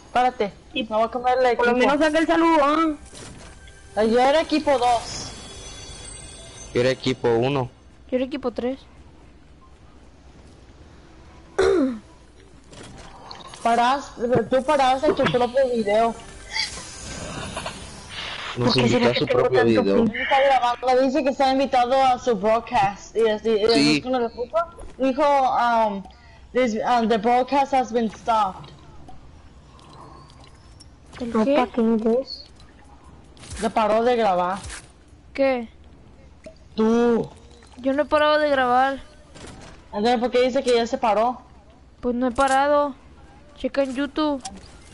Párate. Y Me voy a comer el equipo. por lo menos saca el saludo, Yo era equipo 2. Yo era equipo 1. Yo era equipo 3. Tú paraste tu propio video. No ¿Por se qué será invita a que su tengo propio tanto video. Él está grabando, dice que está invitado a su broadcast. Y Sí. cuando le puso, dijo, the broadcast has been stopped. ¿El No qué? fucking this. Le paró de grabar. ¿Qué? Tú. Yo no he parado de grabar. Entonces, ¿por qué dice que ya se paró? Pues no he parado. Checa en YouTube.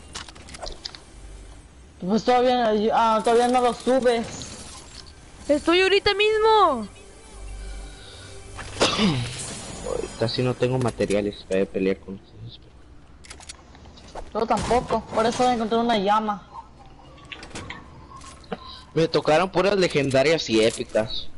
Pues todavía no lo subes. Estoy ahorita mismo. Casi no tengo materiales para pelear con ustedes. Yo tampoco, por eso encontré una llama. Me tocaron puras legendarias y épicas.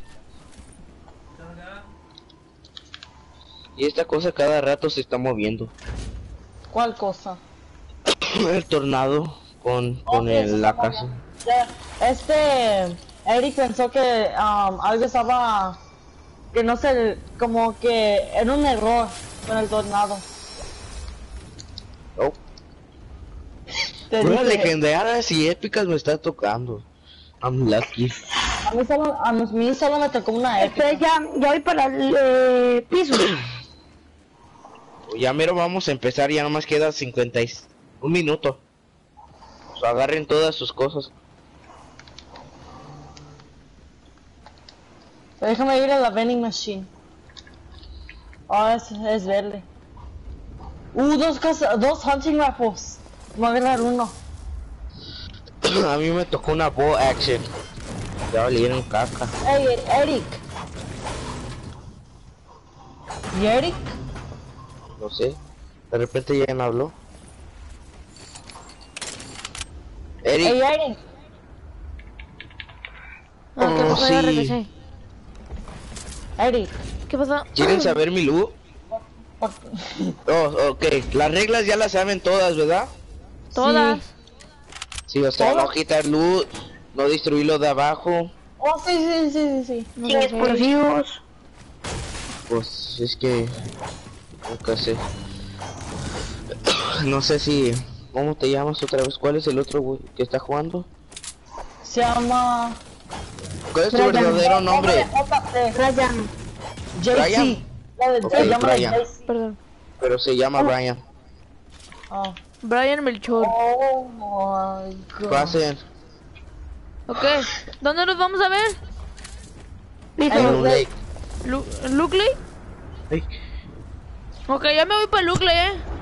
Y esta cosa cada rato se está moviendo. ¿Cuál cosa? El tornado con Eso la está muy casa. bien. Eric pensó que algo estaba, que no sé, como que era un error con el tornado. Oh, Te puras dije, legendarias y épicas me está tocando. I'm lucky. a mí solo me tocó una épica. Ya voy para el piso. Ya mero vamos a empezar, ya nomás queda 51 minutos. Pues agarren todas sus cosas. Déjame ir a la vending machine. Es verde. Dos hunting rifles. Voy a agarrar uno. A mí me tocó una bow action. Ya valieron caca. Hey, Eric. ¿Y Eric? No sé. De repente ya me habló. Eric. Hey, Eric. Ah, ¿qué pasó? Ya sí. regresé. Eric. ¿Qué pasó? ¿Quieren saber mi loot? Por- Oh, ok. Las reglas ya las saben todas, ¿verdad? Todas. Sí, o sea, ¿Todo? no quitar loot, no destruir lo de abajo. Oh, sí. No Sin sé. explosivos. Pues es que nunca sé. No sé si. ¿Cómo te llamas otra vez? ¿Cuál es el otro güey que está jugando? Se llama... ¿Cuál es tu verdadero nombre? Ryan. JC. Ok, Se llama Brian. JC. Perdón. Pero se llama Brian. Oh. Brian Melchor. Oh my god. Pasen Ok. ¿Dónde nos vamos a ver? en un lake. ¿Lucley? Ay, Ok, ya me voy para Lucley,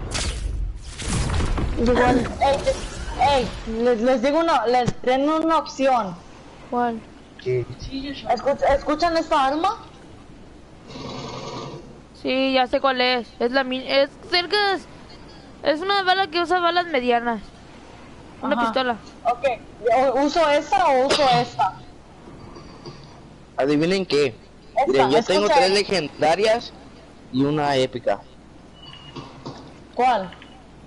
Igual. Ey, les digo les tengo una opción. ¿Cuál? ¿qué? ¿Escuchan esta arma? Sí, ya sé cuál es. Es la es cerca. Es una bala que usa balas medianas. Una Ajá. pistola. Ok. ¿Uso esta o uso esta? Adivinen qué. Esta, Miren, yo tengo escucha. 3 legendarias y una épica. ¿Cuál?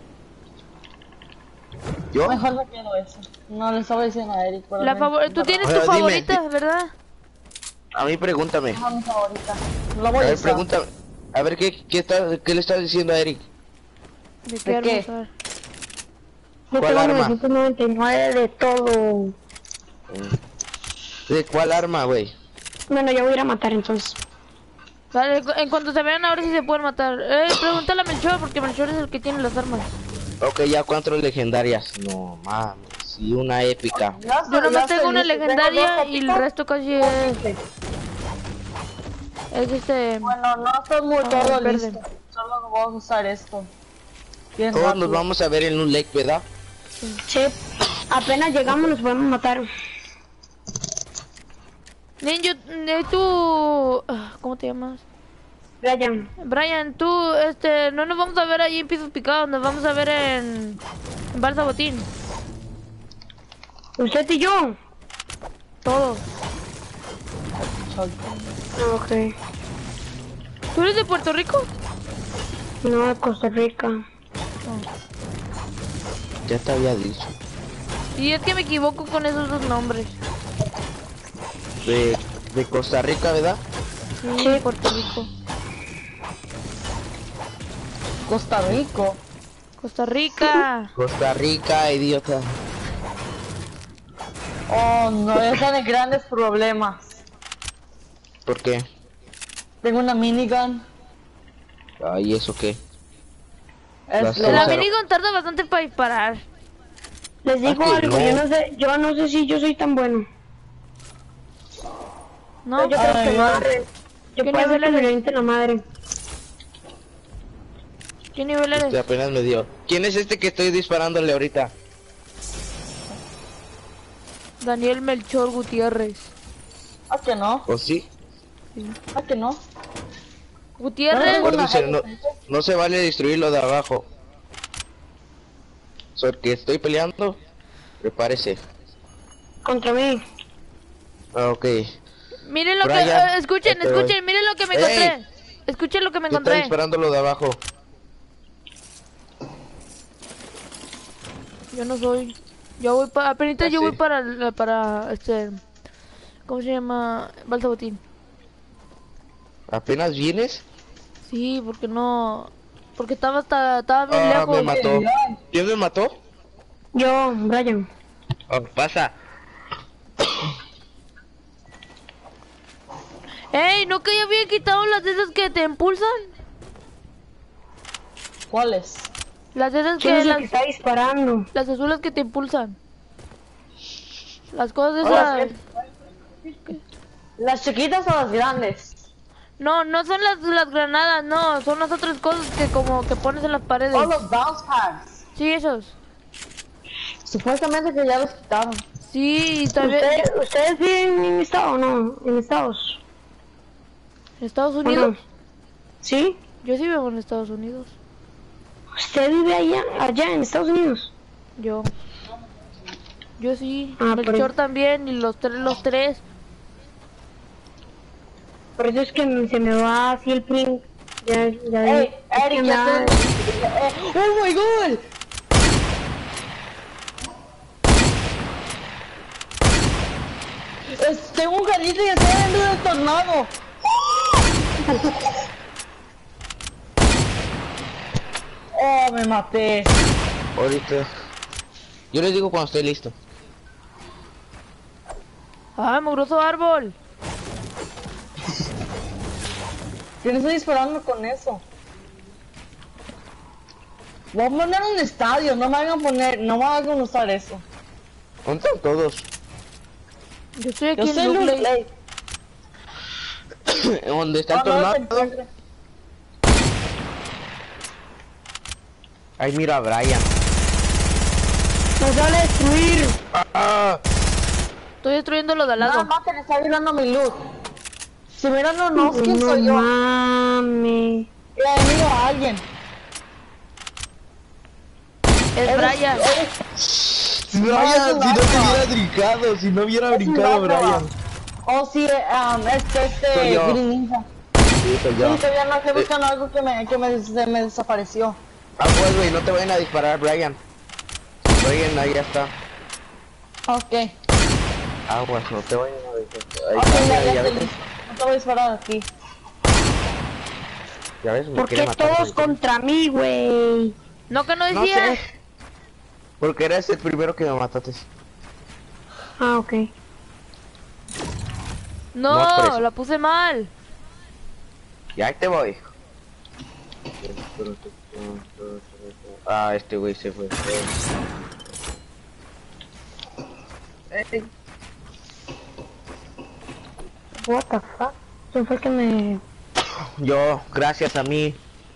¿Yo? Mejor me quedo esa. No le estaba diciendo a Eric. Pero Tú tienes Ahora tu dime, favorita, ¿verdad? A mí pregúntame. Esa es mi favorita. La A voy a ver, usar. pregúntame. A ver, ¿qué le estás diciendo a Eric? ¿De ¿De qué arma qué? usar? Yo ¿Cuál tengo arma? 999 de todo. ¿De cuál arma, güey? Bueno, yo voy a ir a matar entonces. Vale, en cuanto se vean ahora sí se pueden matar. Pregúntale a Melchor, porque Melchor es el que tiene las armas. Ok, ya 4 legendarias. No mames. Y una épica. Yo nomás tengo una legendaria y el resto casi es Bueno, no estoy muy todo verde. listo. Solo voy a usar esto. Bien Todos rápido. nos vamos a ver en un lake, ¿verdad? Sí. Apenas llegamos nos podemos matar. Ninja, tú... ¿Cómo te llamas? Ryan. Brian, tú, no nos vamos a ver allí en Pisos Picados, nos vamos a ver en Balsa Botín. ¿Usted y yo? Todos. Ok. ¿Tú eres de Puerto Rico? No, de Costa Rica. Ya te había dicho. Y es que me equivoco con esos dos nombres. De Costa Rica, ¿verdad? Sí, Puerto Rico. Costa Rica. Costa Rica. Costa Rica, idiota. Oh, no, ya están en grandes problemas. ¿Por qué? Tengo una minigun. Ay, ¿eso qué? Es La La Cero. minigun tarda bastante para disparar. Les digo que algo, no. yo no sé si yo soy tan bueno. ¿No? Yo creo que Ay, madre. Yo ¿Qué puedo nivel hacer que me eres? reviente la madre. ¿Qué nivel eres? Apenas me dio. ¿Quién es este que estoy disparándole ahorita? Daniel Melchor Gutiérrez. ¿A que no? ¿O sí? ¿A que no? Gutiérrez. Acuérdense, no se vale destruir lo de abajo. Porque estoy peleando. Prepárese. Contra mí. Ah, ok. Miren lo Brian, que... escuchen, ahí te voy. escuchen, miren lo que me Ey. encontré. Escuchen lo que me ¿Quién está encontré. disparando lo de abajo? Yo no soy. Yo voy para... Apenas Ya yo sé. voy para este... ¿Cómo se llama? Balsabotín. ¿Apenas vienes? Sí, porque no... Porque estaba bien Ah, lejos. me mató. ¿Quién me mató? Yo, Brian. Oh, pasa. ¡Ey! ¿No que ya había quitado las de esas que te impulsan? ¿Cuáles? Las de esas ¿Quién que... es el que Las, está disparando? las azules que te impulsan. Las cosas Hola, esas... ¿Las chiquitas o las grandes? No, no son las granadas, no. Son las otras cosas que como que pones en las paredes. Oh, los bounce pads. Sí, esos. Supuestamente que ya los quitaron. Sí, también... ¿Ustedes viven en estado o no? ¿En Estados? ¿En Estados ¿O Unidos? no? ¿Sí? Yo sí vivo en Estados Unidos. ¿Usted vive allá en Estados Unidos? Yo sí. Ah, Melchor también y los tres. Por eso es que se me va así el print. Ya Hey, es que Eric, me ya da- ¡Oh my god! Tengo un carrito y estoy dentro del tornado. Oh, me maté. Ahorita. Yo les digo cuando esté listo. ¡Ah, mugroso árbol! Yo no estoy disparando con eso. Voy a poner un estadio, no me hagan poner, no me hagan usar eso. ¿Dónde están todos? Yo estoy Yo aquí soy en Luz Looplay. Lake. ¿Dónde está el Oh, no, tornado? te encuentro. Ay, mira a Brian. ¡Nos van a destruir! Ah, Estoy destruyendo lo de al Nada lado. más que le está ayudando mi luz. Si miran no, no, ¿quién no soy yo? mames. Le miro a alguien. Es Brian. Brian, si no te hubiera brincado, si no hubiera brincado Brian. Oh, sí, Soy yo. Green Ninja. Sí, soy Sí, yo. todavía no estoy buscando algo se me desapareció. Ah, pues, güey, no te vayan a disparar, Brian. Brian, ahí ya está. Ok. Aguas, no te vayan a disparar. Ahí Ok, está, ya ya estoy ves. listo. No te voy a disparar aquí. Ya ves, me ¿Por quiere qué matar. todos contra mí, güey? No, que no No decía. sé. Porque eres el primero que me mataste. Ah, ok. No, por No, eso. la puse mal. Ya ahí te voy. Ah, este güey se fue. What the fuck? ¿Quién fue el que me...? Yo, gracias a mí.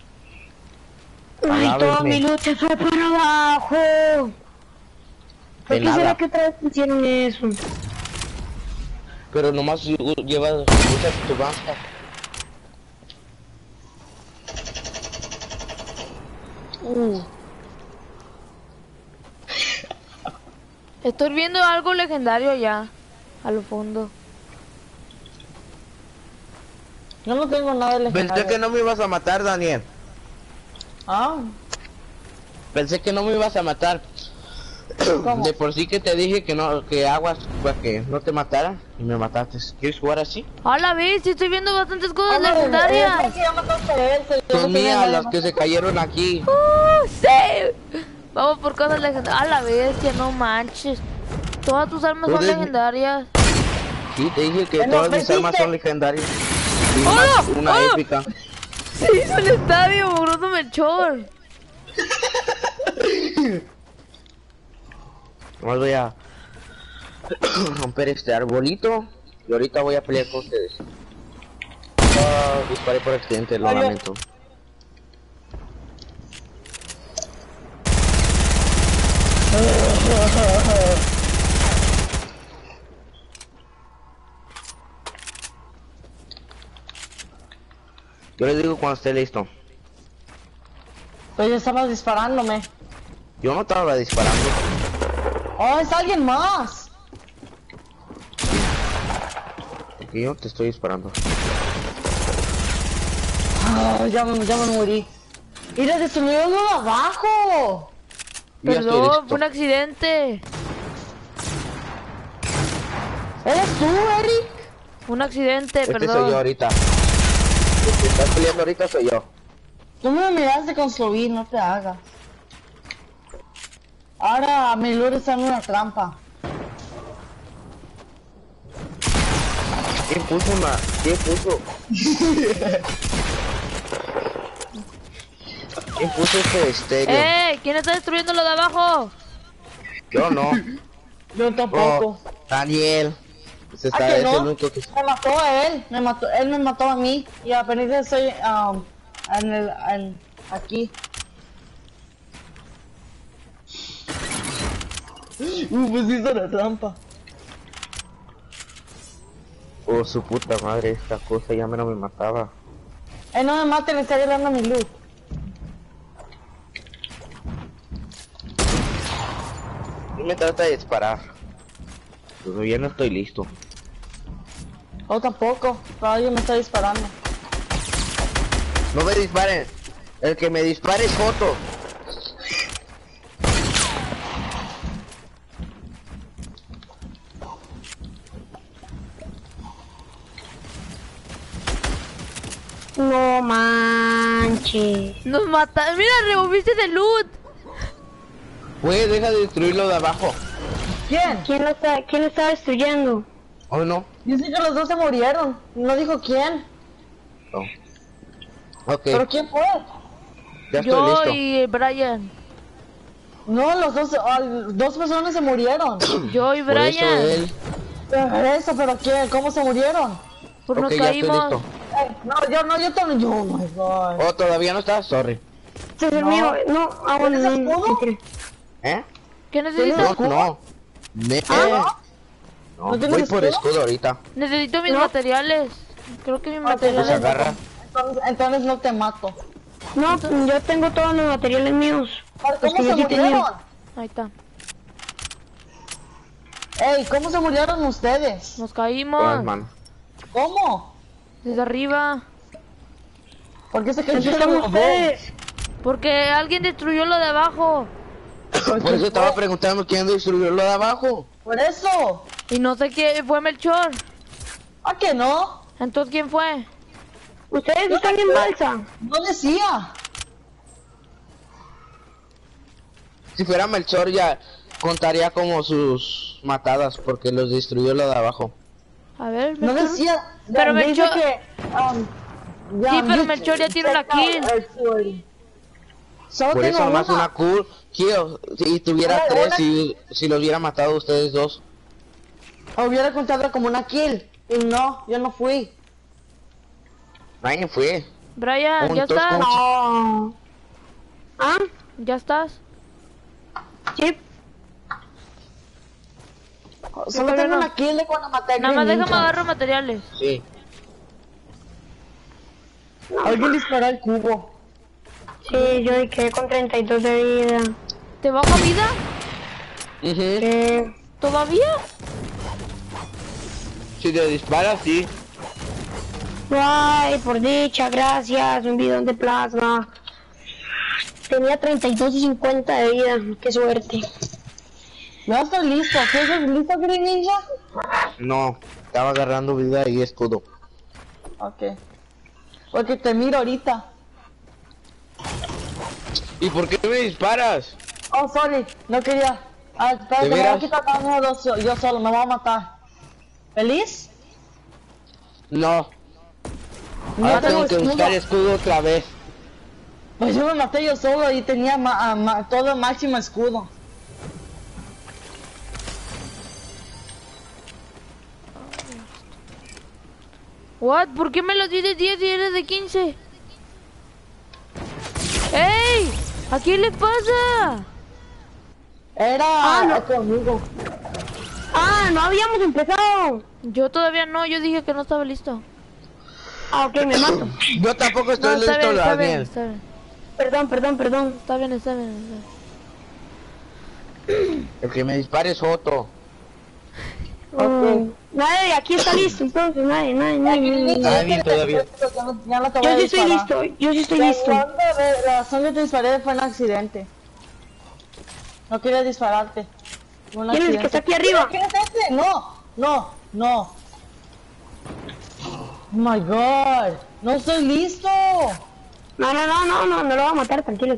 Ay, toda Alábenme. mi luz se fue para abajo. ¿Por De qué será nada. que otra vez hicieron eso? Pero nomás usa tu banca. Estoy viendo algo legendario allá. A lo fondo. Yo no tengo nada de Pensé legendario. que no me ibas a matar, Daniel. Ah, Pensé que no me ibas a matar. ¿Cómo? De por sí que te dije que no, que aguas para que no te matara y me mataste. ¿Quieres jugar así? A la vez, sí estoy viendo bastantes cosas Es legendarias. que ya mataste a él, yo no Son tenía mías nada las más. que se cayeron aquí. Sí. Vamos por cosas legendarias. A la bestia, no manches. Todas tus armas son Joder. legendarias. Sí, te dije que No, todas mis perdiste. armas son legendarias. Y ¡Oh! más una ¡Oh! épica. Se hizo el estadio, mugroso Melchor. Nomás voy a romper este arbolito y ahorita voy a pelear con ustedes. Disparé por accidente, lo Oye. lamento. Yo les digo cuando esté listo. Pero ya estabas disparándome. Yo no estaba disparando. Oh, es alguien más. Porque yo te estoy disparando. Oh, ya me morí. Y le destruyeron uno de abajo. Yo ya estoy Perdón, listo. fue un accidente. ¿Eres tú, Eric? Un accidente, Este perdón. soy yo ahorita. El que estás peleando ahorita soy yo. Tú me miraste de construir, no te hagas. Ahora mi lure está en una trampa. ¿Quién puso una? ¿Quién puso? ¿Quién puso este estéreo? ¿Quién está destruyendo lo de abajo? Yo no. Yo tampoco. Oh, Daniel. Ese ¿Ah, está, que es no? el único que... Me mató a él, él me mató a mí y apenas estoy aquí. Pues hizo la trampa. Oh, su puta madre, esta cosa ya menos me mataba. No me mate, le está llevando mi luz. Y me trata de disparar. Pero ya no estoy listo. Yo tampoco, todavía me está disparando. No me disparen. El que me dispare es Joto. No manches. Nos mataron. Mira, removiste de loot. Pues deja de destruirlo de abajo. ¿Quién? ¿Quién lo está destruyendo? Oh, no. Dice que los dos se murieron. No dijo quién. No. Ok, ¿Pero quién fue? ya estoy Yo listo. y Brian. No, los dos, dos personas se murieron. Yo y Por eso Brian. él... Pero ¿quién? ¿Cómo se murieron? Pues Ok, nos ya estoy caímos. listo. Yo también, yo, oh my god. Oh, todavía no está, sorry. Sí, es el No. mío. No, bueno, ¿Tienes no, escudo? mentira. ¿Eh? ¿Qué necesitas? No, escudo? no. Ne- ¿Ah? no, ¿No tienes voy por escudo? escudo ahorita. Necesito mis ¿No? materiales. Creo que mis Pues materiales. agarra. Entonces no te mato. No, yo tengo todos los materiales míos. ¿Cómo Los que se yo sí tenía. murieron? Ahí está. Ey, ¿cómo se murieron ustedes? Nos Con las caímos. manos. ¿Cómo? Desde arriba. ¿Por qué se ¿Dónde cayeron están los dos? ustedes? Porque alguien destruyó lo de abajo. Por eso estaba preguntando quién destruyó lo de abajo. Por eso. Y no sé quién fue Melchor. ¿A que no? Entonces, ¿quién fue? Ustedes están en balsa. No decía. Si fuera Melchor ya contaría como sus matadas porque los destruyó lo de abajo. A ver, No Melchor. decía. Pero dice Melchor- que, Sí, pero Melchor ya tiene una kill. Solo Por tengo eso nomás una. una cool. Kill. Si tuviera Una- tres, una- si los hubiera matado ustedes dos. Hubiera contado como una kill. Y no, yo no fui. Nadie fue. Brian, ¿ya Juntos estás? con- No. ¿Ah? ¿Ya estás? Sí. Solo pero tengo no. una kill de cuando maté a Nada más Green déjame Ninja. agarrar materiales. Sí. Alguien disparó el cubo. Sí, yo quedé con 32 de vida. ¿Te baja vida? Ujú. ¿Todavía? Si te disparas, sí. Ay, por dicha, gracias, un bidón de plasma. Tenía 32 y 50 de vida, qué suerte. Yo estoy listo. ¿Sí estás listo, Green Ninja? No, estaba agarrando vida y escudo. Ok. Porque te miro ahorita. ¿Y por qué me disparas? Oh, sorry. No quería. Ah, espérate, ¿De me voy a veras? quitar a uno de dos yo solo. Me voy a matar. ¿Feliz? No. No Ahora tengo tengo que escudo. buscar escudo otra vez. Pues yo me maté yo solo y tenía todo máximo escudo. What? ¿Por qué me los di de 10 y eres de 15? ¡Ey! ¿A quién le pasa? Era no. tu amigo. Ah, no habíamos empezado. Yo todavía no, yo dije que no estaba listo. Ah, ok, me mato. Yo tampoco estoy No, está listo, bien, está bien, Daniel. está bien. Perdón. Está bien, está bien. El que me dispare es Otto. Nadie aquí está listo, entonces, nadie. Ah, bien, todavía. Ya no te voy a Yo sí estoy disparar. listo, yo sí estoy La listo. razón que te disparé fue un accidente. No quería dispararte. Fue un ¿Quién es el que está aquí arriba? ¿Quién es este? No. Oh my god. No estoy listo. No lo va a matar, tranquilo.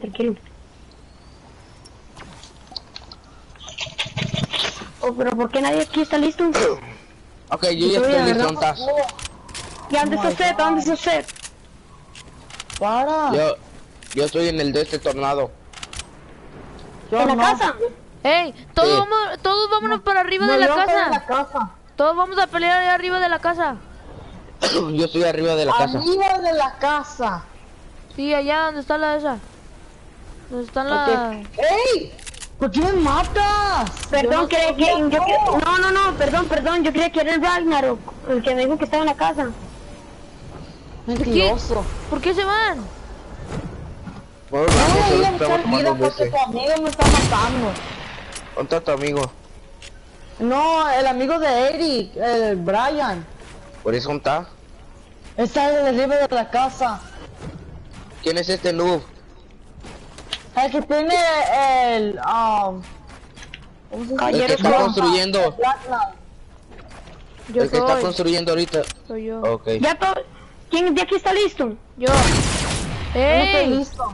Oh, pero ¿por qué nadie aquí está listo? Ok, yo ya estoy listo, ¿ontas? ¿Y dónde está usted? ¿Dónde está usted? Para. Yo estoy en el de este tornado. Yo ¿En la no. casa? ¡Ey! Sí. Todos vámonos para arriba No, de la yo estoy en casa. la casa. Todos vamos a pelear allá arriba de la casa. Yo estoy arriba de la casa. Arriba de la casa. Sí, allá donde está la esa. Donde están las... ¡Ey! ¿Por qué me matas? Perdón, Yo no sabía todo. no, perdón, yo creía que era el Ragnarok, el que me dijo que estaba en la casa. Mentiroso. ¿Por qué se van? Bueno, No voy a ir a estamos buscar tomando vida porque veces. tu amigo me está matando. ¿Dónde está tu amigo? No, el amigo de Eric, el Brian. ¿Por eso dónde está? Está arriba de la casa. ¿Quién es este noob? El que tiene el... ¿cómo se dice? El que está Caballero, construyendo. Blacklight. Yo El que está soy. construyendo ahorita. Soy yo. Ok. Ya todo, ¿quién de aquí está listo? Yo. Yo no estoy ¡Ey! listo.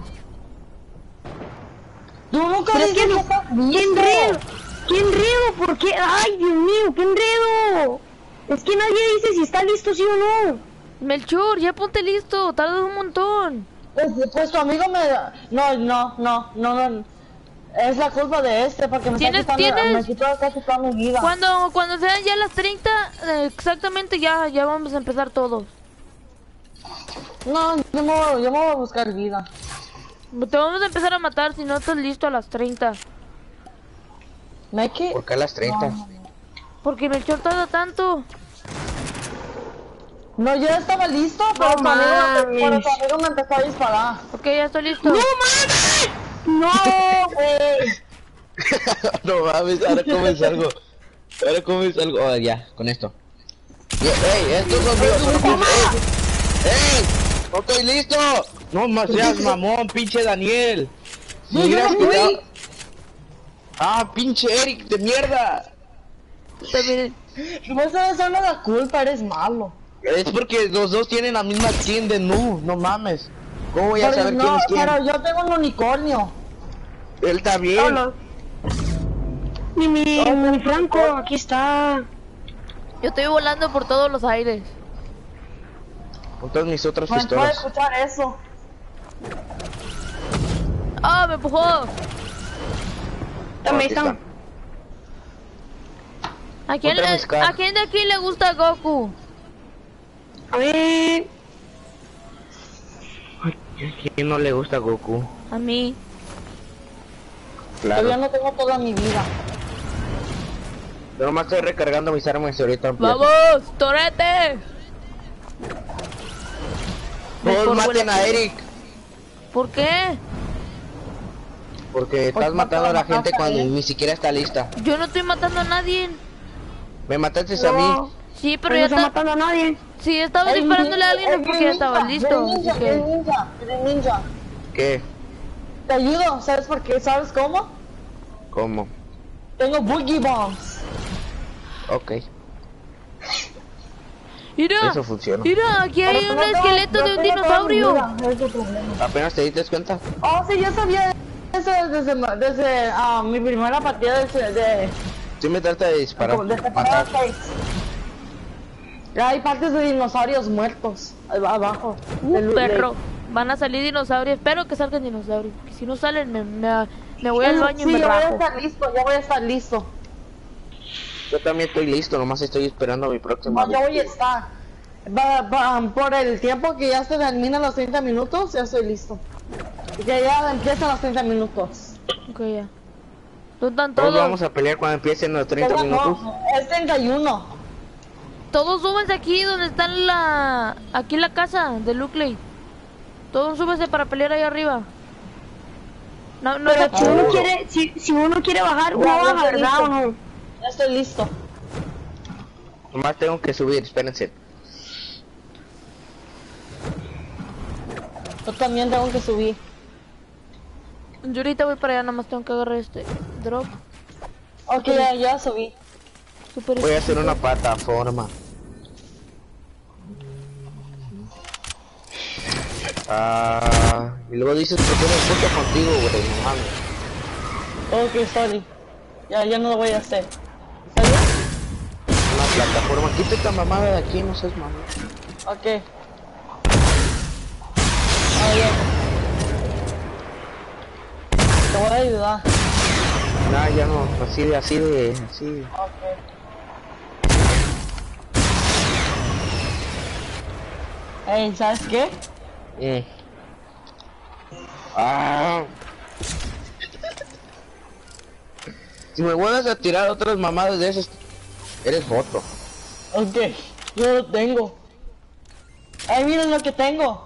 Tú nunca Pero es dices que que no, estás ¡qué listo. enredo! ¡Qué enredo! ¿Por qué? ¡Ay, Dios mío, qué enredo! Es que nadie dice si está listo, sí o no. Melchor, ya ponte listo. Tardas un montón. Pues tu amigo me... No. Es la culpa de este porque me está quitando... Me quitó casi toda mi vida. Cuando sean ya las 30, exactamente ya vamos a empezar todos. No, yo me voy a buscar vida. Te vamos a empezar a matar si no estás listo a las 30. ¿Meki? ¿Por qué a las 30? Porque Melchor tarda tanto. No, yo estaba listo, pero tu amigo me empezó a disparar. Ok, ya estoy listo. ¡No mames! ¡No, güey! No mames, ahora cómo salgo. Oh, ya, con esto. ¡Ey! ¡Estos son míos! ¡Ey! ¡No estoy listo! No más seas mamón, pinche Daniel. Si No, yo hubieras no fui. quitado... ¡Ah, pinche Eric de mierda! También. No me estás echando la culpa, eres malo. Es porque los dos tienen la misma skin de Nu, no mames. ¿Cómo voy a Pero saber no, quién es quién? pero yo tengo un unicornio. Él también. Hola. Mi Franco, aquí está. Yo estoy volando por todos los aires. Con todas mis otras No puedo pistolas. escuchar eso. ¡Ah, me empujó! También Aquí están. ¿A quién Otra mezcal. ¿A quién de aquí le gusta Goku? A ver. ¿A quién no le gusta Goku? A mí. Todavía Claro. no tengo toda mi vida. Yo nomás estoy recargando mis armas y ahorita empiezo. ¡Vamos, Torete! Todos maten a Eric. ¿Por qué? Porque estás Pues matando a la mataste gente a cuando él. ni siquiera está lista. Yo no estoy matando a nadie. Me mataste a mí. Sí, pero Pero ya no está está. matando a nadie. Si estaba disparándole a alguien es porque ya estaba listo. Ninja, así que- ninja. ¿Qué? Te ayudo, ¿sabes por qué? ¿Sabes cómo? ¿Cómo? Tengo boogie bombs. Ok, Mira, eso funciona. mira, aquí hay Pero un no tengo- esqueleto no de un tengo dinosaurio. toda mi vida, es el problema. ¿Apenas te diste cuenta? Oh, sí, yo sabía eso desde mi primera partida de Sí me trata de disparar, como de matar. Ya hay partes de dinosaurios muertos ahí abajo. del loot Perro. lake. Van a salir dinosaurios. Espero que salgan dinosaurios. Que si no salen, me voy al baño Sí, y me ya voy a rajo. estar listo, ya voy a estar listo. Yo también estoy listo, nomás estoy esperando a mi próxima No, ya voy a vez. estar. Por el tiempo que ya se terminan los 30 minutos, ya estoy listo. Y que ya empiezan los 30 minutos. Ok, ya. ¿Dónde están Todos todos? vamos a pelear cuando empiecen los 30 Pero minutos. no, es 31. Todos súbanse aquí donde están aquí en la casa de Lucley. Todos súbense para pelear ahí arriba. No, no Pero está si uno chido. quiere, si uno quiere bajar, uno Ya, ya baja, estoy ¿verdad listo. o no? Ya estoy listo. Nomás tengo que subir, espérense. Yo también tengo que subir. Yo ahorita voy para allá, nada más tengo que agarrar este drop. Ok, ya subí. Super Voy a hacer una plataforma. Y luego dices que tengo punto contigo, güey, no mames. Ok, sorry. Ya no lo voy a hacer. ¿Está bien? Una plataforma. Quita esta mamada de aquí, no seas mamá. Ok. Ah, bien. Te voy a ayudar. Nah, ya no, así. Ok. Hey, ¿sabes qué? Mm. Ah. Si me vuelves a tirar otras mamadas de esas, eres voto. Ok, yo lo tengo. Ay, miren lo que tengo.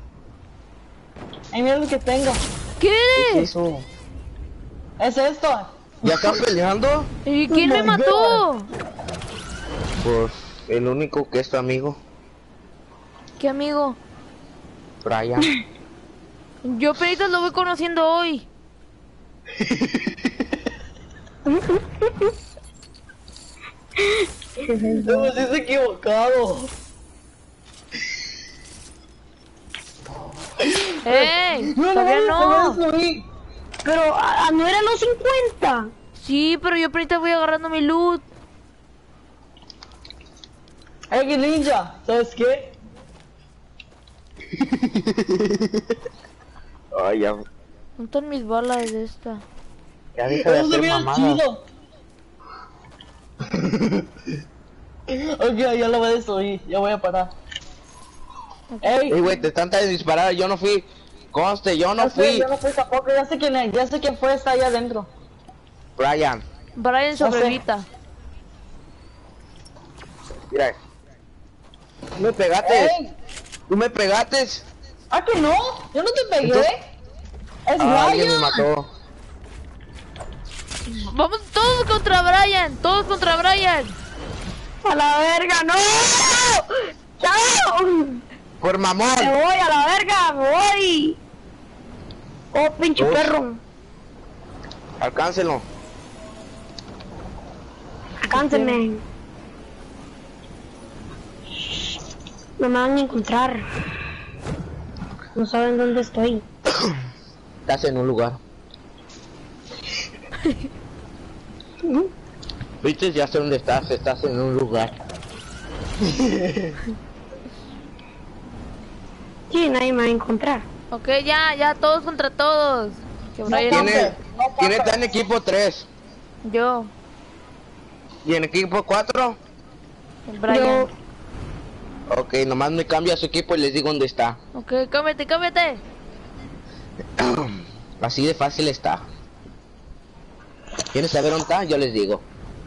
Ay, miren lo que tengo. ¿Qué ¿Qué? es eso? Es esto. ¿Ya están peleando? ¿Y quién Oh me my mató? Pues el único que es tu amigo, ¿Qué amigo? Brian. Yo apenas lo voy conociendo hoy. Hemos equivocado. ¡Ey! No, Todavía no. subí. Pero no eran los 50. Sí, pero yo ahorita voy agarrando mi loot. Hey, que ninja, ¿sabes qué? Ay, ya, ¿Dónde están mis balas de esta? ya deja de Eso se hacer ve mamadas. chido. Ok, ya lo voy a destruir, ya voy a parar. Ey, Ey, güey, te están tratando de disparar, yo no fui. Conste, yo no ya sé, fui. yo no fui tampoco, ya sé quién es, ya sé quién fue, está ahí adentro. Brian, Brian sobrevita. mira. Tú me pegaste. Ey, Tú me pegates. ¿ah que no? Yo no te pegué. Entonces- Es Alguien me Brian. mató. Vamos todos contra Brian. Todos contra Brian. A la verga, no. ¡Chao! Por mamón. Me voy a la verga, me voy. Oh, pinche Uf. perro. Alcáncenlo. Alcáncenme. No me van a encontrar. No saben dónde estoy. Estás en un lugar. Viste, ya sé dónde estás. Estás en un lugar. Sí, nadie me va a encontrar. Ok, ya, todos contra todos. Que No, Brian. ¿Quién campe. está en equipo 3? Yo. ¿Y en equipo 4? Brian. Ok, nomás me cambio a su equipo y les digo dónde está. Ok, cámbiate. Así de fácil está. ¿Quieres saber dónde está? Yo les digo.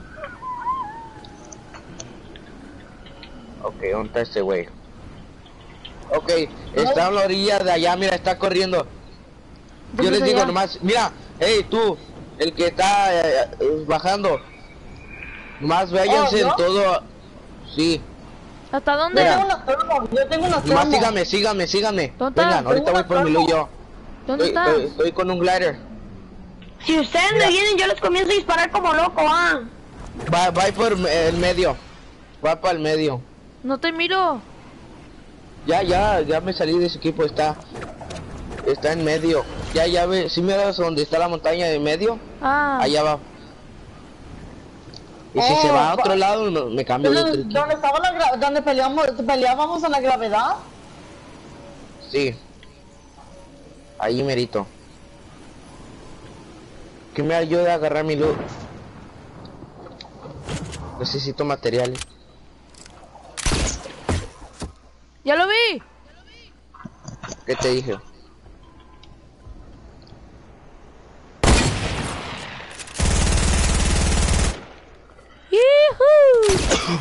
Ok, ¿dónde está este güey? Ok, está en la orilla de allá, mira, está corriendo. Yo ¿Dónde les está digo allá? nomás, mira, hey tú, el que está bajando. Nomás váyanse ¿yo? en todo. Sí, ¿Hasta dónde? Mira. Yo tengo una nomás toma. síganme. ¿Dónde está? Vengan, ahorita voy por mi luz yo. ¿Dónde estás? Estoy con un glider. Si ustedes me vienen, yo les comienzo a disparar como loco, Va por el medio. Va para el medio. No te miro. Ya me salí de ese equipo, está en medio. Ya ve, si miras donde está la montaña de medio, allá va. Y si se va a otro lado, me cambio de otro equipo. ¿Dónde estaba donde peleábamos en la gravedad? Sí. Ahí merito. Que me ayude a agarrar mi loot. Necesito materiales. ¡Ya lo vi! ¿Qué te dije? ¡Yujú!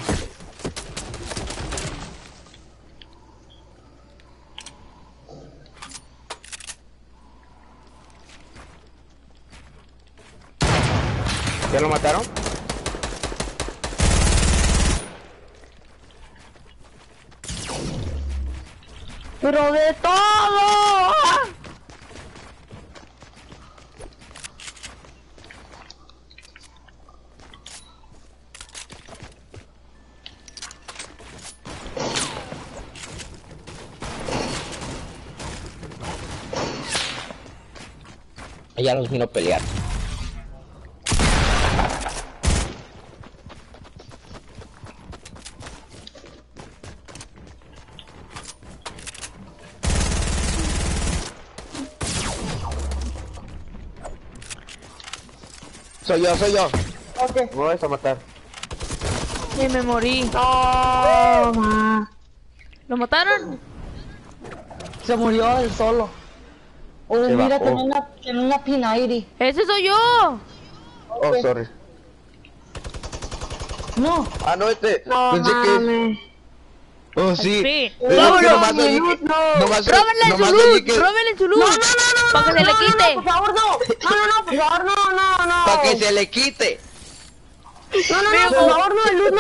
¿Ya lo mataron? Pero de todo. Ya los vino a pelear. Soy yo. Ok. Me vas a matar. Y me morí. Toma. ¿Lo mataron? Se murió él solo. Oh, Se mira, bajó. tiene una P90. ¡Ese soy yo! Oh, sorry. No. Ah, no, No pensé que... mames. Oh, sí. Sí. Es No, que no, nomás oí que... Nomás ¡Róbenle su nomás loot! oí que... ¡Róbenle su loot! ¡Para que se le quite! por favor, no. No, por favor, no. Para que se le quite. No, por favor, no, el luz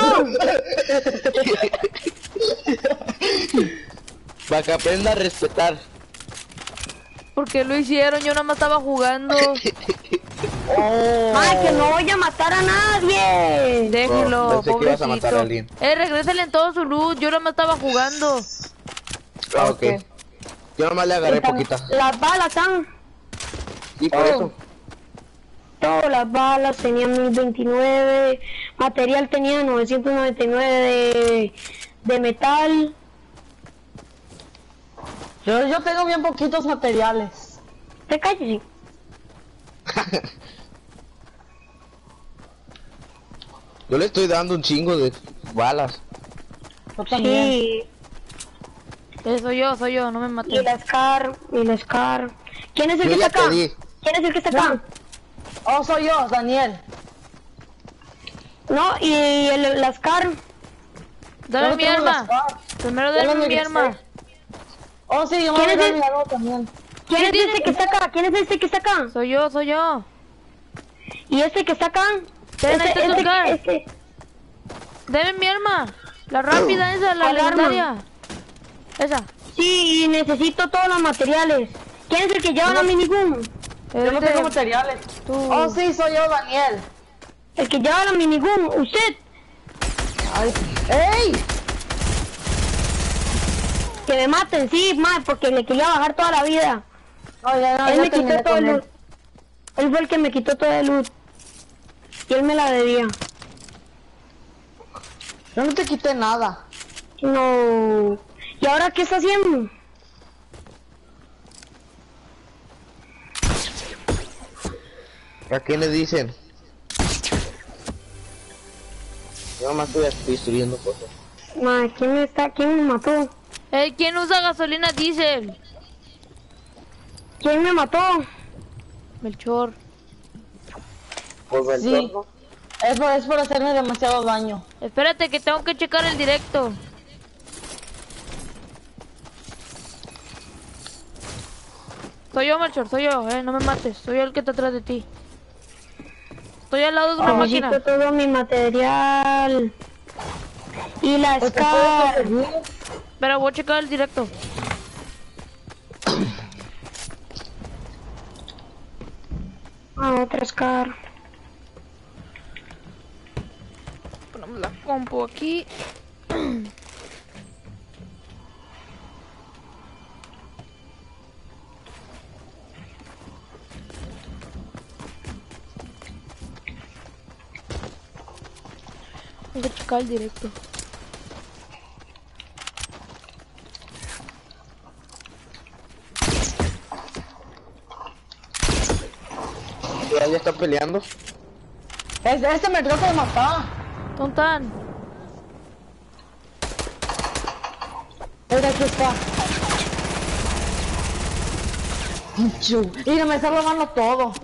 no. Para que aprenda a respetar. ¿Por qué lo hicieron? Yo nada más estaba jugando. Oh. Ay, que no voy a matar a nadie. Déjenlo, pensé que ibas a matar pobrecito. a alguien. Regrésenle en todo su loot. Yo nada más estaba jugando. Ah, ok. Yo nomás le agarré poquita. Las balas están. Y por eso. Todas las balas tenían 1029. Material tenía 999 de metal. Yo tengo bien poquitos materiales. Te calles. Yo le estoy dando un chingo de balas. Yo también. Sí. Soy yo, no me Y maté. el Scar. ¿Quién es el Yo que ya está acá? te di. ¿Quién es el que está acá? Oh, soy yo, Daniel. No, y el Scar. Dame Yo mi tengo arma. las cartas. Primero Ya dame lo mi regresé. arma. Oh, sí, yo me ¿Quién voy a es dar el- mi arma también. ¿Quién es tiene este que está acá? ¿Quién es este que está acá? Soy yo. ¿Y este que está acá? Ten este Scar. Este. Dame mi arma. La rápida esa, la ¿Cuál arma? legendaria. Esa. Sí, y necesito todos los materiales. ¿Quién es el que lleva la minigun? Yo no Este, tengo materiales. tú. Oh, sí, soy yo, Daniel. El que lleva la minigun, usted. Ay. ¡Ey! Que me maten, sí, porque le quería bajar toda la vida. No, ya Él me terminé quitó todo con el él. loot. Él fue el que me quitó todo el loot. Y él me la debía. Yo no te quité nada. No. ¿Y ahora qué está haciendo? ¿A quién le dicen? Yo nomás estoy destruyendo cosas. Madre, ¿quién me mató? ¿Quién usa gasolina diésel? ¿Quién me mató? Melchor. Por el Sí. torno. Es por hacerme demasiado daño. Espérate que tengo que checar el directo. Soy yo, Melchor, soy yo, no me mates. Soy yo el que está atrás de ti. Estoy al lado de una Necesito máquina. todo mi material. Y la Pues te puedo Scar. conseguir. Pero voy a checar el directo. Ah, otra Scar. Ponemos la compu aquí. Voy a checar el directo. Ya están peleando. Este me trata de matar. ¿Dónde están? Mira, aquí está. Mira, me está robando todo.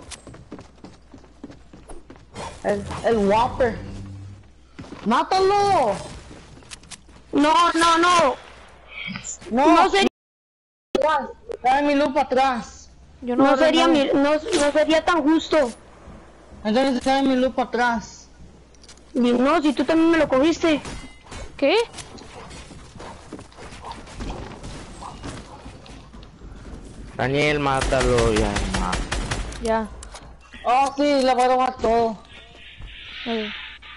El Whopper. ¡Mátalo! No, no, no. No, No sería, Dame mi loop atrás. Yo no agarré sería, nada. no sería tan justo. Entonces dame mi loop atrás. Y no, si tú también me lo cogiste. ¿Qué? Daniel, mátalo ya. Ya. Oh, sí, le voy a robar todo. A ver.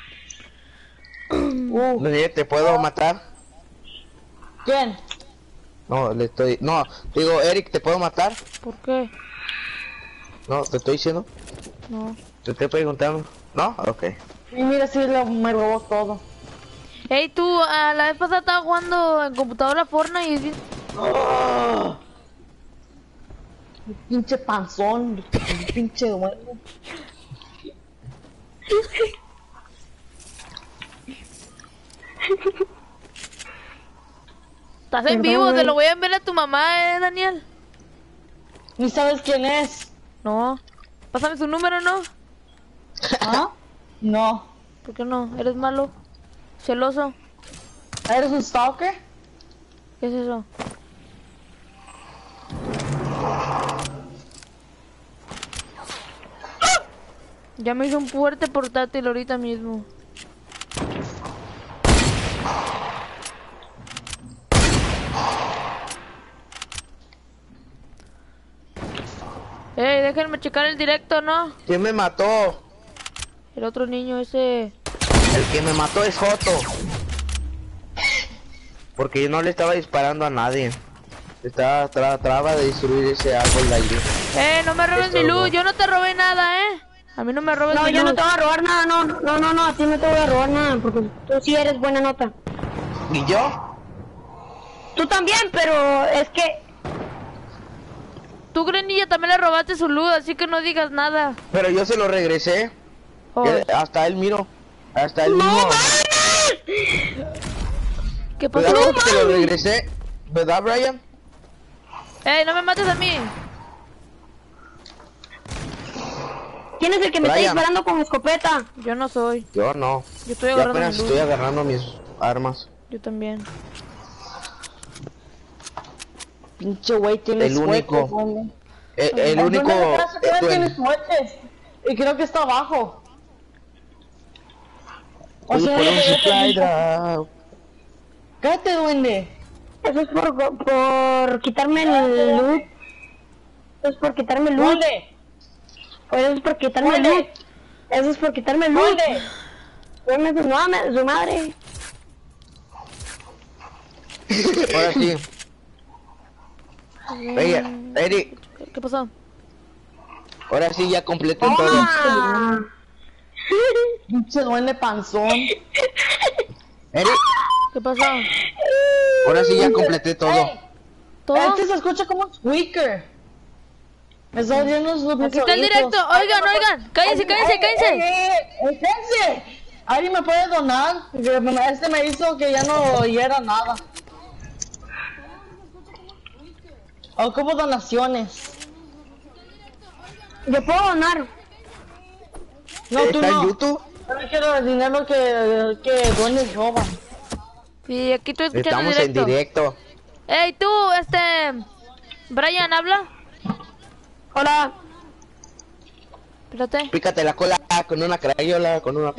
Daniel, ¿te puedo matar? ¿Quién? No, le estoy... No, digo, Eric, ¿te puedo matar? ¿Por qué? No, te estoy diciendo. No. Te estoy preguntando. ¿No? Ok. Y mira, sí, me robó todo. Ey, tú, a la vez pasada estaba jugando en computadora Fortnite y es bien... ¡Oh! El pinche panzón, el pinche dueño. Estás en vivo, te lo voy a enviar a tu mamá, Daniel. Ni sabes quién es. No. Pásame su número, ¿no? ¿Ah? No. ¿Por qué no? ¿Eres malo? ¿Celoso? ¿Eres un stalker? ¿Qué es eso? Ya me hizo un fuerte portátil ahorita mismo. Ey, déjenme checar el directo, ¿no? ¿Quién me mató? El otro niño ese... El que me mató es Joto. Porque yo no le estaba disparando a nadie. Estaba trataba de destruir ese árbol de allí. No me robes mi luz, yo no te robé nada, A mí no me robes No, mi yo luz. no te voy a robar nada, no, a ti no te voy a robar nada, porque tú sí eres buena nota. ¿Y yo? Tú también, pero es que... Tú, Grenilla, también le robaste su luz, así que no digas nada. Pero yo se lo regresé. Oh, Hasta él miro. Hasta él ¡No mismo. mames! ¿Qué pasó? ¿Verdad que te lo regresé? ¿Verdad, Brian? Ey, no me mates a mí. ¿Quién es el que me está Brian. disparando con escopeta? Yo no soy. Yo no. Yo estoy Yo agarrando apenas mi luz. estoy agarrando mis armas. Yo también. Pinche güey, tiene El único. suerte. El único... Tiene suerte. Y creo que está abajo. O Oye, sea, por un supply drop. cállate, duende. Eso es por quitarme el loot. Eso es por quitarme el loot. ¿Dónde? Eso es por quitarme el loot. Eso es por quitarme el loot. ¿Dónde? Dame su madre. Ahora sí. Oye, Eric, ¿Qué pasó? ahora sí ya completé todo. Ah. Pinche duende panzón. Eric, ¿Qué pasó? ahora sí ya completé todo. Ey, ¿Todo? este se escucha como un squeaker. Me está oyendo sus Aquí está el directo. Oigan, oigan. Cállense, cállense, cállense. Cállense. ¿Alguien me puede donar? Este me hizo que ya no oyera nada. Ocupo donaciones. Yo puedo donar. No, tú ¿Está en no. YouTube? Yo no quiero el dinero que duendes roban. Sí, aquí estoy escuchando Estamos el en directo. directo. Ey, tú, Brian, habla. Hola. Espérate. Pícate la cola con una crayola, con una...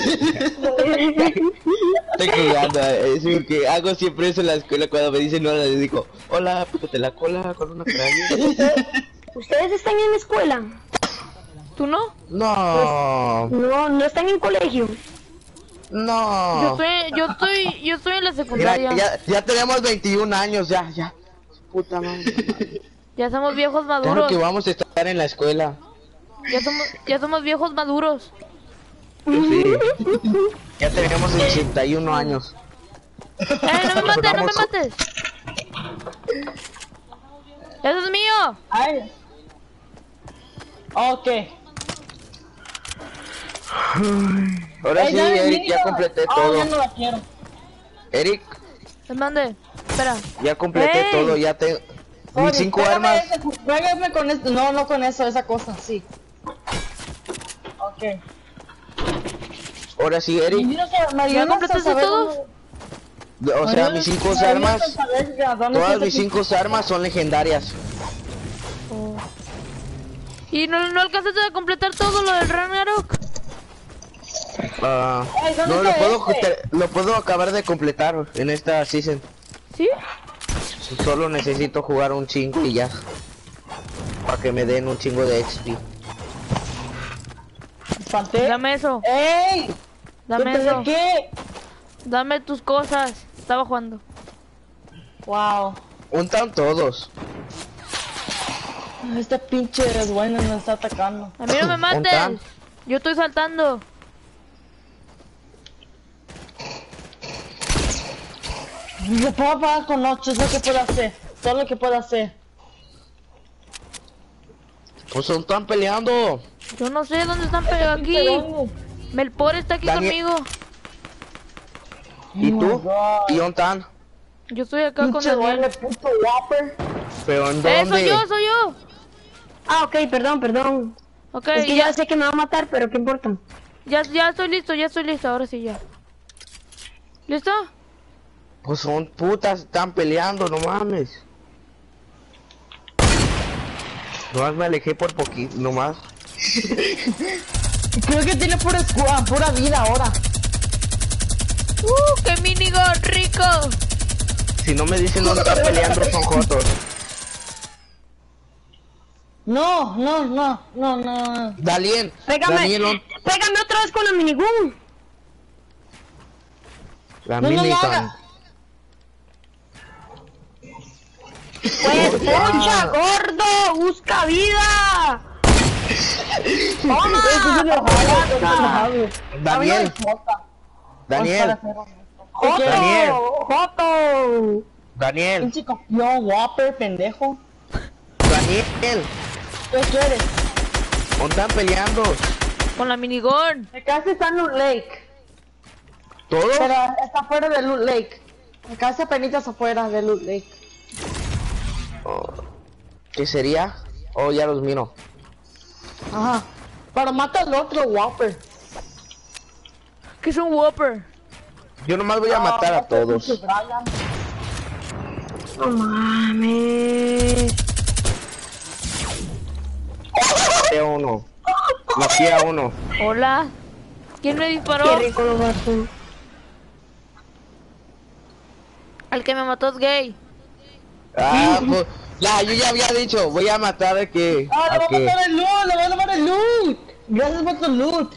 Estoy jugando, es porque hago siempre eso en la escuela cuando me dicen hola, les digo, hola, pícate la cola con una crayola. ¿Ustedes están en la escuela? ¿Tú no? No, No, no están en colegio. no. Yo estoy en la Mira, secundaria. ya tenemos 21 años, ya. Puta madre. Ya somos viejos Claro maduros. que vamos a estar en la escuela. Ya somos viejos maduros. Sí. Ya tenemos 81 años. No me mates, no me Vamos. mates. Eso es mío. Ay. Ok. Ahora sí, dame Eric, ya mío. completé Ah, todo. ya no la quiero. Eric, ¿Mande? Espera. ya completé ¡Ey! todo, ya te... Mis Oye, 5 pégame armas. Pégame con esto. No, no con eso, esa cosa, sí. Ok. Ahora sí, Eric. ¿Ya completaste todo? O sea, mis 5 armas, todas mis 5 5 armas son legendarias. Oh. ¿Y no alcanzaste a completar todo lo del Ragnarok? Ey, ¿dónde No, lo está puedo, este? lo puedo acabar de completar en esta season. ¿Sí? Solo necesito jugar un chingo y ya. Para que me den un chingo de XP. Espanté. Dame eso. ¡Ey! Dame eso. ¿Qué? Dame tus cosas. Estaba jugando. Wow. Untan todos. Este pinche bueno me está atacando. A mí no me mates. ¿Ontan? Yo estoy saltando. Me puedo apagar con 8, es lo que puedo hacer. Todo lo que puedo hacer. Pues están peleando. Yo no sé dónde están, pero aquí. Pero, Melpor está aquí Daniel. conmigo. ¿Y Oh tú? my God. ¿Y Ontan? Yo estoy acá con Pinche Daniel. duende, puto Whopper. ¿Pero en dónde? Soy yo. Ah, ok, perdón. Ok, Es que ya sé que me va a matar, pero ¿qué importa? ya estoy listo, ahora sí ya. ¿Listo? Pues son putas, están peleando, no mames. Nomás me alejé por poquito, nomás. Creo que tiene pura vida ahora. ¡Qué minigun rico! Si no me dicen dónde están peleando, son jotos. No. Daniel, Pégame, Daniel, pégame otra vez con la minigun. la No lo minigun. haga. Pues, ¡pucha, gordo! ¡Busca vida! Daniel, Daniel, ¡Joto! Daniel. ¡Joto! Daniel, Pinche campeón Whopper, pendejo. Daniel, ¿Qué quieres? ¿dónde están peleando? Con la minigun. Mi casa está en Loot Lake. ¿Todos? Pero está fuera de Loot Lake. Mi casa penitas afuera de Loot Lake. ¿Qué sería? Oh, ya los miro. Ajá. Pero mata al otro Whopper. Que es un Whopper. Yo nomás voy a matar a todos. Pinche Brian. No mames. Maté a uno. Maté a uno. Hola. ¿Quién me Qué disparó? rico lo mato. El que me mató es gay. Ah, pues, yo ya había dicho, voy a matar a que... ¡Ah, le a voy a que... matar el loot! ¡Le voy a tomar el loot! Gracias por tu loot.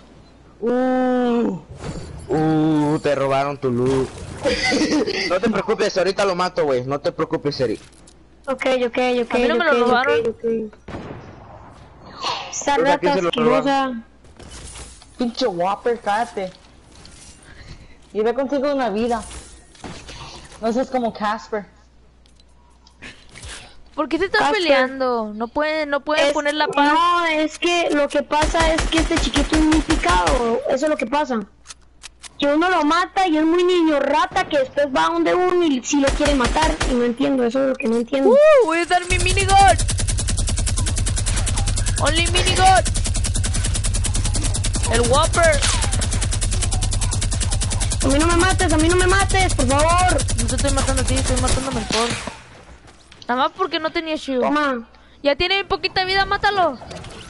Te robaron tu loot. No te preocupes, ahorita lo mato, güey. No te preocupes, Eric. Ok. A mí no me lo robaron. Esa Pues, ¿a rata quién se lo asquerosa. Pinche Whopper, cállate. Y ve contigo una vida. No seas como Casper. ¿Por qué se están Casper. peleando? No pueden poner la paz. No, es que lo que pasa es que este chiquito es muy picado. Eso es lo que pasa. Que uno lo mata y es muy niño rata que después va donde uno y si lo quiere matar. Y no entiendo, eso es lo que no entiendo. Voy a usar mi minigun. Only minigun. El Whopper. A mí no me mates, por favor. No te estoy matando a ti, estoy matando a Melpor. Nada más porque no tenía shield. Toma. Ya tiene poquita vida, mátalo.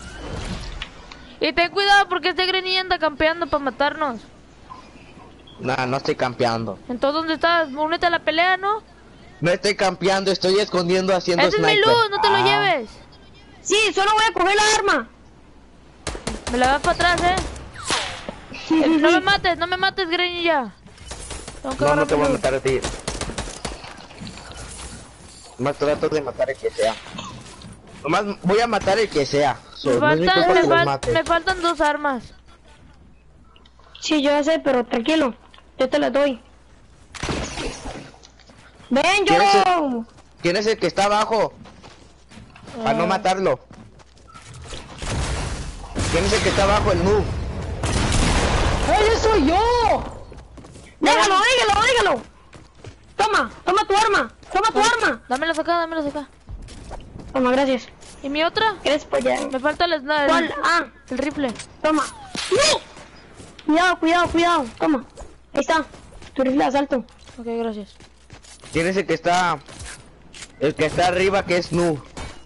Y ten cuidado porque este Granny anda campeando para matarnos. Nah, no estoy campeando. Entonces, ¿dónde estás? Únete a la pelea, ¿no? No estoy campeando, estoy escondiendo haciendo Ese es mi sniper. luz, no te lo lleves. Sí, solo voy a coger la arma. Me la das para atrás, no me mates, Grenilla. No te voy a matar a ti. Más trato de matar el que sea. Nomás voy a matar el que sea. Me faltan 2 armas. Sí, yo ya sé, pero tranquilo. Yo te las doy. ¡Ven, yo! ¿Quién es el que está abajo? Para no matarlo. ¿Quién es el que está abajo? El noob. ¡Ese soy yo! Déjalo. Toma tu arma. Toma tu arma. Dámela acá. Toma, gracias. ¿Y mi otra? ¿Quieres pollar? Me falta el sniper. ¿Cuál? Ah, el rifle. toma. ¡No! Cuidado. Toma. Ahí está. Tu rifle de asalto. Ok, gracias. ¿Quién es el que está? El que está arriba, que es noob.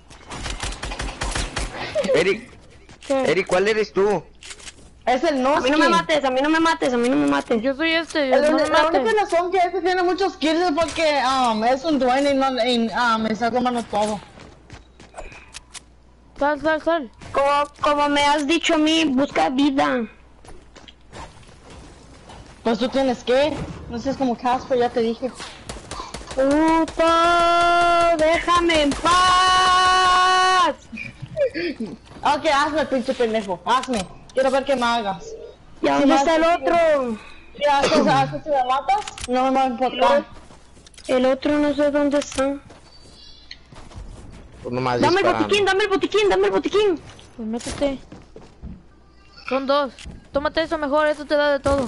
Eric. ¿Qué? Eric, ¿cuál eres tú? Es el no. A mí no me mates. Yo soy este, La no me única mates. razón que este tiene muchos kills es porque es un duende y me está tomando todo. Sal. Como me has dicho a mí, busca vida. Pues tú tienes que. No seas como Casper, ya te dije. ¡Puto! ¡Déjame en paz! Ok, hazme, pinche pendejo. Hazme. Quiero ver que me hagas. ¿Y a dónde está el otro? Si haces si me matas, no me va a importar. El otro no sé dónde está. Pues nomás Dame disparando. el botiquín. Pues métete. Son 2. Tómate eso mejor, eso te da de todo.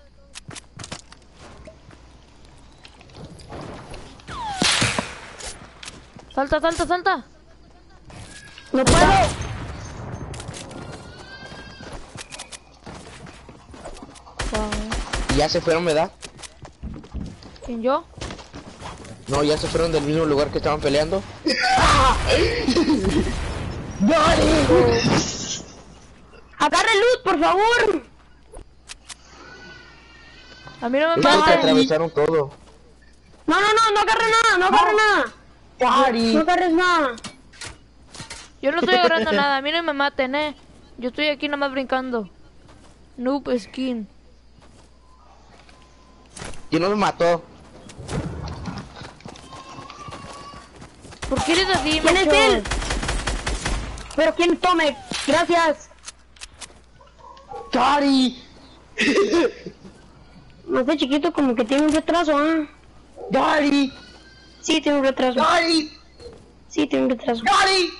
Salta. No puedo. ¿Y ya se fueron, verdad? ¿Quién, yo? No, ya se fueron del mismo lugar que estaban peleando. Agarre luz, por favor. A mí no me Es que mates. atravesaron todo. No agarre nada. No agarres nada. Yo no estoy agarrando nada, a mí no me maten, Yo estoy aquí nomás brincando. Noob skin. ¿Quién nos mató? ¿Por qué eres así, ¿Quién es macho? él? Pero quién tome. Gracias. Gary. No sé, chiquito, como que tiene un retraso, ¿ah? Gary. Sí, tiene un retraso. Gary. Sí, tiene un retraso. Gary.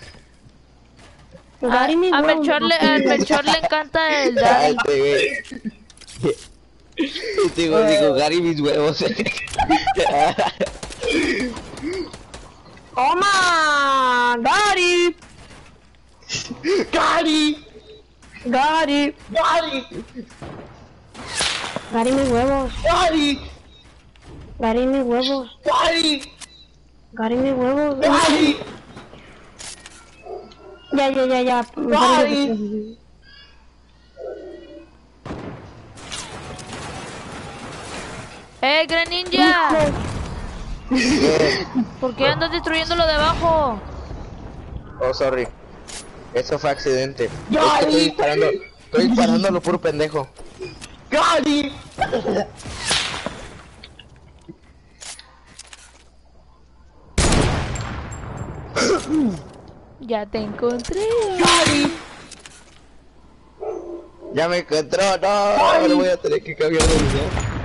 Gary, mi A huevo. Melchor le encanta el Daddy. Digo, Gary, mis huevos. ¡Toma! ¡Gary! Gary. ¡Gary! Gary. ¡Gary, mis huevos! Gary. ¡Gary, mis huevos! Gary. ¡Gary, mis huevos! Gary. Ya. Gary. Gran Ninja! ¿Por qué andas destruyendo lo de abajo? Oh, sorry. Eso fue accidente. Gary. Estoy disparando a lo puro pendejo. Gary. Ya te encontré. Gary. Ya me encontró, no, ahora voy a tener que cambiar de video.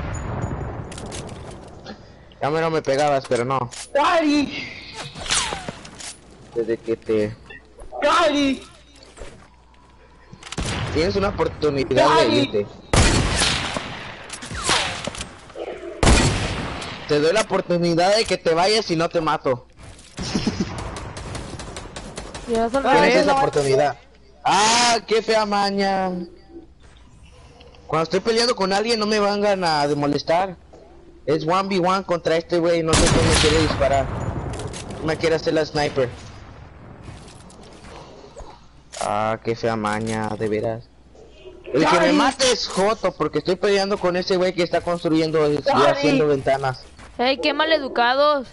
Ya no me pegabas, pero no. Gary. Desde que te... Gary. Tienes una oportunidad de irte. Te doy la oportunidad de que te vayas y no te mato. Ya al Tienes revés. esa oportunidad. Ah, qué fea maña. Cuando estoy peleando con alguien no me vengan a molestar. Es 1v1 contra este güey, no sé cómo me quiere disparar. Me quiere hacer la sniper. Ah, qué fea maña, de veras. El que me mate es Joto, porque estoy peleando con ese güey que está construyendo y haciendo ventanas. ¡Ey, qué maleducados!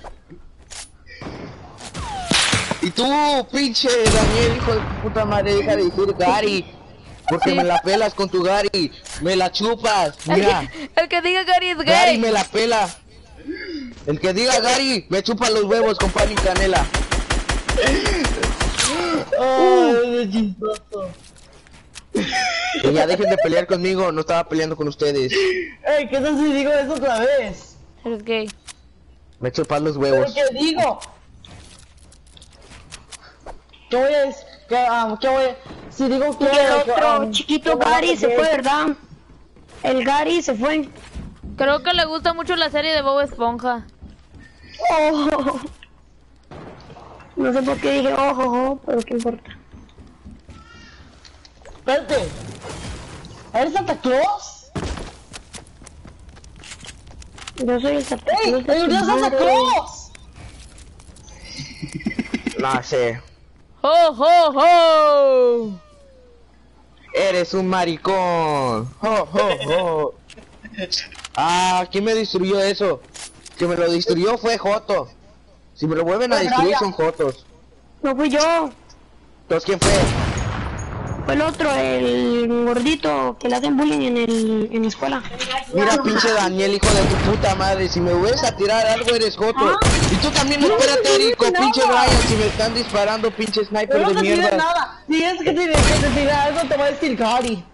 Y tú, pinche Daniel, hijo de tu puta madre, deja de decir Gary. Porque Sí. me la pelas con tu Gary. Me la chupas. Mira. El que diga Gary es Gary gay. me la pela. El que diga Gary me chupa los huevos con pan y canela. Ay, es chistoso. Y ya dejen de pelear conmigo, no estaba peleando con ustedes. Ey, ¿qué tal si digo eso otra vez? Eres gay. Me chupas los ¿Pero huevos. qué digo? ¿Qué voy a decir? ¿Qué voy a... Si digo que... Y el otro chiquito que- Gary se fue, ¿verdad? El Gary se fue. Creo que le gusta mucho la serie de Bob Esponja. Oh. No sé por qué dije ojo, pero qué importa. Espérate. ¿Eres Santa Claus? Yo soy el Santa ¡Ey! Claus de ¡Eres tu Santa madre. Claus! No sé. ¡Ho, ho, ho! Eres un maricón. Jo, jo, jo. Ah, ¿quién me destruyó eso? Que me lo destruyó fue Joto. Si me lo vuelven a destruir son Jotos. No fui yo, Entonces, ¿quién fue? fue el otro, el gordito que le hacen bullying en la escuela. Mira, pinche Daniel, hijo de tu puta madre. Si me vuelves a tirar algo, eres Joto. Y tú también, espérate, Erico, pinche Brian. Si me están disparando, pinche sniper No de te tires mierda. nada. Si es que te tira algo, te voy a decir Gary.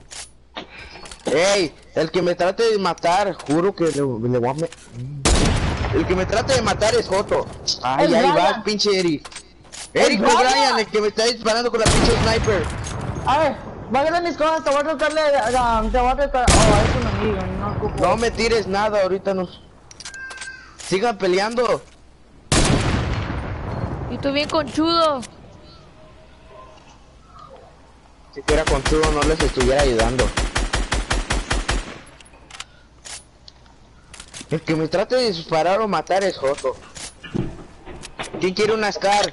Ey, el que me trate de matar, juro que le voy a... El que me trate de matar es Joto. Ay, Es ahí Brian. vas, pinche Eric. Eric o Brian. Brian, el que me está disparando con la pinche sniper. A ver, va a mis cosas, te voy a tratar de... Te voy a tratar... Oh, es un amigo, no ocupo. No me tires nada, ahorita no. Sigan peleando. Y tú bien conchudo. Si fuera conchudo no les estuviera ayudando. El que me trate de disparar o matar es Joto. ¿Quién quiere una Scar?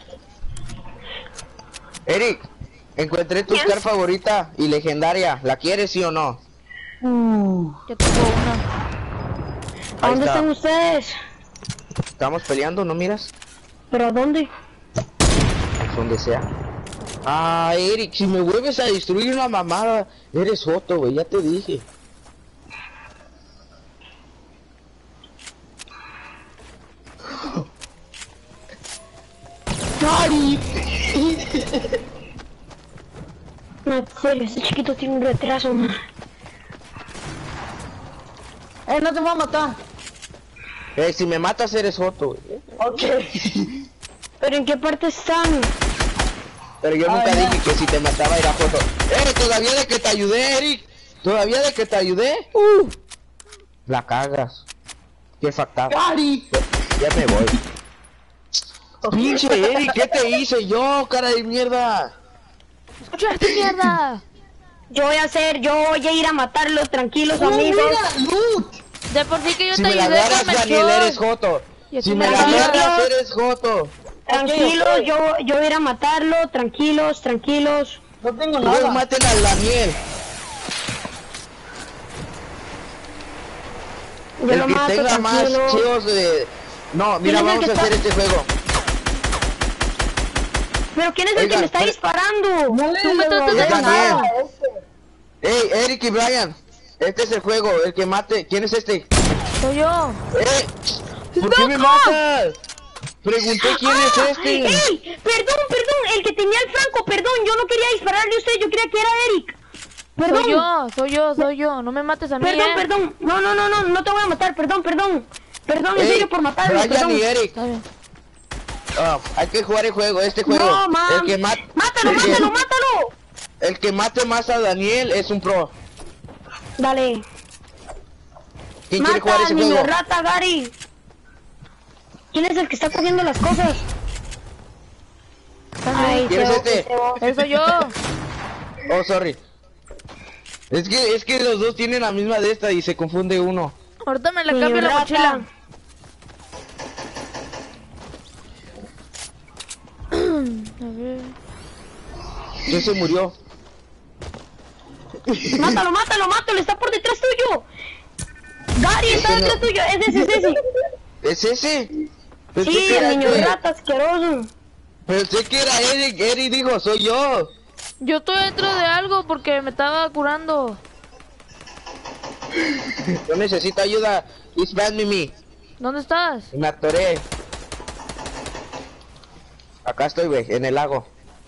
Eric, encontré tu Scar favorita y legendaria. ¿La quieres sí o no? Yo tengo una. ¿A Ahí dónde está. están ustedes? Estamos peleando, ¿no miras? ¿Pero a dónde? Donde sea. Ah, Eric, si me vuelves a destruir una mamada, eres Joto, güey, ya te dije. Gary. No, en serio, este chiquito tiene un retraso. No te voy a matar. Si me matas eres Joto, güey. Ok. ¿Pero en qué parte están? Pero yo nunca Ay, no. dije que si te mataba era Joto. Todavía de que te ayudé, Eric. Todavía de que te ayudé. La cagas. Qué factado. Gary. Ya me voy. Pinche Eric, ¿qué te hice yo, cara de mierda? ¡Escuchaste, mierda! Yo voy a ir a matarlos, tranquilos Oh, amigos. mira, loot. De por sí que yo Si te me la ayudé agarras, con Daniel, Melchor. eres Joto. Y aquí Si me me la agarras, agarras, eres Joto. Tranquilos, Ok. yo voy a ir a matarlo, tranquilos. No tengo Luego nada. maten al Daniel. Yo El lo que mato, tenga más tranquilo. chivos de... No, mira, ¿Quién es el vamos que a hacer está- este juego. Pero ¿quién es el Oigan, que me está pero- disparando? No le Tú me digo tratas de nada. matar. Ey, Eric y Brian. Este es el juego, el que mate. ¿Quién es este? Soy yo. ¿Por qué me matas? Pregunté quién es este. ¡Ey! Perdón, el que tenía el franco, perdón, yo no quería dispararle a usted, yo creía que era Eric. Perdón, Soy yo. No me mates a mí, perdón, no te voy a matar, perdón, en Ey, serio por matarlo, Brian perdón. y Eric. Está bien. Hay que jugar el juego, este juego. No, man. El que mate... Mátalo. El que mate más a Daniel es un pro. Dale, ¿Quién quiere jugar mata ese niño juego? rata, Gary. ¿Quién es el que está cogiendo las cosas? Ay, ¿Quién es este? Eso soy yo. Oh, sorry. Es que los dos tienen la misma de esta y se confunde uno. Ahorita me la Niño cambio la rata. mochila. A ver. ¿Quién se murió? Mátalo, está por detrás tuyo. Gary, está Ese no- detrás tuyo, es ese. ¿Es ese? Pensé Sí, que era el niño este. rata asqueroso. Pensé que era Eric. Eric dijo, soy yo. Yo estoy dentro de algo porque me estaba curando. Yo necesito ayuda. It's bad me. ¿Dónde estás? Me atoré. Acá estoy, güey, en el lago.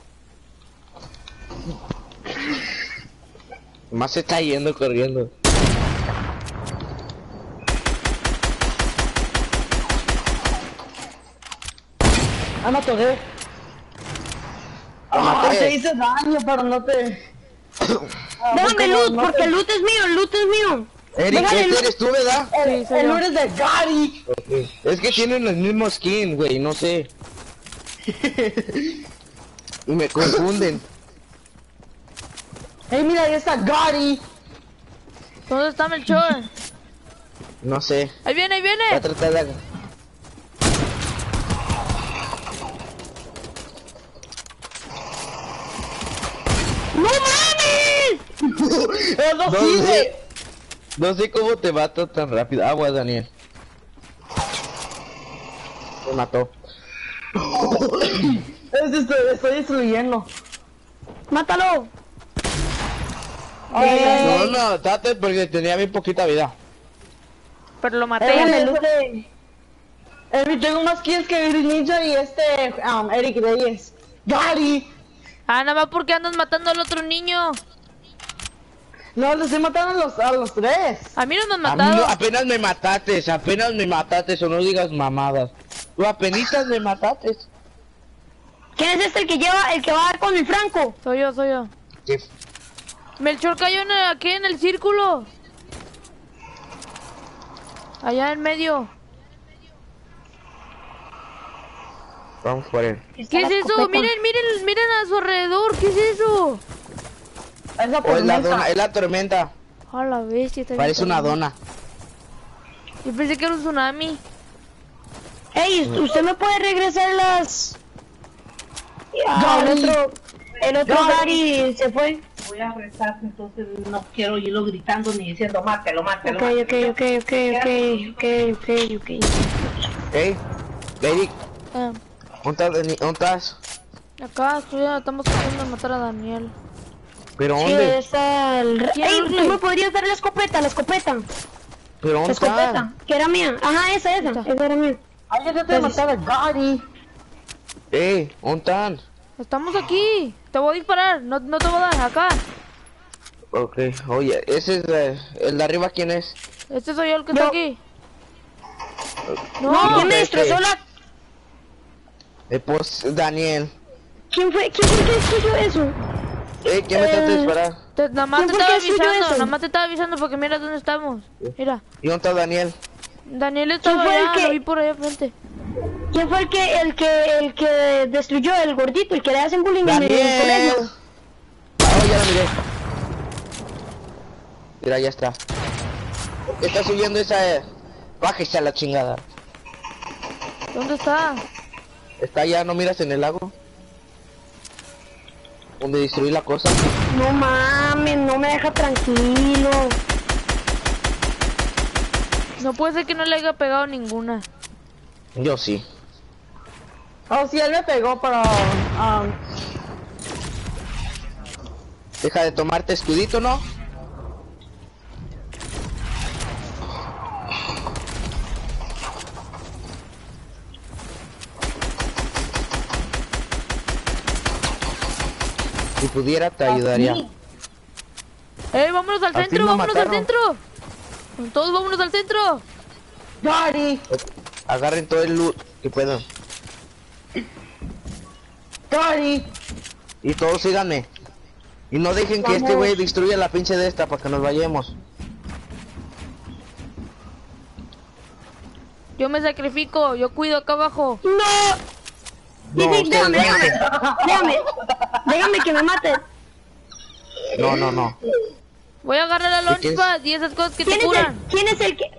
Más se está yendo corriendo. Ah, me atoré. Lo maté. Te hice daño, pero no te... Déjame loot, porque el loot es mío, el loot es mío. Eric, Déjale este loot. eres tú, ¿verdad? Sí, soy El yo. lure es de Gary. Ok. Es que tienen el mismo skin, güey, no sé. Y me confunden. Hey, mira, ahí está Gary. ¿Dónde está Melchor? No sé. Ahí viene, ahí Voy a viene. tratar de... ¡No mames! Eso No sí, sé. No sé cómo te mato tan rápido. Agua, Daniel. Me mató. Estoy destruyendo. ¡Mátalo! No, no, trate porque tenía bien poquita vida. Pero lo Déjame maté. loot. Tengo más kills que Eric Ninja y Eric Reyes. Gary. Ah, nada más porque andas matando al otro niño. No, le estoy matando a los tres. A mí no me han A mí matado. no, apenas me mataste, o no digas mamadas. Tú apenitas me mataste. ¿Quién es este el que va con el Franco? Soy yo, soy yo. ¿Qué? Melchor cayó aquí en el círculo. Allá en medio. Vamos por él. ¿Qué es eso? Miren, miren, miren a su alrededor. ¿Qué es eso? Es la Oh, tormenta. es la tormenta. A la bestia. está bien Parece una cabrón. dona. Yo pensé que era un tsunami. Ey, ¿usted me puede regresar las...? Gary. El otro Gary. Gary se fue. Voy a rezar, entonces no quiero oírlo gritando ni diciendo mátelo, mátelo. Ok. Hey, Eric, Ah, ¿dónde estás? acá estamos tratando de matar a Daniel. ¿Pero Sí, dónde? está el... ¿Quién Ey, es? ¿tú me podrías dar la escopeta? ¿Pero La dónde escopeta, estás? que era mía. Ajá, esa era mía. Alguien trata de matar a Gary. ¿Dónde están? Estamos aquí. Te voy a disparar. No te voy a dar. Acá. Ok, oye, ese es el de arriba, ¿quién es? Este soy yo el que está Yo. aquí. No, No. ¿quién me ok, destrozó ok. la...? Pues Daniel. ¿Quién fue que destruyó eso? ¿Quién me trata de disparar? Nada más ¿Quién te fue estaba que destruyó avisando. eso? Nada más te estaba avisando porque mira dónde estamos. Mira. ¿Y dónde está Daniel? Daniel estaba fue el allá. que- Lo vi por allá enfrente. ¿Quién fue el que destruyó el gordito, el que le hacen bullying en el ¡Daniel! colegio? Oh, ya lo miré. Mira, ya está. ¿Por qué está subiendo esa? Bájese a la chingada. ¿Dónde está? ¿Está allá, no miras en el lago? Donde destruí la cosa. No mames, no me deja tranquilo. No puede ser que no le haya pegado ninguna. Yo sí. Oh, sí, él me pegó, pero... Deja de tomarte escudito, ¿no? Si pudiera te ayudaría. Vámonos al Al centro, fin lo vámonos al mataron. centro. Todos vámonos al centro. Gary. Agarren todo el loot que puedan. Gary. Y todos síganme. Y no dejen que este güey destruya la pinche de esta para que nos vayamos. Yo me sacrifico, yo cuido acá abajo. No. No, Sí, ustedes déjame no. que me mate. No. Voy a agarrar la ¿Y qué es? launchpad y esas cosas que te ¿Quién curan. es el que?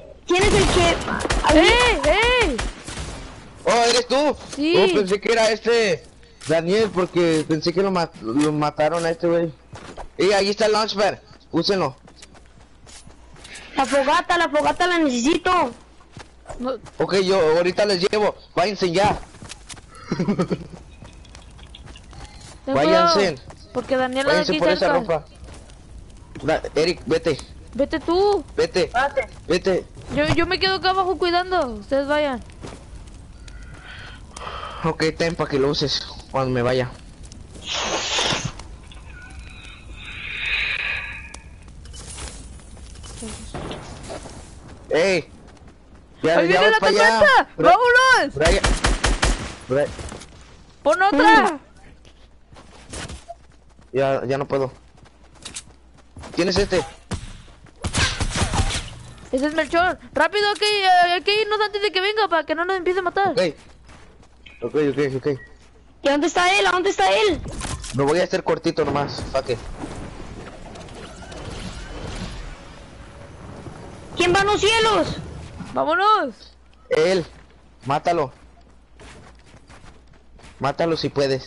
¡Eh! Oh, ¿eres tú? Sí. Oh, pensé que era Daniel, porque pensé que lo mataron a este güey. Ahí está el launchpad. Úsenlo. La fogata la necesito. No, Ok, yo ahorita les llevo. Váyanse ya. ten Váyanse. cuidado. Porque Daniela Váyanse aquí por esa cerca. ropa. Eric, vete. Vete tú. Vete. Espérate. Vete. Yo me quedo acá abajo cuidando. Ustedes vayan. Ok, ten para que lo uses cuando me vaya. ¡Ey! Ya, ¡Ahí ya viene vas la para allá. tormenta! ¡Vámonos! Brian. ¡Pon otra! Ya no puedo. ¿Quién es este? Ese es Melchor. ¡Rápido! Hay que irnos antes de que venga para que no nos empiece a matar. Ok. ¿Y dónde está él? ¿A dónde está él? Lo voy a hacer cortito nomás, faque. ¿Quién va a los cielos? ¡Vámonos! Él, mátalo. Mátalo si puedes.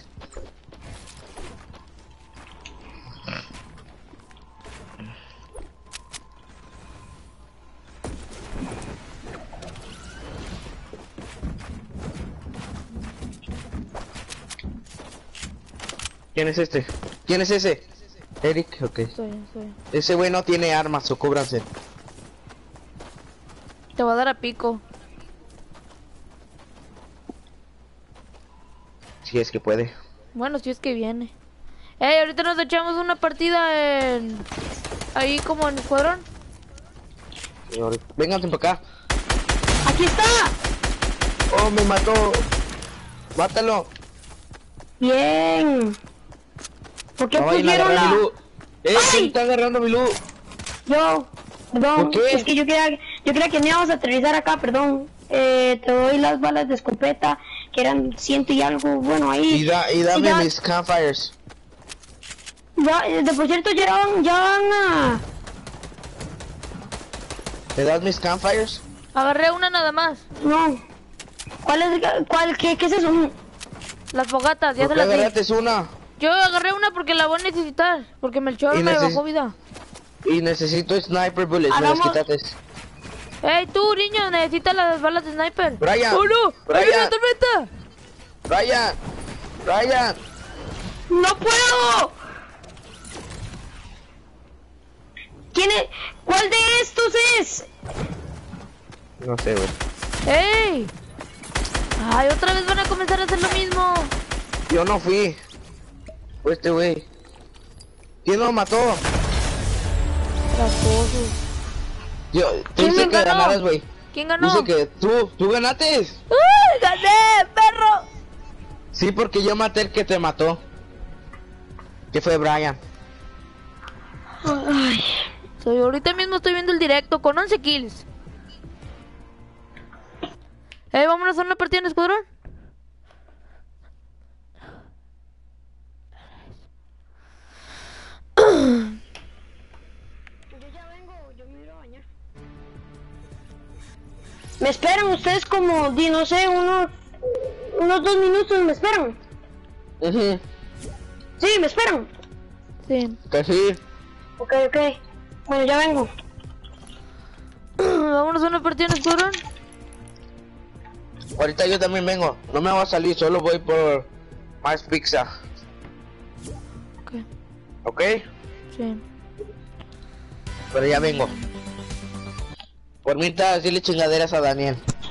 ¿Quién es este? ¿Quién es ese? Eric, ok. Estoy. Ese güey no tiene armas, o cúbranse. Te voy a dar a pico. Si es que puede. Bueno, si es que viene. Ahorita nos echamos una partida en... Ahí como en escuadrón. Señores, vénganse para acá. ¡Aquí está! Oh, me mató. Mátalo. Bien. ¿Por qué No vayan a pusieron agarrar mi la...? luz. ¿Quién ¡Ay! está agarrando mi luz? Yo, perdón, ¿Por qué? es que yo creía que no íbamos a aterrizar acá, perdón. Te doy las balas de escopeta, que eran 100 y algo, bueno, ahí. Y dame ya- mis campfires. Ya, por cierto, ya van a... ¿Me das mis campfires? Agarré una nada más. No. ¿Qué es eso? Las fogatas, ya ¿Por se qué las di. agarraste una? Yo agarré una porque la voy a necesitar. Porque Melchor Y me neces- bajó vida. Y necesito sniper bullets, me las Hagamos- quitaste. ¡Ey, tú, niño! Necesitas las balas de sniper. Brian, ¡Oh, no! ¡Ahí viene la tormenta! Brian. ¡No puedo! ¿Cuál de estos es? No sé, güey. ¡Ey! ¡Ay, otra vez van a comenzar a hacer lo mismo! Yo no fui. Fue este güey. ¿Quién lo mató? Tramposos. Yo te ¿Quién hice me que ganó? ganaras, güey. ¿Quién ganó? Dice que tú ganaste. ¡Ay, gané, perro! Sí, porque yo maté el que te mató. Que fue Brian. Ay, Ahorita mismo estoy viendo el directo con 11 kills. Vámonos a una partida en escuadrón. me esperan ustedes como, no sé, unos 2 minutos, me esperan. Sí, me esperan. Sí. Que sí. Ok. Bueno, ya vengo. Vámonos a una partida en escuadrón. Ahorita yo también vengo. No me voy a salir, solo voy por más pizza. Ok. ¿Ok? Sí. Pero ya vengo. Por mientras decirle chingaderas a Daniel.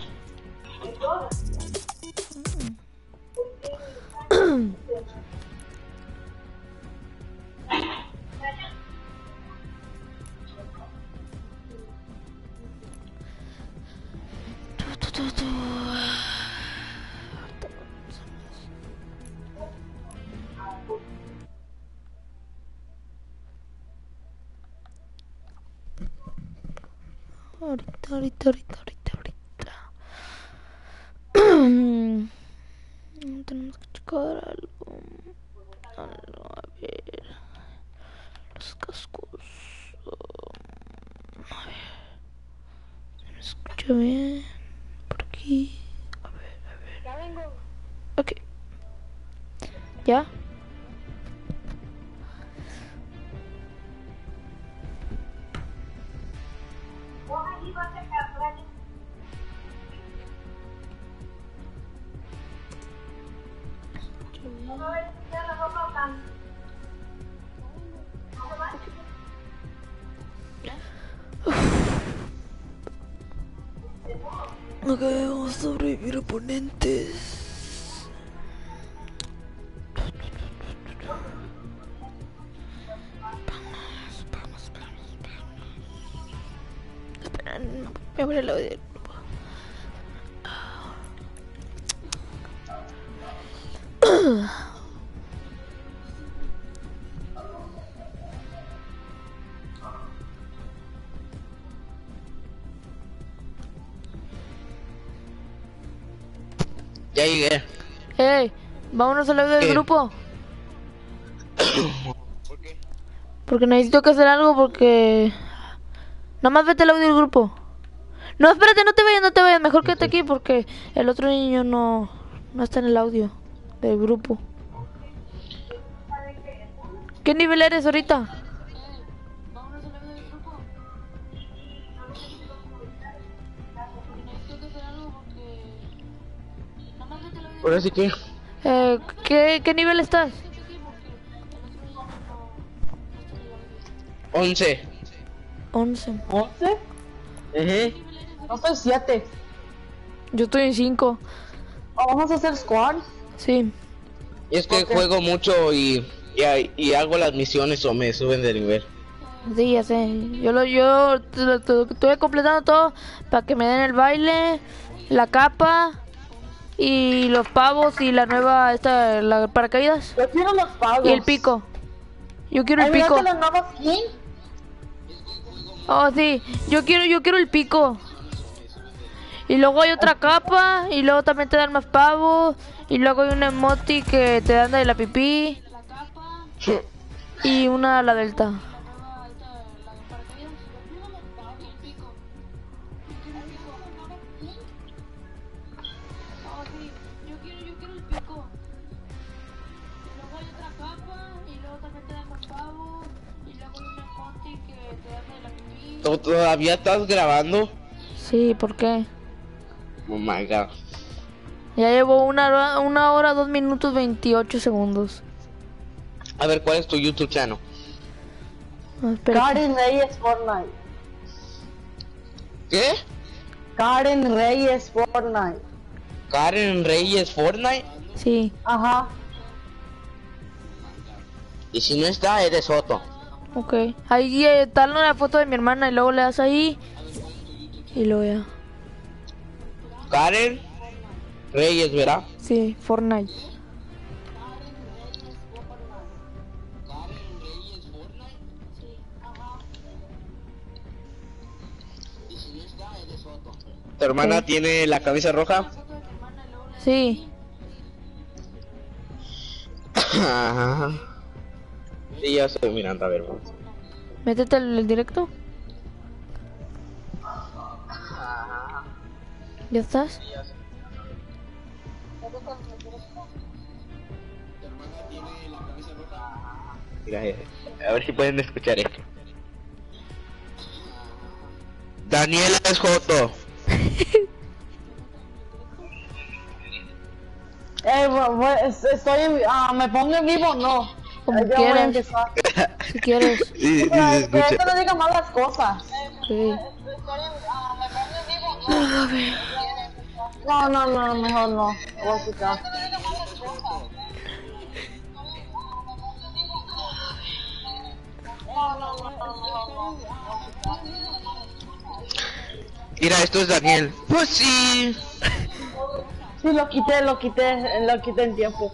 Ahorita. Tenemos que checar algo. A ver. Los cascos. A ver. ¿Se me escucha bien? Por aquí. A ver. Ya vengo. Ok. ¿Ya? Ok, vamos a sobrevivir oponentes. Vamos. Esperen, me abre el audio. Ya llegué. Hey, vámonos al audio del ¿Qué? grupo. ¿Por qué? Porque necesito que hacer algo porque... Nada más vete al audio del grupo. No, espérate, no te vayas. Mejor quédate aquí porque el otro niño no está en el audio del grupo. ¿Qué nivel eres ahorita? Ahora sí que. ¿Qué nivel estás? 11. 11. ¿11? No soy 7. Yo estoy en 5. ¿Vamos a hacer squad? Sí. Y es que juego mucho y hago las misiones o me suben de nivel. Sí, ya sé. Yo estoy completando todo para que me den el baile, la capa y los pavos y la nueva la paracaídas Yo quiero los pagos. y el pico. Yo quiero el pico. ¿Miraste la nueva skin? Oh, sí. Yo quiero el pico. Y luego hay otra capa y luego también te dan más pavos y luego hay un emoti que te dan de la pipí y una la delta. ¿Todavía estás grabando? Sí, ¿por qué? Oh my god. Ya llevo una hora, 2 minutos, 28 segundos. A ver, ¿cuál es tu YouTube channel? No, espera. Karen Reyes Fortnite. ¿Qué? Karen Reyes Fortnite. Karen Reyes Fortnite. Sí. Ajá. Y si no está, eres Otto. Ok. Ahí está la foto de mi hermana y luego le das ahí y luego ya. Karen Reyes, ¿verdad? Sí, Fortnite. ¿Tu hermana Ok. tiene la camisa roja? Sí. Ajá. Sí, ya estoy mirando, a ver, vamos. Métete el directo. ¿Ya estás? Mira, a ver si pueden escuchar esto. Daniela es Joto. Estoy en... ¿me pongo en vivo o no? Como Ya voy a quieras. empezar. Si quieres. Sí, sí, Pero se que escucha. esto no diga malas cosas. Sí. No, mejor no. Voy a quitar. Mira, esto es Daniel. Pues sí. Sí, lo quité en tiempo.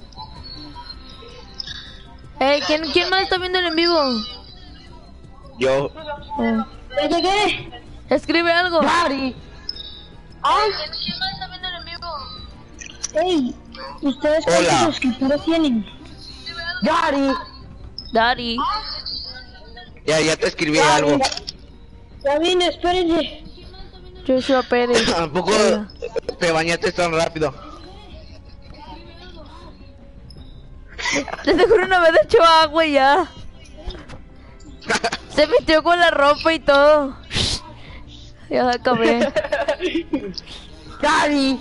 ¿Quién más está viendo en vivo? Yo. Oh. ¡Ya llegué! Escribe algo. ¡Daddy! ¡Ay! ¿Quién más está viendo en vivo? Ey, ¿ustedes Hola. cuántos suscriptores tienen? ¡Daddy! Daddy. Ya te escribí algo. Ya vine, espérense. Joshua Pérez. Tampoco Hola. te bañaste tan rápido. Te seguro una vez echó agua y ya. Se metió con la ropa y todo. Ya acabé. ¡Daddy!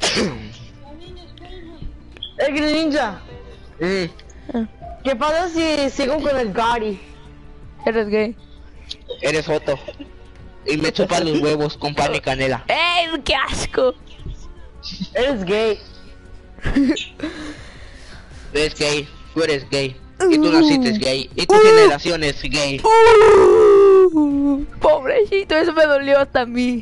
Green Ninja, ¿qué pasa si sigo con el Gary? Eres gay. Eres Joto. Y me chupa los huevos con pan y canela. ¡Ey, qué asco! Eres gay. Eres gay, tú eres gay. Y tú naciste gay. Y tu generación es gay. Pobrecito, eso me dolió hasta a mí.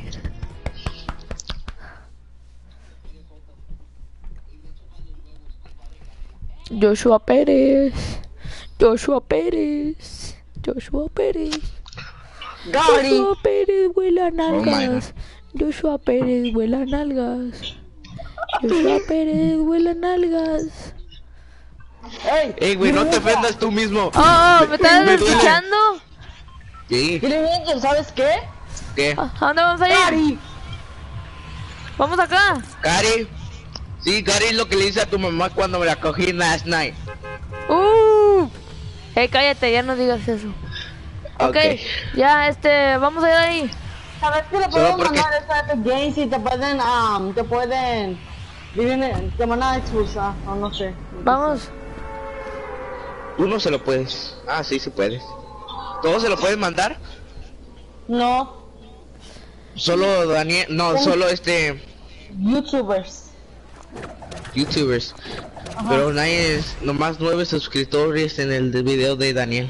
Joshua Pérez. Joshua Pérez. Joshua Pérez. Gary. Joshua Pérez vuela Oh my nalgas. Joshua Pérez vuela nalgas. Joshua Pérez vuela nalgas. Ey, Ey, güey, no te ofendas tú mismo. ¿Me estás me duele. escuchando? Sí, Green Angel, ¿sabes qué? ¿qué? ¿A dónde vamos a ir? Gary. Vamos acá. Gary. Sí, Gary es lo que le hice a tu mamá cuando me la cogí last night. Cállate, ya no digas eso. Ok, Ok. ya, vamos a ir ahí. ¿Sabes que le Solo puedes porque- mandar esta Epic Games y te pueden, te van a expulsar, o no sé. Vamos. Tú no se lo puedes. Ah, sí, sí puedes. ¿Todos se lo pueden mandar? No, Solo Daniel, no, solo YouTubers. YouTubers. Pero nadie es, nomás 9 suscriptores en el video de Daniel.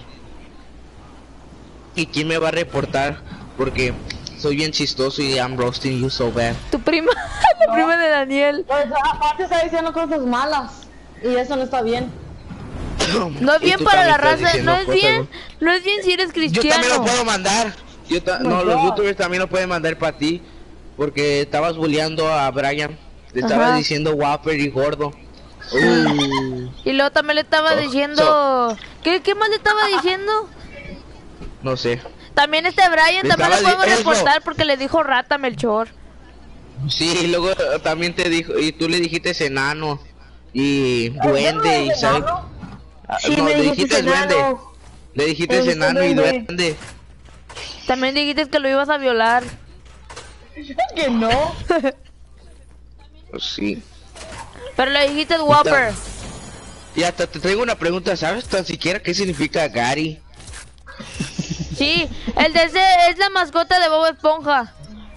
¿Y quién me va a reportar? Porque soy bien chistoso y I'm roasting you so bad. Tu prima, la prima de Daniel. Pues aparte está diciendo cosas malas. Y eso no está bien. No es Y bien tú para la también estás raza, diciendo no es cosas, bien, güey. no es bien si eres Yo también cristiano. lo puedo mandar. No, los God. youtubers también lo pueden mandar para ti. Porque estabas bulleando a Brian. Le estabas Ajá. diciendo Whopper y gordo. Y luego también le estaba Oh, diciendo... ¿Qué más le estaba diciendo? No sé. También Brian, Le también le estaba podemos eso. reportar porque le dijo rata a Melchor. Sí, y luego también te dijo, y tú le dijiste enano y duende y sabe. Ah, Sí, no, me le dijiste dijiste duende. enano. Le dijiste Me dijiste enano y duende. duende. También dijiste que lo ibas a violar. Que no. Pues sí. Pero le dijiste Whopper. Y hasta te traigo una pregunta, ¿sabes tan siquiera qué significa Gary? Sí, el de ese es la mascota de Bob Esponja.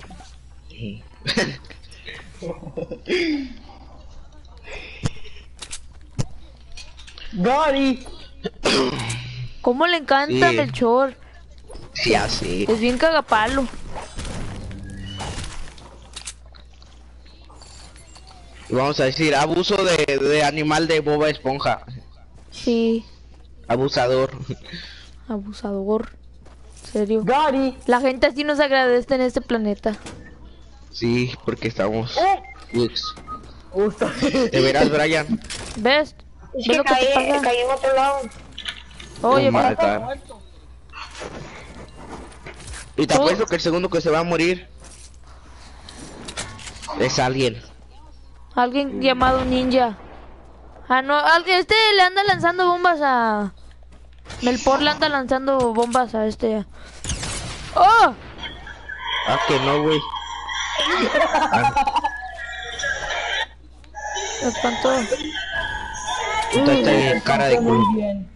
Gary. ¿Cómo le encanta a Sí. Melchor? Sí, así. Es bien cagapalo. Vamos a decir, abuso de animal de Boba Esponja. Sí, Abusador. abusador. Serio. Gary. La gente así nos agradece en este planeta. Sí, porque estamos... Ux. Gusta. De veras, Brian. ¿Ves? Es ¿Ves que lo que te pasa? caí en otro lado. Oye, Oh my pa- God. Y te apuesto que el segundo que se va a morir es alguien. alguien llamado Ninja. Ah, no, le anda lanzando bombas a... Melpor le anda lanzando bombas a ¡Oh! Ah, que no, güey. Me espantó. Puta, está bien, cara de culo. Muy bien.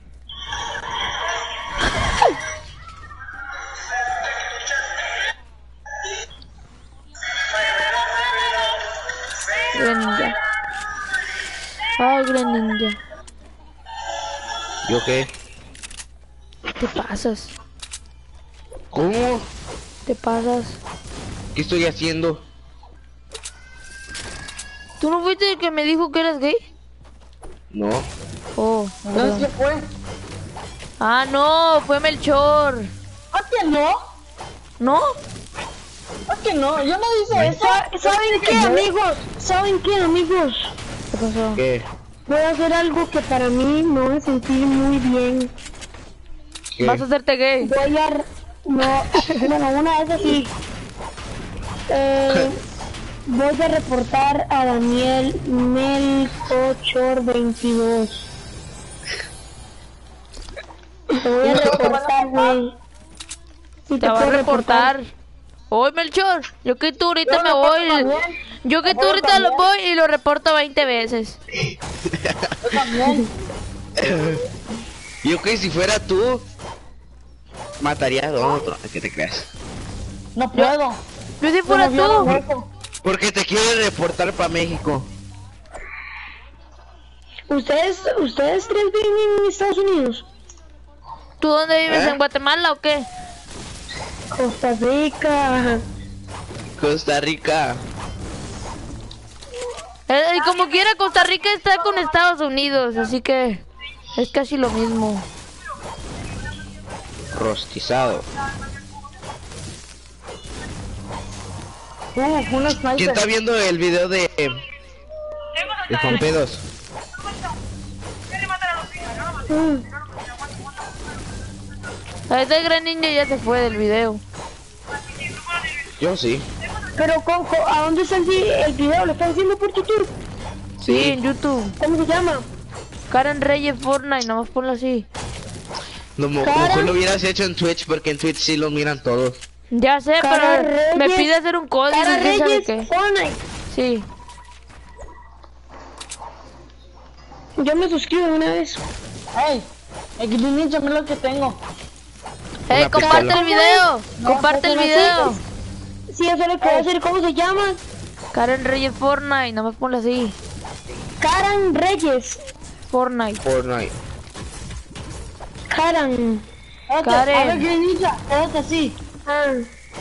Gran ninja. Ay, gran ninja. ¿Yo qué? Te pasas. ¿Cómo? Te pasas. ¿Qué estoy haciendo? ¿Tú no fuiste el que me dijo que eras gay? No. Oh, Entonces, ¿qué fue? ah, no, fue Melchor. ¿Ah, que no? ¿No? ¿Ah, que no? Yo no hice eso. ¿Saben qué, amigos? ¿Saben qué, amigos? ¿Qué pasó? ¿Qué? Voy a hacer algo que para mí me va a sentir muy bien. ¿Qué? Vas a hacerte gay. Voy a... No, bueno, una vez así. Voy a reportar a Daniel Melcochor22. Te voy a reportar, güey. Sí, Te va a puedo reportar. Hoy, Melchor, yo que tú ahorita me voy. Yo que tú ahorita lo voy y lo reporto 20 veces. Yo también. Yo que si fuera tú, mataría a otro. ¿Qué te creas? No puedo. Yo si Se fuera me vieron tú. eso. Porque te quiere reportar para México. ¿Ustedes tres viven en Estados Unidos? ¿Tú dónde vives? ¿Eh? ¿En Guatemala o qué? Costa Rica. Costa Rica. Y como quiera, Costa Rica está con Estados Unidos, así que es casi lo mismo. Rostizado. Un sniper. ¿Quién está viendo el video de Juan Pedos? Este gran ninja ya se fue del video. Yo sí. Pero Conco, ¿a dónde está el video? ¿Lo están haciendo por YouTube? Sí, en YouTube. ¿Cómo se llama? Karen Reyes Fortnite, nomás ponlo así. Mejor lo hubieras hecho en Twitch porque en Twitch sí lo miran todos. Ya sé, Cara pero me Reyes- pide hacer un código Cara y quién sabe Reyes qué. Fortnite. Sí. Yo me suscribo de una vez. Ey, el Green Ninja, mira lo que tengo. Hey, Una comparte pistola. el video. No, pues, Comparte el no, no, video. Sí, eso es lo que voy a hacer. ¿Cómo se llama? Karen Reyes Fortnite, nomás ponlo así. Karan Reyes. Fortnite. Fortnite. Karan. Karen. A ver, Green Ninja, quédate así. Ah,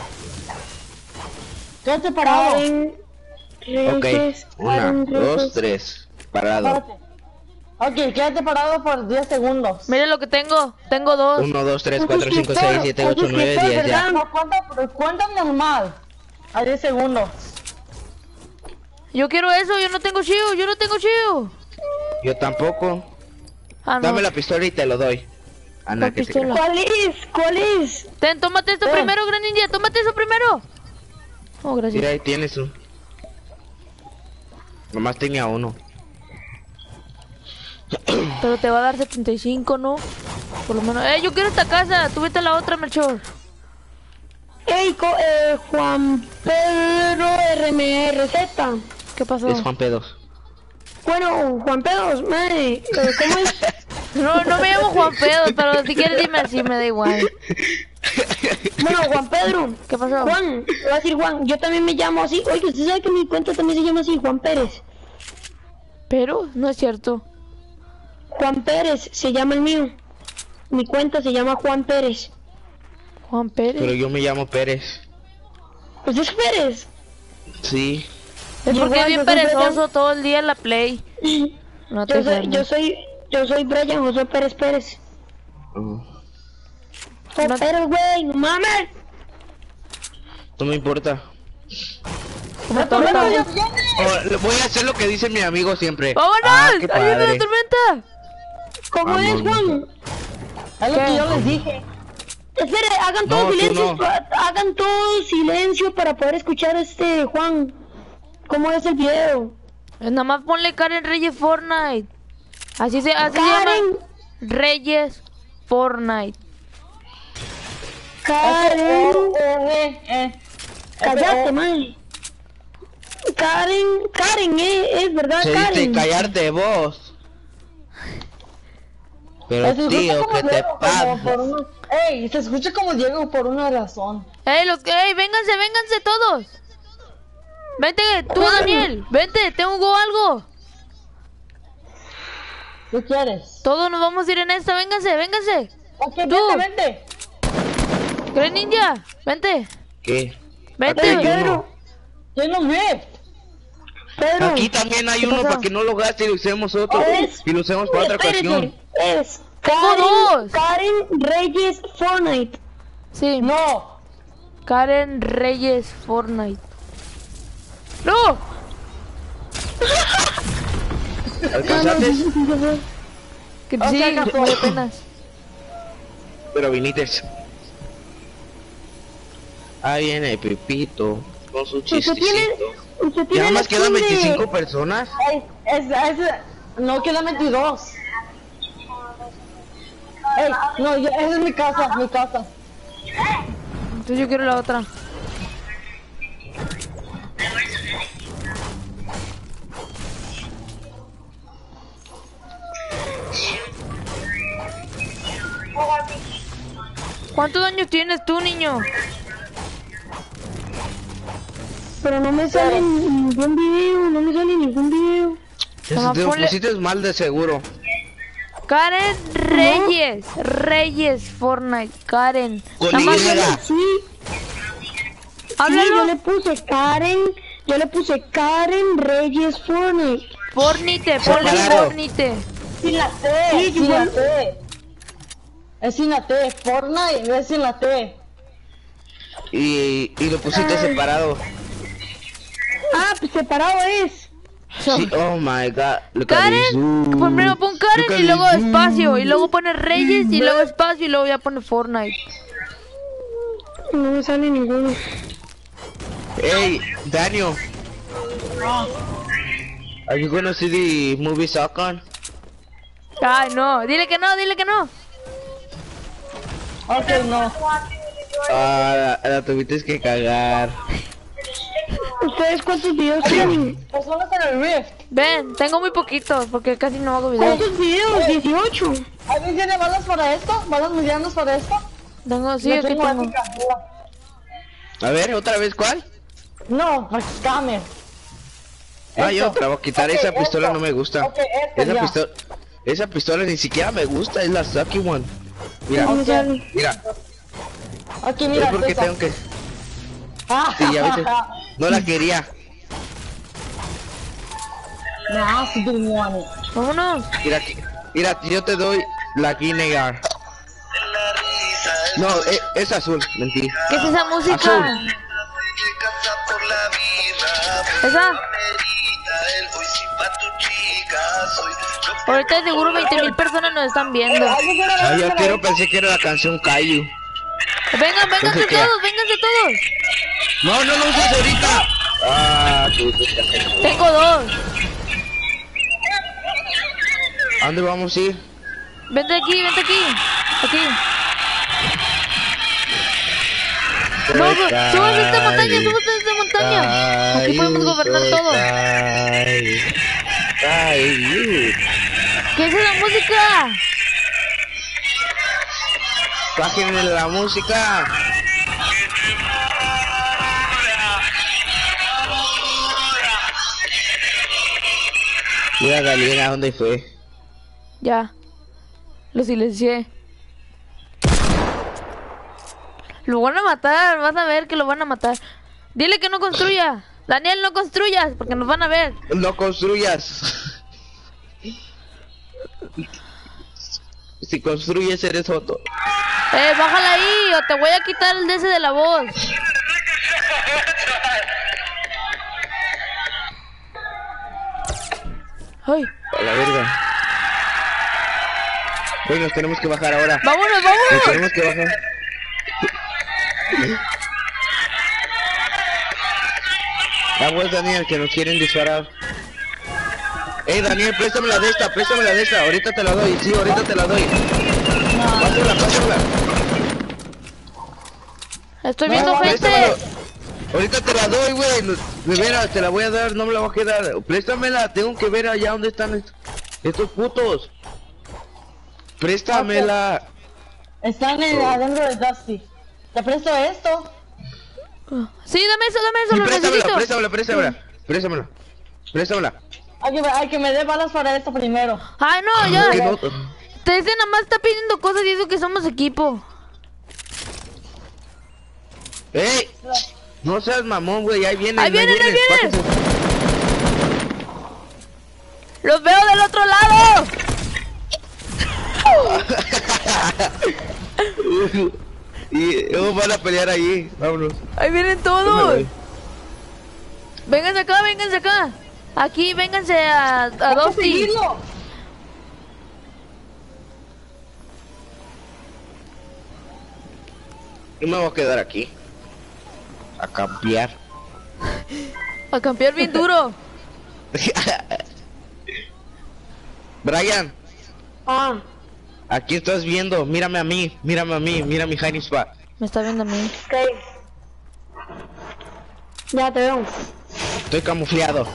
Quédate parado. Karen Ok. Reyes. 1, Karen 2, Reyes. 3. Parado. Párate. Ok, quédate parado por 10 segundos. Miren lo que tengo. Tengo dos. 1, 2, 3, Un 4, 5, 6, suscriptor, 7, un 8, 9, suscriptor, 10 ya. ¿verdad? No, cuenta normal. A 10 segundos. Yo quiero eso, yo no tengo shield, yo no tengo shield. Yo tampoco. Ah, no. Dame la pistola y te lo doy. Ana, La que te pistola. ¿Cuál es? ¿Cuál es? Ten, tómate esto Ten. primero, gran ninja, tómate eso primero. Oh, gracias. Mira, ahí tienes un. Nomás tenía uno. Pero te va a dar 75, ¿no? Por lo menos. Yo quiero esta casa. Tú vete a la otra, Melchor. Hey, Juan Pedro RMRZ. ¿Qué pasó? Es Juan Pedos. Bueno, Juan Pedro, madre, ¿cómo es? No, no me llamo Juan Pedro, pero si quieres dime así, me da igual. Bueno, Juan Pedro. ¿Qué pasó? Juan, voy a decir Juan, yo también me llamo así. Oye, ¿usted sabe que mi cuenta también se llama así, Juan Pérez? Pero no es cierto. Juan Pérez se llama el mío. Mi cuenta se llama Juan Pérez. Juan Pérez. Pero yo me llamo Pérez. Pues es Pérez. Sí. Es porque es bien Igual, yo soy perezoso todo el día en la play. No te Yo soy Brian José Pérez Pérez. Oh, Juan No- Pérez, güey, no mames. no me importa. Como torta. Voy a hacer lo que dice mi amigo siempre. ¡Vámonos! Ah, qué ¡Ahí viene la padre. tormenta! ¿Cómo es, Juan? Es lo ¿Qué? que yo les dije. Espere, hagan No, todo tú silencio, no. hagan todo silencio para poder escuchar Juan. ¿Cómo es el video? Nada más ponle Karen Reyes Fortnite. Así se Karen. llama. Reyes Fortnite. Karen, F-O-R-E. cállate, man. Karen, es verdad, Se dice Karen. callarte vos. Pero Se escucha tío, como ¿qué te Diego, como pasa? por una- Ey, se escucha como Diego por una razón. Vénganse, vénganse todos. Vente, tú Daniel, vente, tengo algo. ¿Qué quieres? Todos nos vamos a ir en esta, vénganse, vénganse. Ok, Tú. vente. Gran Ninja, vente, ¿Qué? vente. Aquí hay Pedro, uno. Yo no me. Pedro. Aquí también hay ¿Qué uno pasó? para que no lo gaste y lo usemos otro. Y lo usemos para otra Espérese, ocasión. es Tengo Karen, dos. Karen Reyes Fortnite. Sí, No. Karen Reyes Fortnite. ¡No! ¿Alcanzaste? Que O sí, sea, Capo. muy apenas. Pero viniste. Ahí viene Pepito con su Usted chistecito. tiene Ya la más quedan skin de- 25 personas. Ey, no queda 22. Ey, no, esa es mi casa, mi casa. Entonces yo quiero la otra. ¿Cuántos años tienes tú, niño? Pero no me sale ningún video, no me sale ningún video. Toma, Te lo ponle- pusiste mal de seguro. Karen Reyes. Reyes Fortnite. Karen. Con Nada más Y. Sí, háblalo. yo le puse Karen Reyes Fortnite. Fornite, ponle Separado. Fornite. Sin la T, Sí, sin yo- la T. Es sin la T, Fortnite es sin la T. Y lo pusiste separado. Ah, pues separado es. Sí, oh my god. Look at Karen, this dude. primero pon Look Karen at y luego this dude. espacio. Y luego pone Reyes y luego espacio y luego ya pone Fortnite. No me sale ninguno. Hey, Daniel. Are you gonna see the movie Soccer? Ay, no. Dile que no, dile que no. Ok, no. Ah, la tuviste que cagar. ¿Ustedes cuántos videos tienen? Personas en el Rift. Ven, tengo muy poquitos porque casi no hago videos. ¿Cuántos videos? 18. ¿Alguien tiene balas para esto? ¿Balas medianas para esto? Tengo, sí, Yo aquí tengo tengo. épica. A ver, otra vez, ¿cuál? No, para Scammer. Hay Esto. otra, voy a quitar Ok, esa pistola, esto. no me gusta. Ok, esto, ya. Esa pistola ni siquiera me gusta, es la Sucky One. Mira, No me sale. mira, Aquí, es mira, porque esa. tengo que... Ah, Sí, ya viste, no la quería. Nah, sí didn't want it. Vámonos. Mira, mira, yo te doy la Guinea. No, es azul, mentí. ¿Qué es esa música? Azul. ¿Esa? Ahorita de seguro 20,000 personas nos están viendo. ¿Alguien tiene Ah, balas yo para quiero, esto? pensé que era la canción Caillou. Vengan, vénganse Entonces, ¿qué? todos, vénganse todos. No, no lo uses ahorita. Ah, Tengo dos. ¿a dónde vamos a ir? Vente aquí, vente aquí. Aquí. No, súbase a esta montaña, súbase a esta montaña. Aquí podemos gobernar todo. Caillou. ¿Qué es esa música? Bájenle la música. Mira, Galina, ¿dónde fue? Ya. Lo silencié. Lo van a matar, vas a ver que lo van a matar. Dile que no construya. Daniel, no construyas, porque nos van a ver. No construyas. Si construyes eres otro. Bájala ahí, o te voy a quitar el DC de la voz. Ay, A la verga. Hoy nos tenemos que bajar ahora. vámonos, Nos vámonos. tenemos que bajar. Aguas, Daniel, que nos quieren disparar. Daniel, préstame la de esta, préstame la de esta. Ahorita te la doy, sí, ahorita te la doy. Pásala, pásala. Estoy viendo gente. Préstamelo. Ahorita te la doy, güey. De veras, te la voy a dar, no me la voy a quedar. Préstamela, tengo que ver allá dónde están estos putos. Préstamela. Están adentro de Dusty. Te presto esto. Sí, dame eso, Sí, lo necesito. préstamela. Préstamela. Hay que me dé balas para esto primero. Ay, no, Que ya. no- Te dice nada más está pidiendo cosas y eso que somos equipo. ¡Ey! No seas mamón, güey, ahí vienen. Ahí vienen, ahí vienen. Pásense. Los veo del otro lado. Y van a pelear ahí, vámonos. Ahí vienen Yo me todos. voy. Vénganse acá, vénganse acá. Aquí, vénganse a Hay que Dusty. seguirlo. Yo me voy a quedar aquí. A campear. A campear bien duro. Brian, Ah, aquí estás viendo, mírame a mí, mira mi hiding spot. Me está viendo a mí. ok. Ya te veo. Estoy camufleado.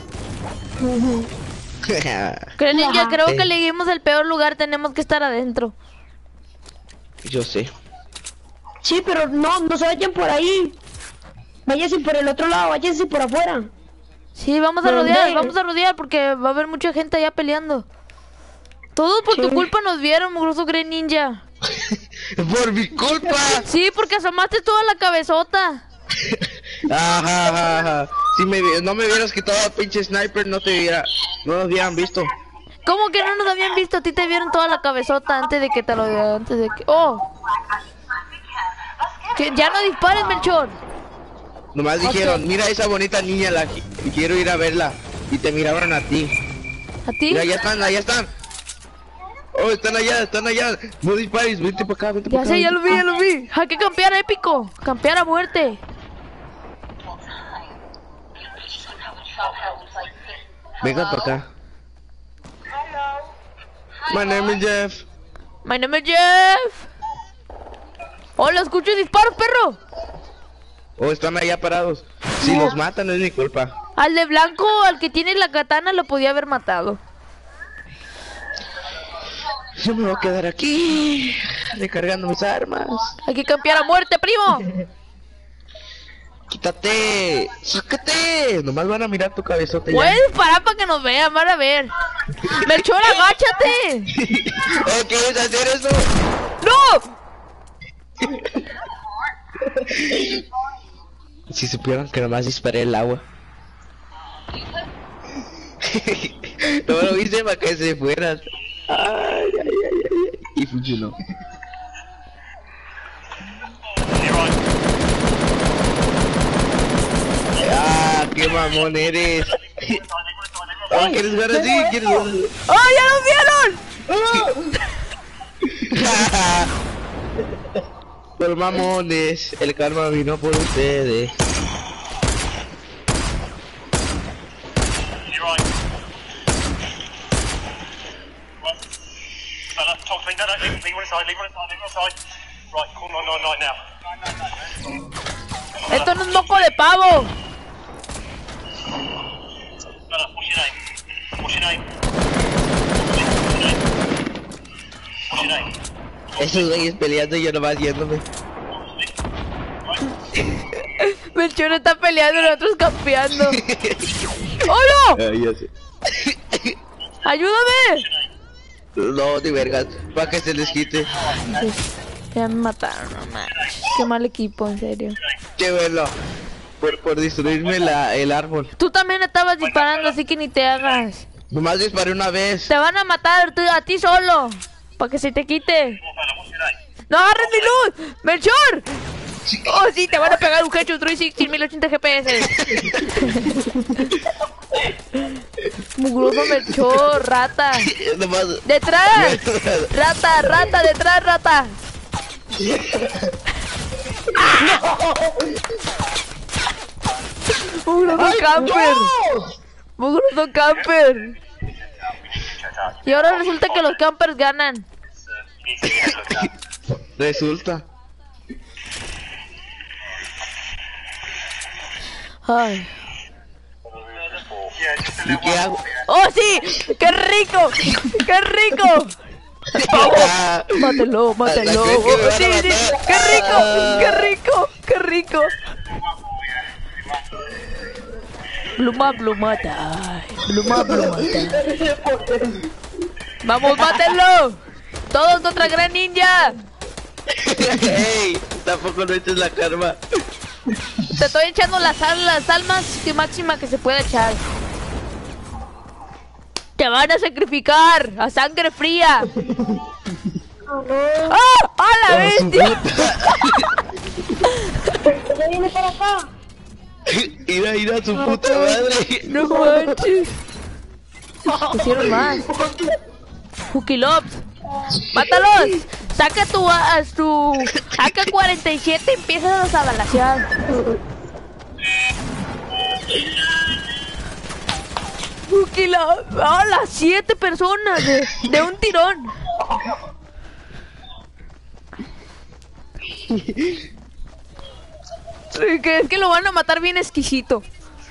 Yo creo que Sí. elegimos el peor lugar, tenemos que estar adentro. Yo sé. Sí, pero no se vayan por ahí. Váyase por el otro lado, váyase por afuera. Sí, vamos a ¿Dónde? rodear porque va a haber mucha gente allá peleando. Todos por tu culpa nos vieron, mugroso Green Ninja. ¡Por mi culpa! Sí, porque asomaste toda la cabezota. Ajá. Si no me hubieras quitado a pinche sniper, no nos hubieran visto. ¿Cómo que no nos habían visto? A ti te vieron toda la cabezota antes de que te lo... ¡Oh! Que ya no dispares, Melchor. Nomás dijeron, mira esa bonita niña, quiero ir a verla. Y te miraban a ti. ¿A ti? Mira, allá están. Oh, están allá. No dispares, vente para acá, Ya sé, ya lo vi. Hay que campear épico. Campear a muerte. Vengan para acá. My name is Jeff. Hola, escucho disparos, perro. Oh, están allá parados. Si los matan no es mi culpa. Al de blanco, al que tiene la katana, lo podía haber matado. Yo me voy a quedar aquí, recargando mis armas. Hay que campear a muerte, primo. Quítate, sácate. Nomás van a mirar tu cabezota. Puedes parar para que nos vean, van a ver. Melchor, agáchate. Oh, ¿quieres hacer eso? ¡No! Si supieran que nomás disparé el agua. No lo hice para que se fueran. Ay. Y funcionó. Ah, qué mamón eres. Oh, ¿quieres jugar así? ¿Quieres jugar así? ¡Oh, ya nos vieron! Por mamones, el karma vino por ustedes. Esto no es moco de pavo. Esos güeyes peleando y yo nomás yéndome. Melchor está peleando y nosotros campeando. ¡Oh, no! Ya sé. ¡Ayúdame! No, de vergas, para que se les quite. Ya me mataron, no manches. Qué mal equipo, en serio. Qué bueno. Por destruirme el árbol. Tú también estabas disparando, así que ni te hagas. Nomás disparé una vez. Te van a matar a ti solo. Para que se te quite. ¡No agarres mi luz! ¡Melchor! Oh, sí, te van a pegar un headshot 360 1080 GPS. Mugroso Melchor, rata. Nomás... ¡Detrás! ¡Rata, detrás, rata! ¡Mugroso camper! ¡Mugroso camper! Y ahora resulta que los campers ganan. Resulta. Ay. ¿Y qué hago? ¡Oh, sí! ¡Qué rico! ¡Qué rico! ¡Mátelo, mátelo! Oh, sí, sí. ¡Qué rico! ¡Qué rico! ¡Qué rico! Blumata. ¡Vamos, mátenlo! ¡Todos contra Gran Ninja! ¡Ey! Tampoco no eches la karma. Te estoy echando las almas que máxima que se pueda echar. Te van a sacrificar a sangre fría. ¡Ah! ¡A la bestia! Ya viene para acá. Ir a su puta madre. No manches. Te hicieron más. Hukilops. ¡Mátalos! Saca tu AK-47 y empiezas a balacear. Hukilops. ¡Hola! 7 personas de un tirón. Que es que lo van a matar bien exquisito.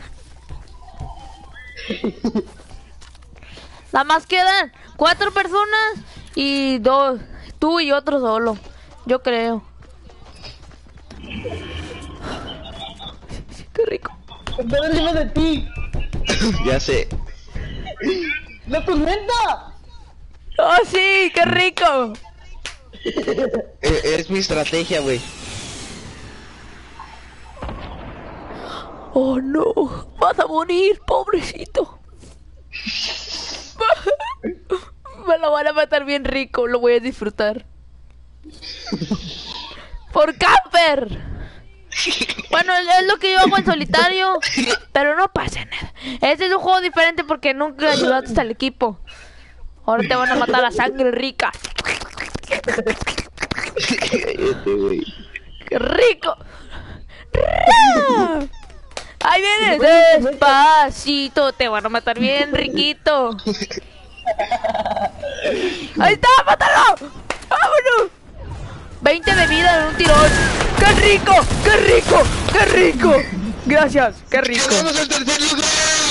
Nada más quedan 4 personas y 2. Tú y otro solo. Yo creo. rico. Están encima de ti. Ya sé. ¡La tormenta! ¡Oh, sí! ¡Qué rico! Es mi estrategia, güey. ¡Oh, no! ¡Vas a morir, pobrecito! Me lo van a matar bien rico, lo voy a disfrutar. ¡Por camper! Bueno, es lo que yo hago en solitario, pero no pasa nada. Este es un juego diferente porque nunca ayudaste al equipo. Ahora te van a matar a sangre rica. Cállate, güey. ¡Qué rico! ¡Ahí vienes! Despacito, te van a matar bien riquito. ¡Ahí está! ¡Mátalo! ¡Vámonos! 20 de vida en un tirón. ¡Qué rico! ¡Qué rico! ¡Qué rico! Gracias, qué rico. ¡Quedamos en tercer lugar!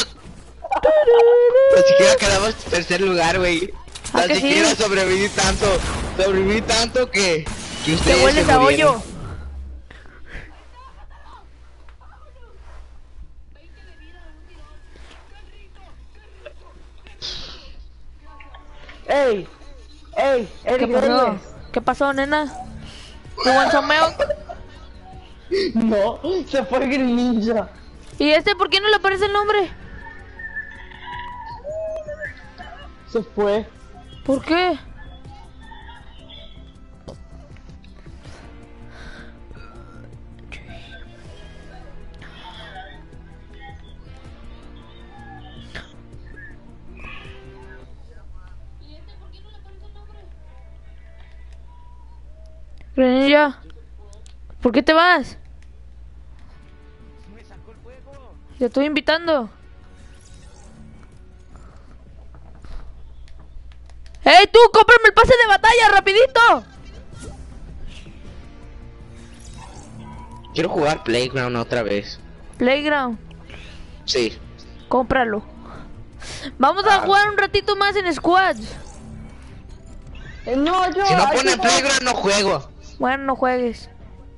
Ni siquiera quedamos en tercer lugar, güey. ¿Ah, Ni que siquiera sí? sobreviví tanto que Te ustedes hueles se a murieron. hoyo. ¡Ey! ¡Ey! ¿Qué ¡Eric pasó? Reyes! ¿Qué pasó, nena? ¿Tu buen someo? No, se fue el Green Ninja. ¿Y este por qué no le aparece el nombre? Se fue. ¿Por qué? Granilla, ¿por qué te vas? Te estoy invitando. ¡Ey, tú! ¡Cómprame el pase de batalla, rapidito! Quiero jugar Playground otra vez. Playground, Sí. cómpralo. Vamos a jugar un ratito más en squads. No, yo. Si no hay pone que- Playground no juego. Bueno, no juegues.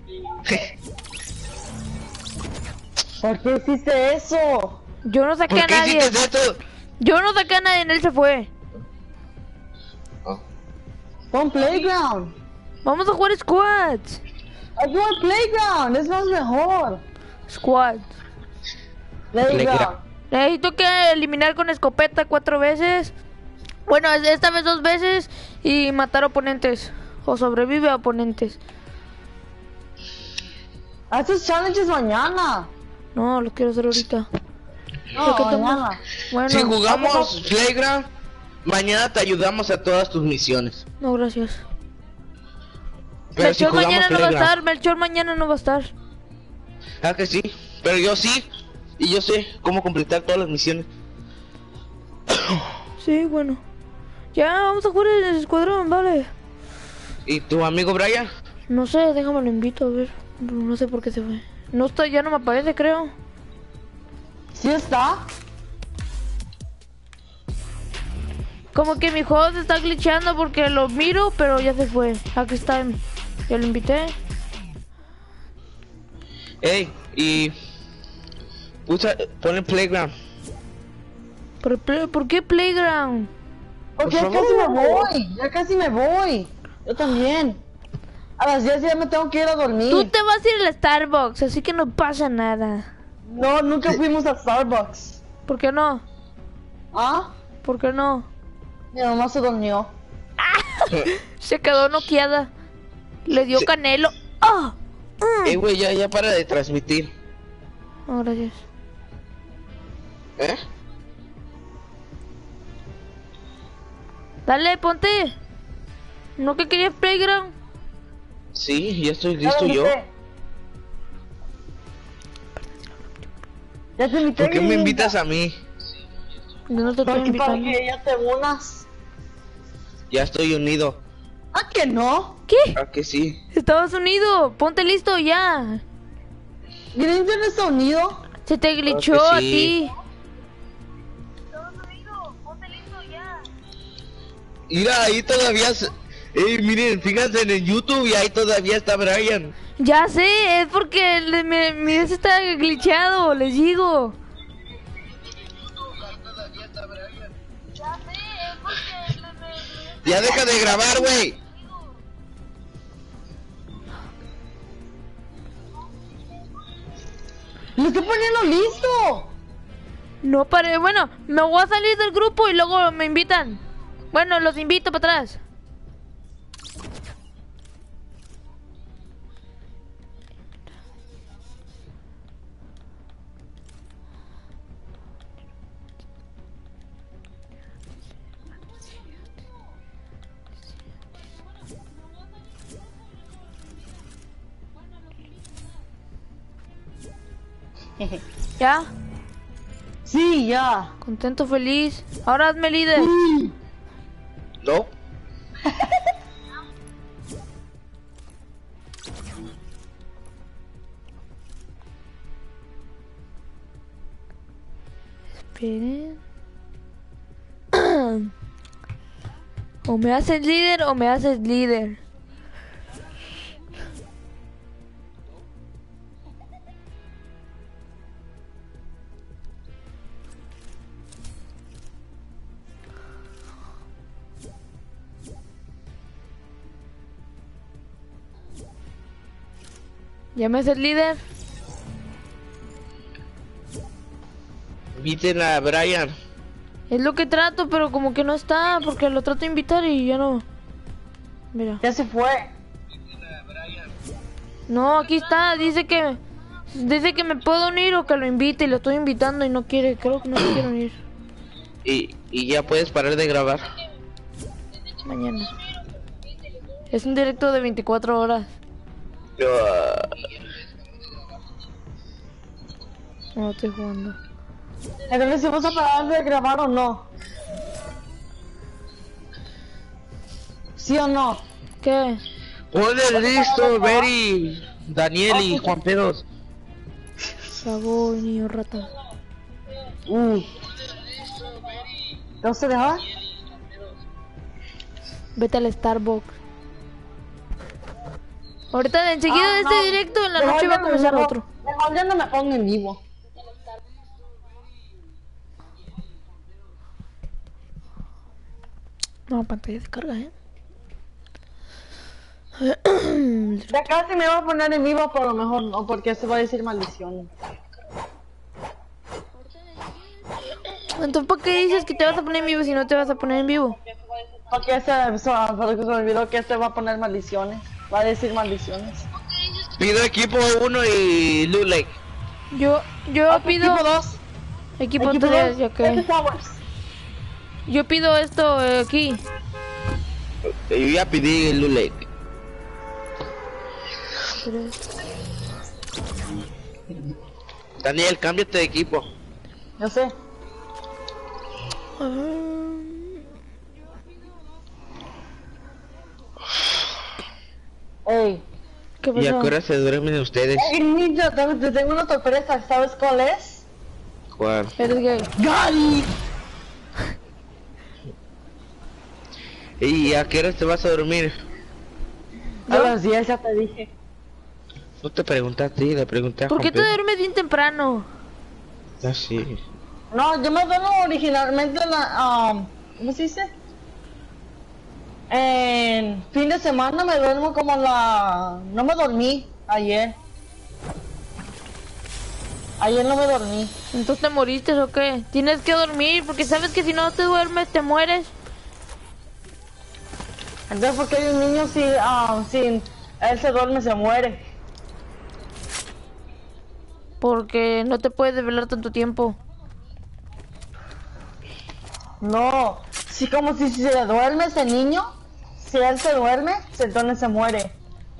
¿Por qué hiciste eso? Yo no saqué ¿Por a qué nadie. hiciste esto? Yo no saqué a nadie, él se fue. Oh. Pon Playground. Vamos a jugar squads. Ayuda al Playground, es más mejor. Squads. Playground. Necesito que eliminar con escopeta 4 veces. Bueno, esta vez 2 veces. Y matar oponentes. O sobrevive a oponentes. Haz tus challenges mañana. No, lo quiero hacer ahorita. No, que tomo- mañana. Bueno, Si jugamos Playground, mañana te ayudamos a todas tus misiones. no, gracias. Pero si Melchor jugamos mañana no va a Playground. estar. Melchor mañana no va a estar. Ah, que sí. Pero yo sí. Y yo sé cómo completar todas las misiones. Sí, bueno. Ya, vamos a jugar el escuadrón, vale. ¿Y tu amigo Brian? No sé, déjame lo invito a ver. No sé por qué se fue. No está, ya no me aparece, creo. ¿Sí está? Como que mi juego se está glitchando porque lo miro, pero ya se fue. Aquí está. Ya lo invité. Ey, y... Pon el Playground. ¿Por qué Playground? Porque ya Por casi me favor. voy. Ya casi me voy. Yo también. A las 10 ya me tengo que ir a dormir. Tú te vas a ir al Starbucks, así que no pasa nada. No, nunca fuimos a Starbucks. ¿Por qué no? ¿Ah? ¿Por qué no? Mi mamá se durmió. Se quedó noqueada. Le dio Sí. canelo. ¡Ah! Güey, ya para de transmitir. Oh, gracias. ¿Eh? Dale, ponte. ¿No que querías Playground? Sí, ya estoy Ya listo lo yo. invité. Ya te invité. ¿Por qué me Gringa. invitas a mí? Yo no te estoy Porque para invitando. que ya te unas. Ya estoy unido. ¿Ah, que no? ¿Qué? ¿A que sí? Estabas unido. Ponte listo ya. ¿Gringa no está unido? Se te glitchó Claro que a sí. ti. Mira, ahí todavía Miren, fíjense en el YouTube y ahí todavía está Brian. Ya sé, es porque mi DS está glitchado, les digo. Ya deja de grabar, güey. ¡Lo estoy poniendo listo! No paré, bueno, me voy a salir del grupo y luego me invitan. Bueno, los invito para atrás. ¿Ya? Sí, ya. Contento, feliz. Ahora hazme líder. No. Esperen. O me haces líder o me haces líder. ¿Ya me haces líder? Inviten a Brian. Es lo que trato, pero como que no está, porque lo trato de invitar y ya no. Mira. Ya se fue. No, aquí está, dice que me puedo unir o que lo invite y lo estoy invitando y no quiere, creo que no se quiere unir. Y ya puedes parar de grabar. Mañana. Es un directo de 24 horas. No estoy jugando. Entonces, ¿si vas a parar de grabar o no? ¿Sí o no? ¿Qué? Ponle listo, Beri, Daniel y Juan Pedro. Cago, niño rata. ¿No se deja? Vete al Starbucks. Ahorita enseguida de este no. directo en la Mejor noche ya va a no- comenzar mejor- otro. Mejor ya no me pongo en vivo. No, pantalla de carga, Ya casi me voy a poner en vivo, pero mejor no, porque se va a decir maldición. Entonces, ¿por qué dices que te vas a poner en vivo si no te vas a poner en vivo? Porque porque se me olvidó que se va a poner maldiciones. Va a decir maldiciones. Pido equipo 1 y Lulek. Yo pido Equipo 2. equipo 3, ya que Towers. yo pido esto aquí. Yo ya pedí Lulek. 3. Daniel, cámbiate de equipo. Yo sé. Ey. ¿Qué ¿Y a pasó? qué hora se duermen ustedes? Ey, niño, te tengo una sorpresa. ¿Sabes cuál es? ¿Cuál? Eres gay. ¡Gali! ¿Y a qué hora te vas a dormir? A las 10 ya te dije. No te pregunté a ti, le pregunté a ¿Por Juan qué te Pedro. duermes bien temprano? Ah, sí. No, yo me duermo originalmente en la... ¿cómo se dice? En fin de semana me duermo como no me dormí ayer. Ayer no me dormí. Entonces te moriste o qué? Tienes que dormir porque sabes que si no te duermes te mueres. Entonces, porque hay un niño si él se duerme se muere. Porque no te puedes desvelar tanto tiempo. No, sí, como si se duerme ese niño, si él se duerme, entonces se muere.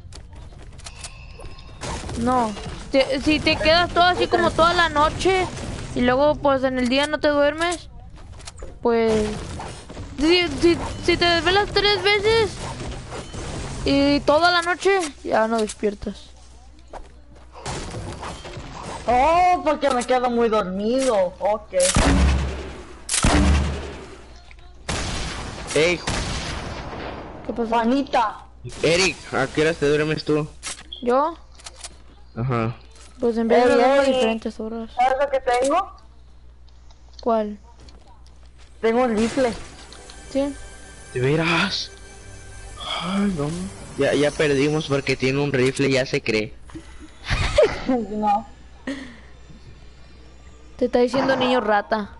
No. Si te quedas todo así como toda la noche y luego pues en el día no te duermes, pues... Si te desvelas 3 veces y toda la noche, ya no despiertas. Oh, porque me quedo muy dormido. Ok. Ey, ¿Qué pasó? Juanita. Eric, ¿a qué horas te duermes tú? ¿Yo? Ajá. Pues en vez de duermo a Ey. diferentes horas. ¿Sabes lo que tengo? ¿Cuál? Tengo un rifle. ¿Sí? ¿De veras? Ay, no. Ya perdimos porque tiene un rifle, ya se cree. No. Te está diciendo niño rata.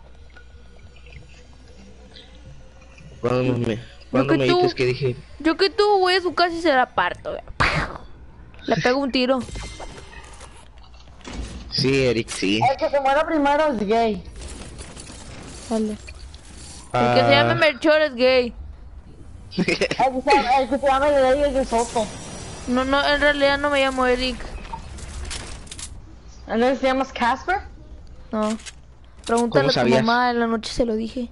Cuando que me tú- dices que dije, Yo que tú voy a su casa y se la parto. Güey. Le pego un tiro. sí, Eric, sí. El que se muera primero es gay. Vale. El que se llame Melchor es gay. El que se llama Ley es de Soto. No, en realidad no me llamo Eric. ¿Entonces te llamas Casper? No. Pregúntale ¿Cómo a tu sabías? mamá, en la noche se lo dije.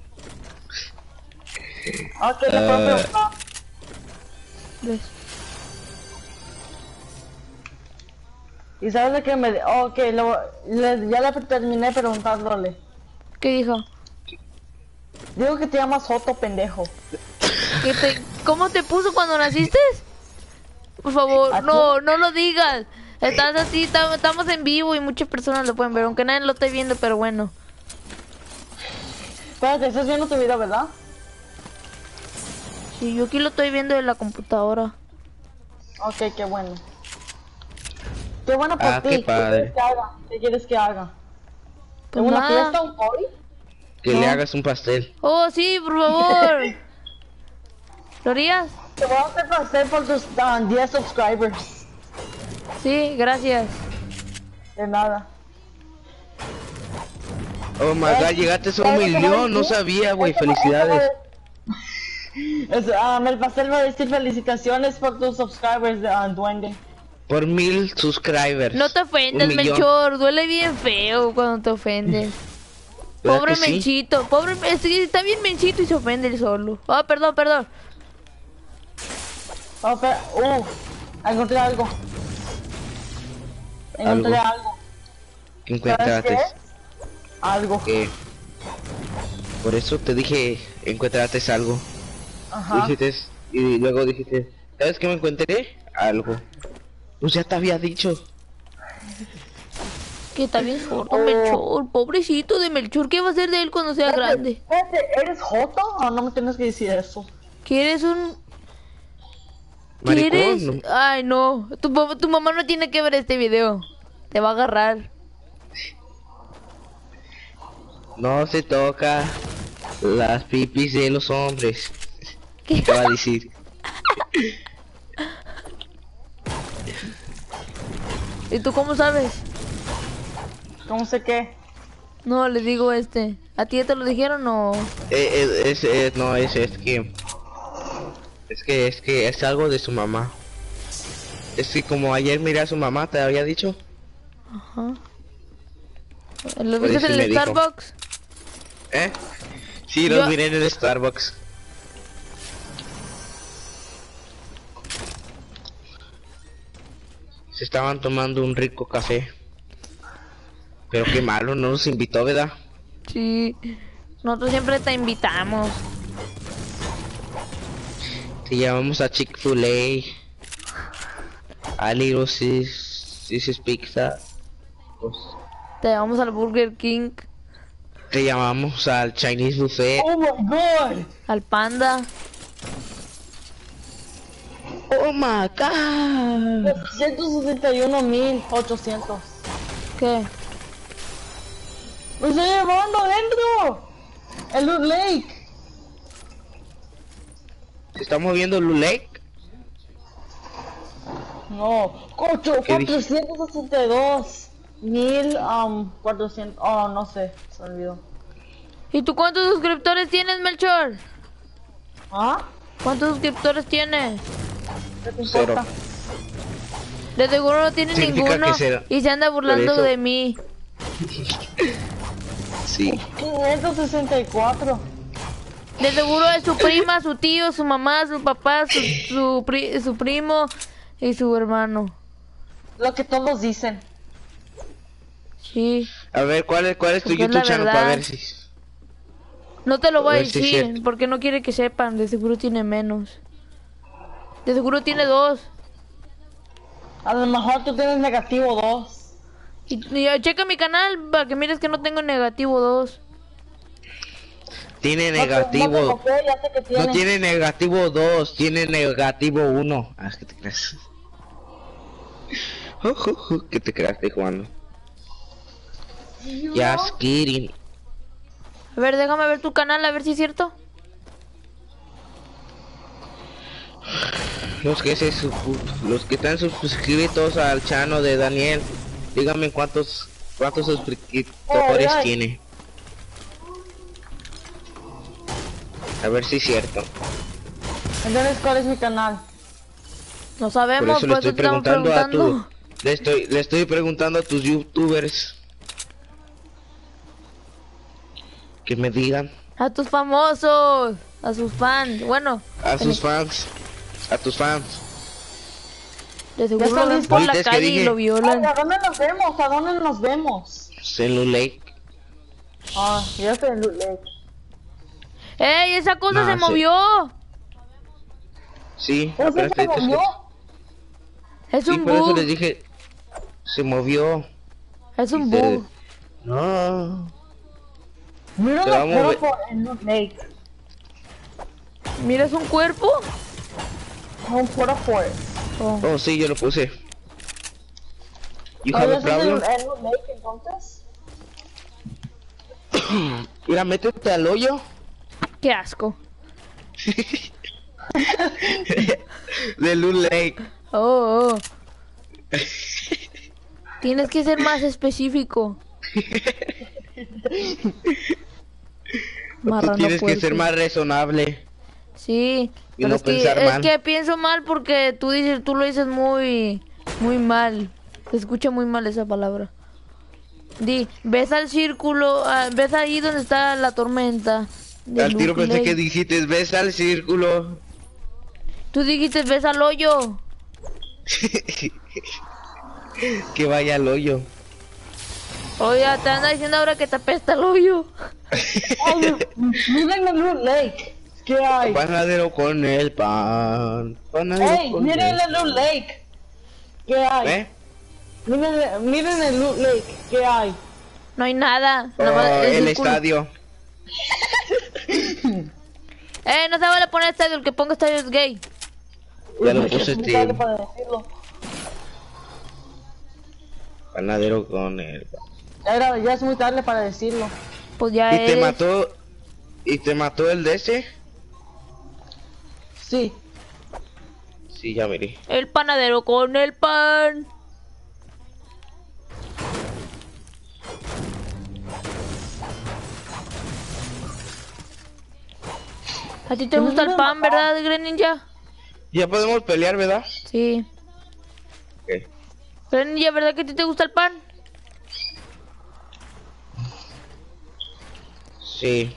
Ok, le puedo preguntar. ¿Ves? ¿Y sabes de qué me... Ok, ya le terminé preguntándole. ¿Qué dijo? Digo que te llamas Soto, pendejo. ¿Cómo te puso cuando naciste? Por favor, ¿A no lo digas. Estás así, estamos en vivo y muchas personas lo pueden ver, aunque nadie lo esté viendo, pero bueno. Espérate, estás viendo tu video, ¿verdad? Sí, yo aquí lo estoy viendo en la computadora. Ok, qué bueno. Qué bueno por Ah, ti. qué padre. ¿Qué quieres que haga? Pues ¿Una nada. fiesta, un party? que le hagas un pastel. Oh, sí, por favor. ¿Lo harías? Te voy a hacer pastel por tus 10 subscribers. Sí, gracias. De nada. Oh my god, llegaste a un millón, no sabía, güey, felicidades. El pastel va a decir felicitaciones por tus subscribers, duende. Por 1000 subscribers. No te ofendas, 1 millón. Melchor. Duele bien feo cuando te ofendes. ¿Verdad Pobre que sí? Menchito. Pobre, está bien Menchito y se ofende él solo. Oh, perdón. Oh, encontré algo. Encontré algo. ¿Qué ¿Sabes qué encontraste? es? Algo. ¿Qué? Por eso te dije, encontraste algo. Ajá. Dijiste, y luego dijiste, ¿sabes qué me encontré? Algo. Pues ya te había dicho. Que está bien sordo, Melchor. Pobrecito de Melchor. ¿Qué va a hacer de él cuando sea grande? Espérate, ¿eres Joto o no me tienes que decir eso? ¿Quieres un...? Maricón, ¿Quieres? no. Ay, no. Tu mamá no tiene que ver este video. Te va a agarrar. No se toca las pipis de los hombres. ¿Qué? ¿Qué va a decir? ¿Y tú cómo sabes? ¿Cómo sé qué? No, le digo ¿A ti ya te lo dijeron o...? No, es que es algo de su mamá. Es que como ayer miré a su mamá, ¿te había dicho? Ajá. ¿Lo Por viste eso en me el dijo. Starbucks? ¿Eh? Sí, los Yo- miré en el Starbucks. Se estaban tomando un rico café. Pero qué malo, no nos invitó, ¿verdad? Sí. Nosotros siempre te invitamos. Te llamamos a Chick-fil-A, a Little Sis Pizza, pues, Te llevamos al Burger King, te llamamos al Chinese Buffet. ¡Oh, my God! al Panda. Oh my god. 161,800. ¿Qué? ¡Me estoy llevando adentro! ¡El Loot Lake! ¿Se está moviendo Blue Lake? No, ¿Qué dije? 462,400. Oh, no sé, se me olvidó. ¿Y tú cuántos suscriptores tienes, Melchor? ¿Ah? ¿Cuántos suscriptores tienes? ¿Qué te Cero. importa? De seguro no tiene Significa ninguno que será- y se anda burlando eso- de mí. Sí. 564. De seguro es su prima, su tío, su mamá, su papá, su primo y su hermano. Lo que todos dicen. Sí. A ver, ¿cuál es tu Porque es YouTube la channel verdad. para ver si... No te lo voy a A ver si es decir cierto. porque no quiere que sepan. De seguro tiene menos. De seguro tiene 2. A lo mejor tú tienes negativo 2. Y checa mi canal para que mires que no tengo negativo 2. Tiene No te negativo. copié, ya sé que tiene. No tiene negativo 2, tiene negativo 1. Ah, ¿qué te crees? ¿Qué te crees, estoy jugando? Just kidding. A ver, déjame ver tu canal, a ver si es cierto. Los que están suscritos al chano de Daniel, díganme cuántos suscriptores ay. tiene. A ver si es cierto. Entonces, ¿cuál es mi canal? No Por sabemos, eso le estoy te estamos preguntando a preguntando. le estoy preguntando a tus youtubers que me digan, A tus famosos, a sus fans. Bueno, a sus fans, a tus fans. de seguro Ya lo ven saliste. por la ¿Oíste que calle y dije? lo violan. ¿A dónde nos vemos? ¿A dónde nos vemos? En Loot Lake. Ah, ya estoy en Loot Lake. ¡Ey, esa cosa Nah, se sí. movió! Sí, ¿Pero apenas se te movió? Es Sí, un por eso bug, les dije, se movió. es un Dice, bug. no. Mira Se va a una mover. foto en Loot Lake. ¿Miras un cuerpo? Un photo forest. Oh. Oh, sí, yo lo puse. You Ah, have ¿ya a estás problem? en Loot Lake entonces? Mira, métete al hoyo. ¡Qué asco! De Loot Lake. Oh, oh. Tienes que ser más específico. Tú Marrano tienes que puerco. ser más razonable. Sí, Y pero no es que, pensar es mal. que pienso mal porque tú lo dices muy mal. Se escucha muy mal esa palabra. Ves al círculo, ves ahí donde está la tormenta. de Al tiro Loot pensé Lake. que dijiste, ves al círculo. Tú dijiste ves al hoyo. Que vaya al hoyo. Oye, te anda diciendo ahora que te apesta el hoyo. Ay, miren el Loot Lake. ¿Qué hay? Panadero con el pan. Panadero Ey, con miren el... el Loot Lake. ¿Qué hay? ¿Eh? Miren el Loot Lake. ¿Qué hay? No hay nada. Oh, nada más el círculo. estadio. No se vale poner estadio, el que ponga estadio es gay. Ya lo Uy, puse, es muy tío. tarde para decirlo. Panadero con el pan. Ya es muy tarde para decirlo. Pues ya ¿Y te eres. mató? ¿Y te mató el de ese? Sí. Sí, ya miré. El panadero con el pan. ¿A ti te gusta el pan, verdad, Green Ninja? Ya podemos pelear, ¿verdad? Sí. Ok. Green Ninja, ¿verdad que a ti te gusta el pan? Sí.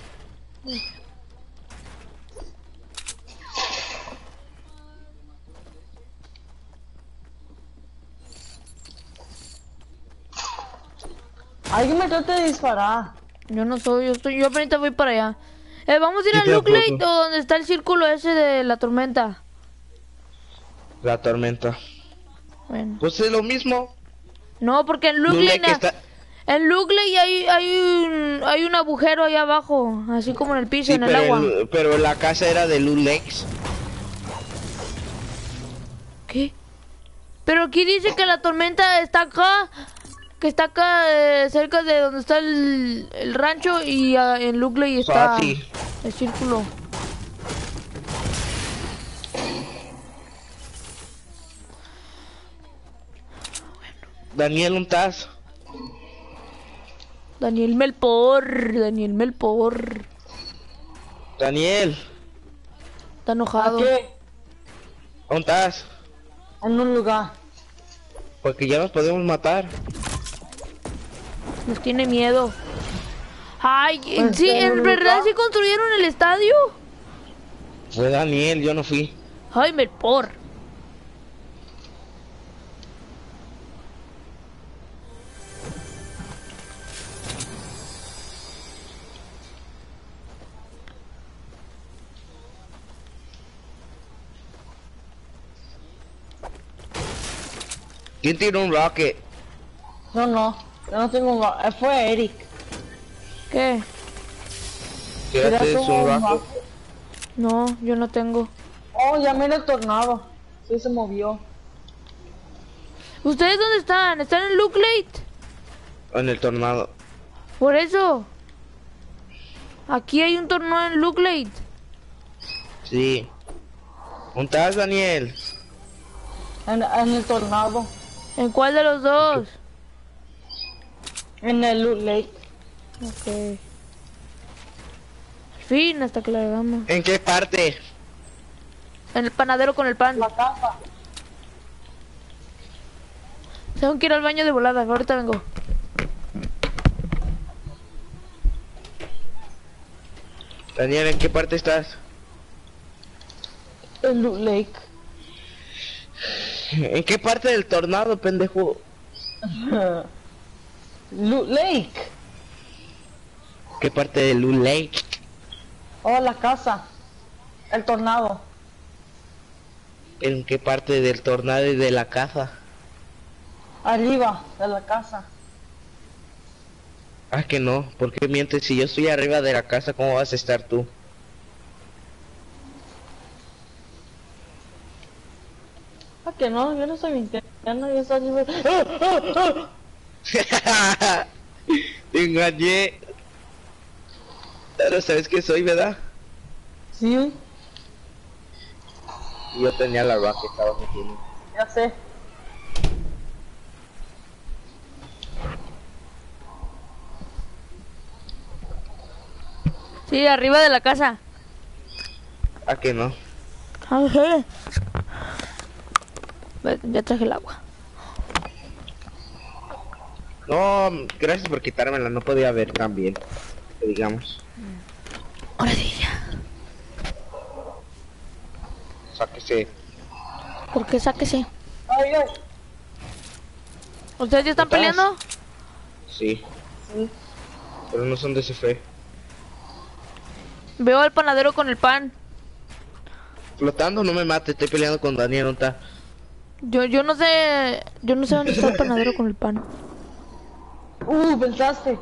Alguien me trata de disparar. Yo no soy, yo ahorita voy para allá. Vamos a ir Yo a Loot Lake, tampoco. o donde está el círculo ese de la tormenta. La tormenta. Bueno. Pues es lo mismo. No, porque en Loot Loot Lake, Lake está... en Loot Lake hay un agujero ahí abajo, así como en el piso, Sí, en el agua. pero la casa era de Loot Lakes. ¿Qué? Pero aquí dice que la tormenta está acá, que está acá cerca de donde está el rancho y en Loot Lake está Fácil. el círculo. Daniel, ¿un estás? Daniel Melpor. Daniel, Está ¿A enojado. qué? ¿dónde estás? En un lugar. Porque ya nos podemos matar. Nos tiene miedo. Ay, Pues, sí, ¿en en un verdad lugar? sí construyeron el estadio. Fue Daniel, yo no fui. Ay, Melpor. ¿Quién tiró un rocket? No, yo no tengo un... Fue Eric. ¿Qué? Tírate Tira un como un rocket. rocket. No, yo no tengo. Oh, ya mira el tornado. Sí, se movió. ¿Ustedes dónde están? ¿Están en Look Late? En el tornado. Por eso. Aquí hay un torneo en Look Late. Sí. ¿Dónde estás, Daniel? En el tornado. ¿En cuál de los dos? En el Loot Lake. Ok. Al fin, hasta que la hagamos. ¿En qué parte? En el panadero con el pan. La casa. Tengo que ir al baño de volada. Ahorita vengo. Daniel, ¿en qué parte estás? El Loot Lake. ¿En qué parte del tornado, pendejo? Loot Lake. ¿Qué parte del Loot Lake? Oh, la casa. El tornado. ¿En qué parte del tornado y de la casa? Arriba de la casa. Ah, que no. ¿Por qué mientes? Si yo estoy arriba de la casa, ¿cómo vas a estar tú? Ah, que no, yo no soy mintiendo, yo soy arriba. Te engañé. Pero sabes que soy, ¿verdad? Sí, Y yo tenía la roca que estaba metiendo. ya sé. Sí, arriba de la casa. Ah, que no. Ah, sí. Ve, ya traje el agua. No, gracias por quitármela, no podía ver tan bien. Que digamos. Ahora sí, ya. Sáquese. ¿Por qué sáquese? Ay, ay. ¿Ustedes ya están ¿Estás? peleando? Sí. Sí. Pero no son de ese fe. Veo al panadero con el pan. Flotando, no me mate, estoy peleando con Daniel, ¿dónde está? Yo no sé dónde está el panadero con el pan. Pensaste.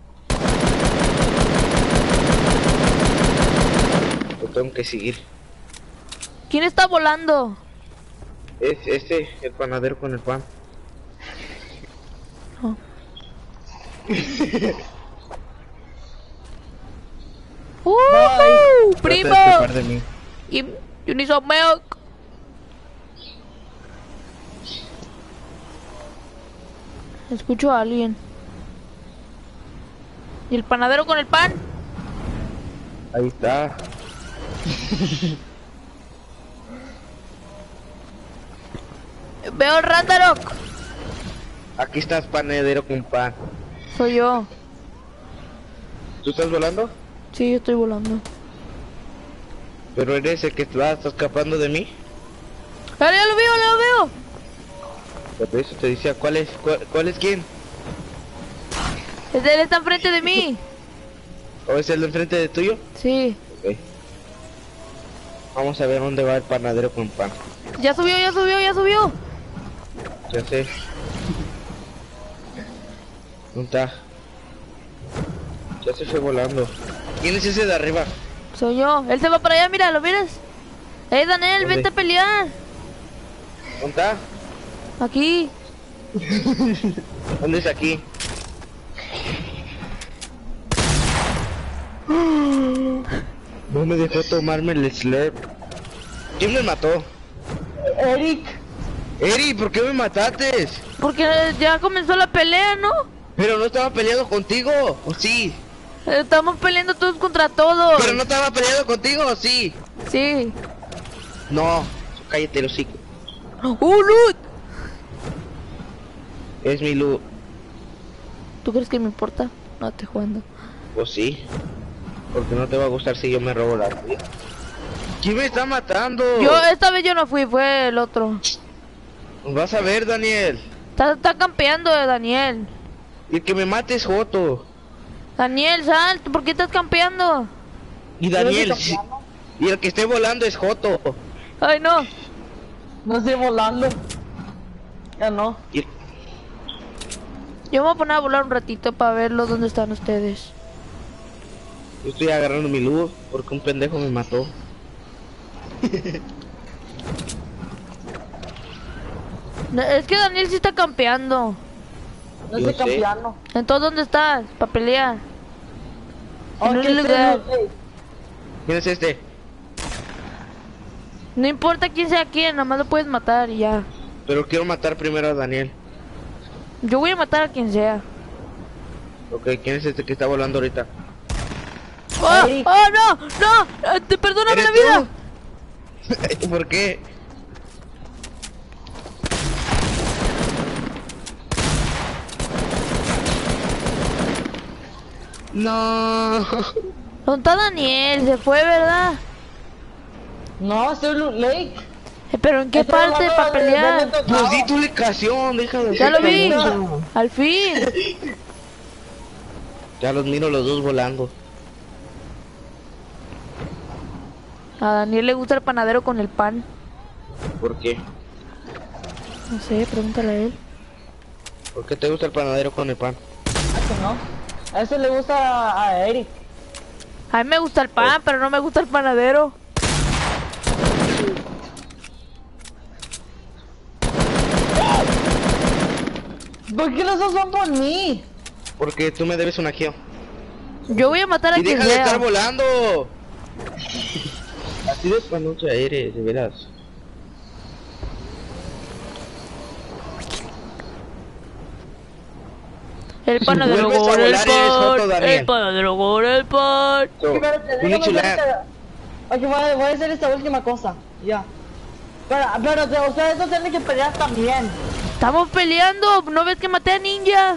Lo tengo que seguir. ¿Quién está volando? Es este, el panadero con el pan. Oh. ¡Primo! Trata de escapar de mí. Y you need some milk. Escucho a alguien. ¿Y el panadero con el pan? Ahí está. Veo el Ragnarok. Aquí estás, panadero con pan. Soy yo. ¿Tú estás volando? Sí, yo estoy volando. Pero eres el que está escapando de mí. ¡Ah, ya lo veo, ya lo veo! Por eso te decía, ¿cuál es quién? Él está enfrente de mí. ¿O es el de enfrente de tuyo? Sí. Ok. Vamos a ver dónde va el panadero con pan. Ya subió, ya subió, ya subió. Ya sé. ¿Dónde está? Ya se fue volando. ¿Quién es ese de arriba? Soy yo. Él se va para allá, mira, ¿lo miras? Daniel, ¿Dónde? vente a pelear. ¿Dónde está? Aquí. ¿Dónde es aquí? No me dejó tomarme el slurp. ¿Quién me mató? Eric. Eri, ¿por qué me mataste? Porque ya comenzó la pelea, ¿no? Pero no estaba peleando contigo, ¿o sí? Estamos peleando todos contra todos. Pero no estaba peleando contigo, ¿o sí? Sí. No, cállate el hocico. ¡Loot! Es mi loot. ¿Tú crees que me importa? No, estoy jugando. ¿O sí? Porque no te va a gustar si yo me robo la tuya. ¿Quién me está matando? Esta vez yo no fui, fue el otro. Vas a ver, Daniel. Está campeando, Daniel. Y el que me mate es Joto. Daniel, sal, ¿por qué estás campeando? Y Daniel, y el que esté volando es Joto. Ay, no. No estoy volando. Ya no. Y- Yo me voy a poner a volar un ratito para verlos dónde están ustedes. Yo estoy agarrando mi luz porque un pendejo me mató. Es que Daniel sí está campeando. No Yo estoy sé. campeando. Entonces, ¿dónde estás? Para pelear. Oh, En un ¿qué es lugar. eso? Ey, ¿Quién es este? No importa quién sea quién, nada más lo puedes matar y ya. Pero quiero matar primero a Daniel. Yo voy a matar a quien sea. Ok, ¿quién es este que está volando ahorita? ¡Oh! Eric. ¡Oh, no! ¡No! ¡Perdóname ¿Eres la vida! tú? ¿Por qué? No. ¿Dónde está Daniel? Se fue, ¿verdad? No, estoy en Loot Lake. ¿Pero en qué Estoy parte hablando para de- pelear? de- Pues di tu ubicación, deja de Ya ser lo vi. pendejo. Al fin. Ya los miro los dos volando. A Daniel le gusta el panadero con el pan. ¿Por qué? No sé, pregúntale a él. ¿Por qué te gusta el panadero con el pan? Ah, que no. A eso le gusta a Eric. A mí me gusta el pan, pero no me gusta el panadero. ¿Por qué los dos son por mí? Porque tú me debes una kill. Yo voy a matar a Y quien deja de sea. estar volando. Así de panucha eres, de veras. El panadero vuelves a con el volar, eres joto, pan. Daniel. El panadero con el pan. So, Espérate, you need to déjame hacer land. esta- Ok, voy a hacer esta última cosa. Ya. Pero ustedes no tienen que pelear también. Estamos peleando. ¿No ves que maté a Ninja?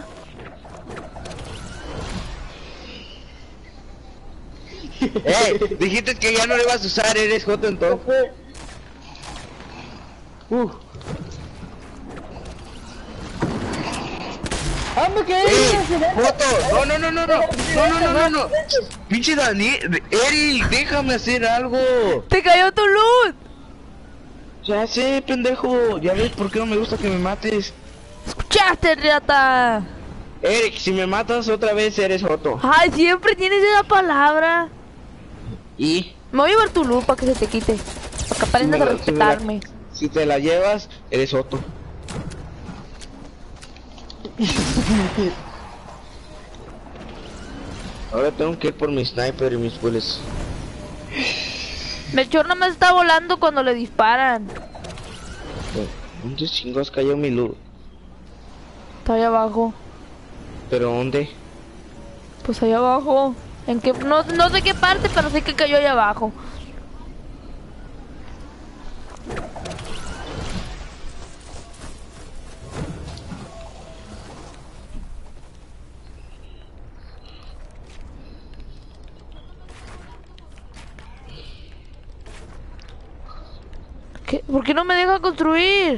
Dijiste que ya no le vas a usar, eres joto entonces. ¡Ah, me quedé en el accidente! ¡Joto! No, no, no, no, no. No, no, no, no, no. Pinche Daniel, Eric, déjame hacer algo. ¡Te cayó tu luz! Ya sé, pendejo. Ya ves por qué no me gusta que me mates. ¡Escuchaste, riata! Eric, si me matas otra vez eres joto. Ay, siempre tienes esa palabra. Y Me voy a llevar tu luz para que se te quite. Para que aprendas a respetarme. si te la llevas, eres joto. Ahora tengo que ir por mi sniper y mis bullets. Melchor nomás está volando cuando le disparan. ¿Dónde chingos cayó mi luz? Está ahí abajo. ¿Pero dónde? Pues ahí abajo. En qué, no sé qué parte, pero sé que cayó ahí abajo. ¿Qué? ¿Por qué no me deja construir?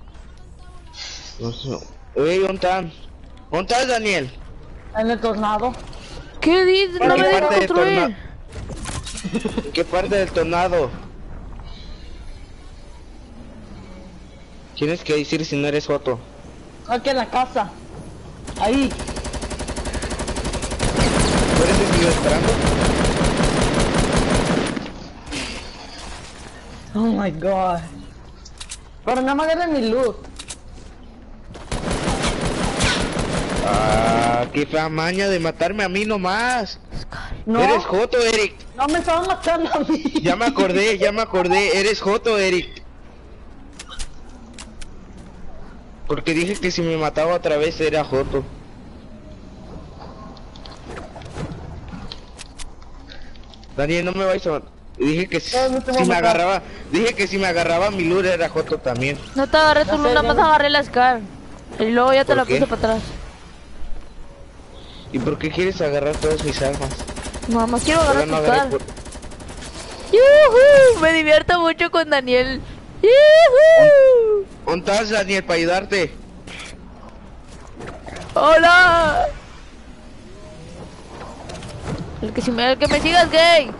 No sé. Ey, ¿dónde están? ¿Dónde estás, Daniel? En el tornado. ¿Qué dices? No ¿En me qué deja parte del construir. ¿En qué parte del tornado? Tienes que decir si no eres joto. Aquí en la casa. Ahí. ¿Puedes seguir esperando? Oh my god. Pero nada más agarren mi loot. Ah, qué fea maña de matarme a mí nomás. No, Eres joto, Eric. no me estaban matando a mí. Ya me acordé. Eres joto, Eric. Porque dije que si me mataba otra vez era joto. Daniel, no me vais a matar. Dije que No te voy a matar. dije que si me agarraba mi lure era joto también. No te agarré tu Ya sé, luz, nada ya más vi. agarré la Scar. Y luego ya te ¿Por la qué? puse para atrás. ¿Y por qué quieres agarrar todas mis armas? Nada más quiero Ahora agarrar no tu agarré Scar. por- ¡Yujú! Me divierto mucho con Daniel. ¡Yujú! ¿Dónde estás, Daniel, para ayudarte? ¡Hola! El que me siga es gay.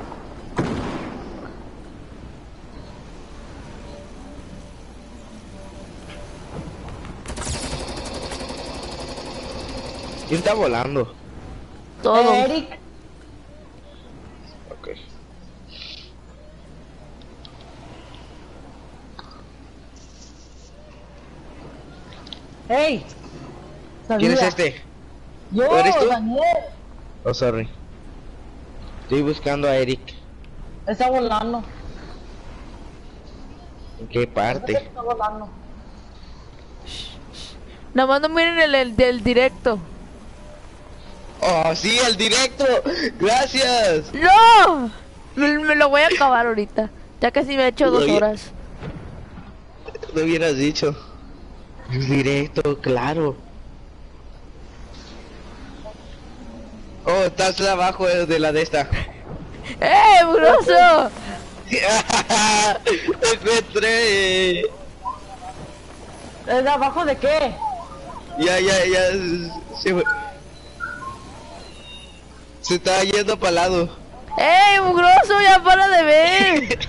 ¿Quién está volando? Todo. Eric. Ok. Hey. ¿Quién es Sabía. este? Yo, ¿Eres tú? Daniel. Oh, sorry. Estoy buscando a Eric. Está volando. ¿En qué parte? Está volando. Nada más no miren el del directo. Oh, sí, el directo. Gracias. ¡No! Me lo voy a acabar ahorita. Ya casi me he hecho 2 Oye. horas. No hubieras dicho. El directo, claro. Oh, estás abajo de la de esta. ¡Eh, broso! Encontré. ¿Es de abajo de qué? Ya. Se está yendo para lado. ¡Ey, mugroso! ¡Ya para de ver!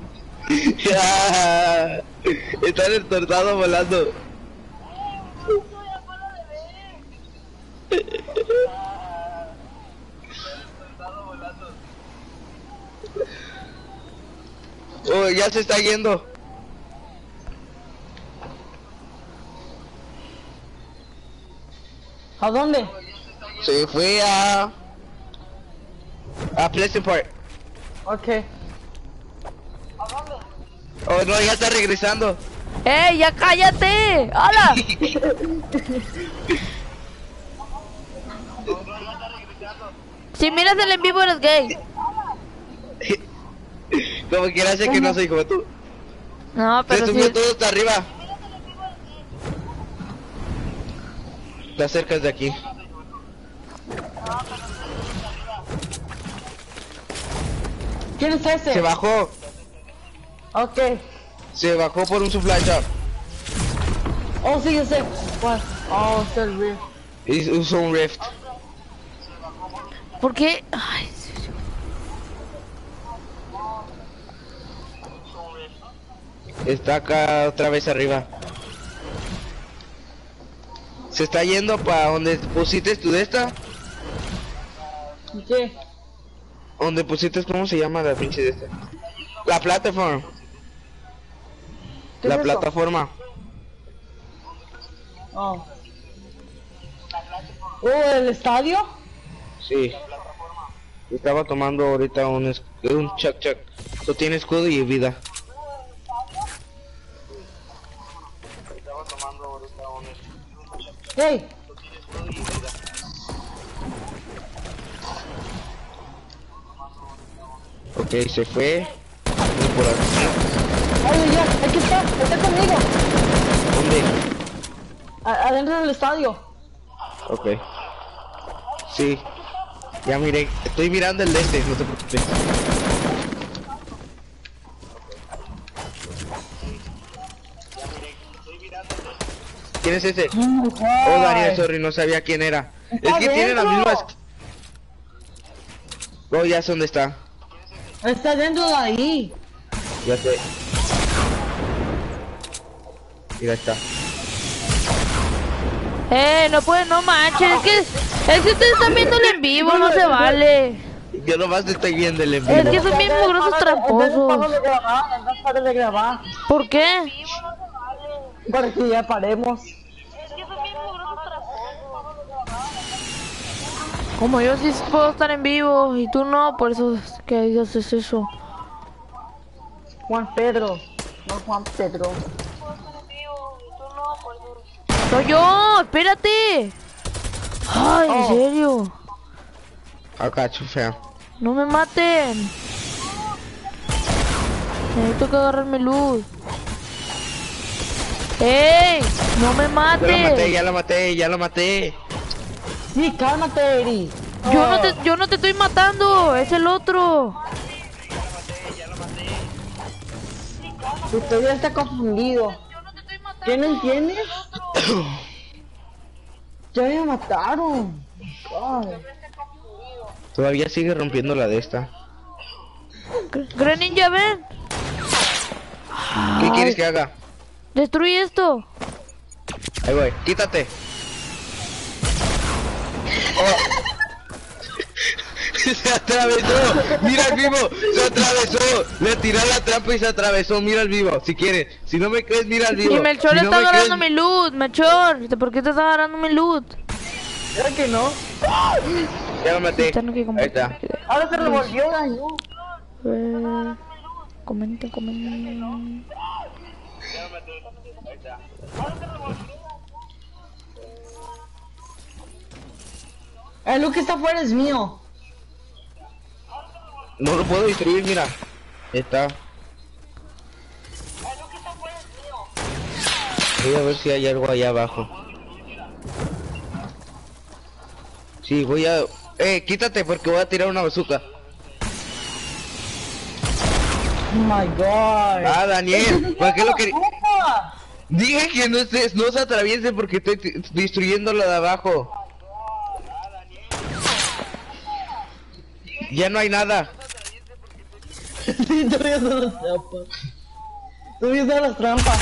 Ya. Está en el tornado volando. Oh, ya se está yendo. ¿A dónde? Se fue a Pleasant Park. Ok. Oh no, ya está regresando. ¡Ey, ya cállate! ¡Hala! Si miras el en vivo eres gay. Como quiera sé que no soy como tú. No, Se pero subió sí. todo hasta arriba. Está cerca de aquí. ¿Quién es ese? Se bajó. Ok. Se bajó por un supply shop. Oh, sí, yo sé. ¿Cuál? Oh, es el Rift. Y usó un rift. ¿Por qué? Ay, Está acá otra vez arriba. Se está yendo para donde pusiste tu de esta. ¿Qué? Donde pusiste, ¿cómo se llama la pinche de esta? La plataforma. ¿Qué La es eso? plataforma. Oh. Oh, ¿el estadio? Sí. Estaba tomando ahorita un chuck. Tú tienes escudo y vida. Hey. Ok, se fue. Por aquí. Oye, ya, aquí está conmigo. ¿Dónde? Adentro del estadio. Ok. Sí. Ya miré. Estoy mirando el de este, no te preocupes. ¿Quién es ese? Oh, Daniel, sorry, no sabía quién era. Es que tiene las adentro. mismas. Oh, ya sé dónde está. Está dentro de ahí. Ya sé. Mira, está. no puede, no manches. Es que ustedes están viendo el en vivo, no se vale. Yo nomás te estoy viendo el en Es vivo. que son bien mugrosos tramposos. Para de grabar. ¿Por qué? Para que ya paremos. Como yo sí puedo estar en vivo y tú no, por eso es que haces eso. Juan Pedro. No Juan Pedro. Soy yo, espérate. Ay, en serio. Acá, chufea. No me maten. Necesito que agarrarme luz. ¡Ey! ¡No me mates! Ya lo maté. Sí, cálmate, Eri. Yo no te estoy matando, es el otro. Usted ya está confundido. ¿Qué no entiendes? Ya me mataron. Ay. Todavía sigue rompiendo la de esta. Gran Ninja, ven. ¿Qué quieres que haga? Destruye esto. Ahí voy, quítate. Se atravesó. Mira el vivo. Se atravesó. Le tiró la trampa y se atravesó. Mira el vivo. Si quieres. Si no me crees, mira el vivo. Y Melchor Si no está me agarrando crees- mi loot, Melchor. ¿Por qué te está agarrando mi loot? ¿Era que no? Ya lo maté. Están aquí como- Ahí está. Ahora se revolvió, daño. Comenta, comenta. El loot que está afuera es mío. No lo puedo destruir, mira. Ahí está. Voy a ver si hay algo allá abajo. Sí, voy a... quítate porque voy a tirar una bazooka. Oh my god. Ah, Daniel, ¿para qué lo quería? Opa. Dije que no se atraviese porque estoy destruyendo la de abajo. Ya no hay nada. Sí, tú viendo las trampas. Tú viendo las trampas.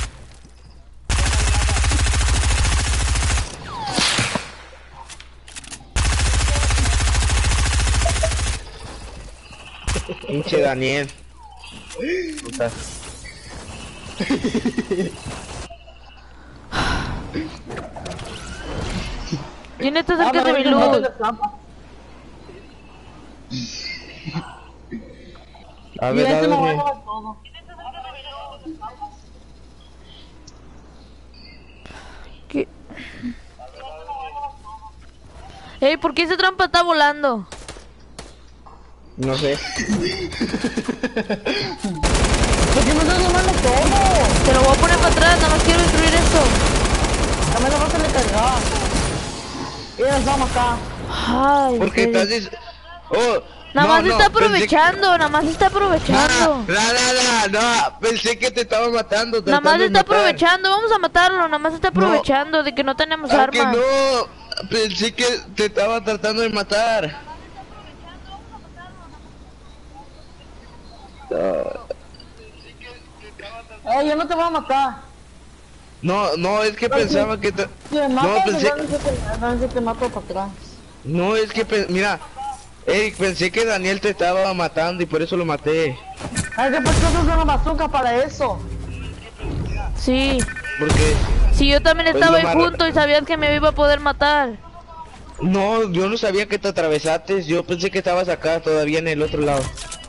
Pinche Daniel. Puta. ¿Quién está cerca de mi loot? A Y ver, este me va a dame. llevar todo. ¿Qué? Ey, ¿por qué esa trampa está volando? No sé. ¿Por qué me estás tomando todo? Te lo voy a poner para atrás, nada más quiero destruir esto. Dame la base de cargar. Y nos vamos acá. Ay, Porque en serio. estás... Oh, Nada no, más no, está pensé que- aprovechando, nada más está aprovechando. No, pensé que te estaba matando. Nada más tratando de está matar. aprovechando, vamos a matarlo, nada más está aprovechando de que no tenemos Ah, que armas. no, pensé que te estaba tratando de matar. Yo no te voy a matar. No, es que pensaba que te... Si me No, matas, pensé... te mato para atrás. No, es que... Mira, Eric, pensé que Daniel te estaba matando y por eso lo maté. Ay, ¿qué pasó? Usas una bazooka para eso. Sí, Porque... sí, yo también Pues estaba lo ahí más- junto y sabías que me iba a poder matar. No, yo no sabía que te atravesaste. Yo pensé que estabas acá todavía en el otro lado.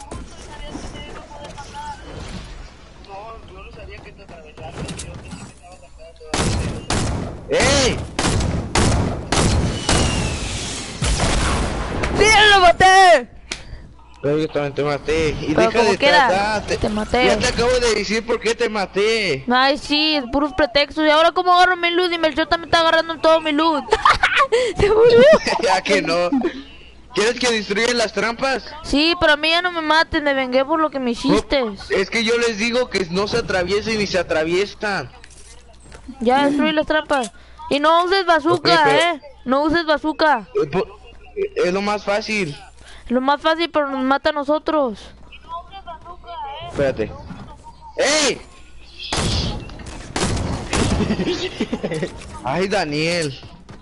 ¡Ey! ¡Sí, lo maté! Pero yo también te maté. Y Pero deja como de quiera, tratarte. te maté. Ya te acabo de decir por qué te maté. Ay, sí, puros pretextos. ¿Y ahora cómo agarro mi loot? Y Melchor también está agarrando todo mi loot. ¿Te juro? Ya que no. ¿Quieres que destruyan las trampas? Sí, pero a mí ya no me mates, me vengué por lo que me hiciste. Es que yo les digo que no se atraviesen ni se atraviesan. Ya destruí las trampas. Y no uses bazooka, Ok, pero- No uses bazooka. Es lo más fácil. Lo más fácil, pero nos mata a nosotros. Espérate. ¡Ey! Ay, Daniel.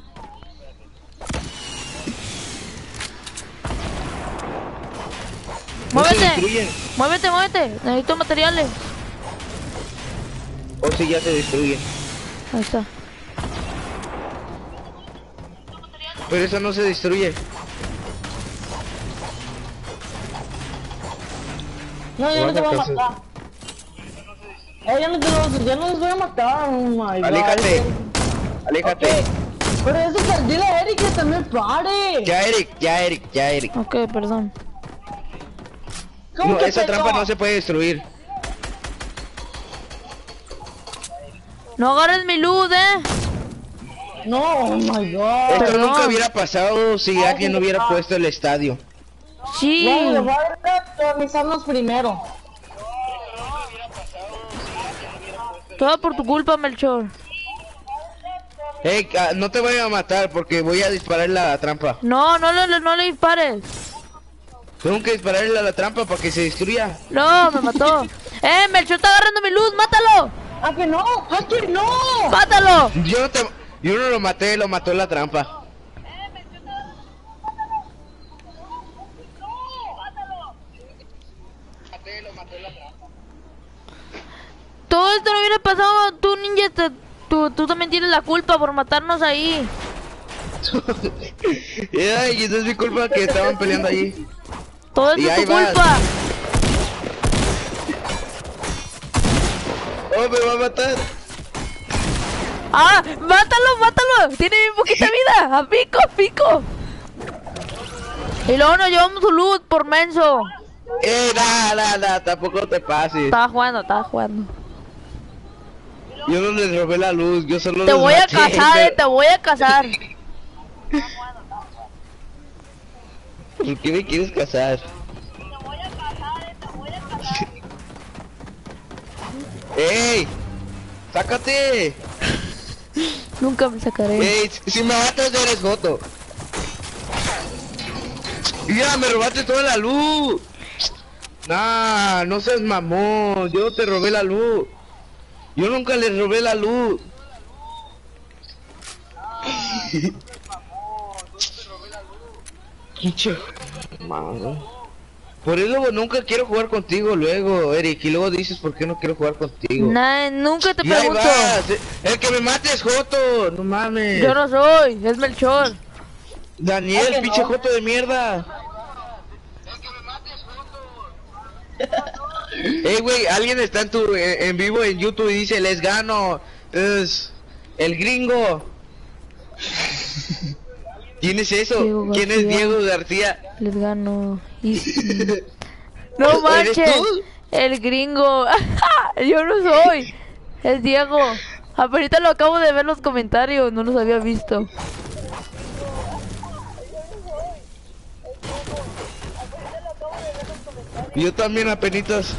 No se Muévete, destruyen. muévete, muévete. Necesito materiales. O si ya se destruyen. Ahí está. Pero eso no se destruye. No, yo no te voy a Vas a matar. Ya no les voy a matar. Oh my god. Aléjate. Aléjate. Ok. Pero eso que dile a Eric que también pare. Ya, Eric. Ok, perdón. ¿Cómo No, que esa pegó? trampa no se puede destruir. No agarres mi loot, No, oh my god. Esto Perdón. nunca hubiera pasado si alguien no hubiera puesto el estadio. Sí. Bueno, le voy a avisarnos primero. Todo por tu culpa, Melchor. Hey, no te voy a matar porque voy a dispararle a la trampa. No le dispares. Tengo que dispararle a la trampa para que se destruya. No, me mató. Melchor está agarrando mi loot, mátalo. ¡Ah, que no! ¡Ah, que no! Mátalo. Yo no lo maté, lo mató la trampa. Todo esto no hubiera pasado, tú ninja, tú también tienes la culpa por matarnos ahí. Ay, eso es mi culpa que estaban peleando allí. Todo Y esto es ahí tu vas. culpa. Oh, me va a matar. ¡Ah! ¡Mátalo, mátalo! Tiene bien poquita vida. ¡A pico, a pico! Y luego nos llevamos su loot por menso. Nada, tampoco te pases. Estaba jugando. Yo no les robé la luz, yo solo Te los voy a maté, casar, pero- te voy a casar. ¿Por qué me quieres casar? ¡Ey! ¡Sácate! Nunca me sacaré. ¡Ey! Si me matas eres joto. ¡Ya! ¡Me robaste toda la luz! Nah, no seas mamón. Yo te robé la luz. Yo nunca les robé la luz. Pinche madre. Por eso nunca quiero jugar contigo luego, Eric. Y luego dices por qué no quiero jugar contigo. Nunca te Y ahí pregunto. vas. El que me mate es Joto. No mames. Yo no soy, es Melchor. Daniel, ¿A que pinche no? Joto de mierda. Güey, alguien está en vivo en YouTube y dice, les gano. Es el gringo. ¿Quién es eso? Diego ¿Quién es García. Diego García? Les gano. No ¿Eres manches. tú? El gringo. Yo no soy. Es Diego. Ahorita lo acabo de ver los comentarios. No los había visto. Yo también apenitas.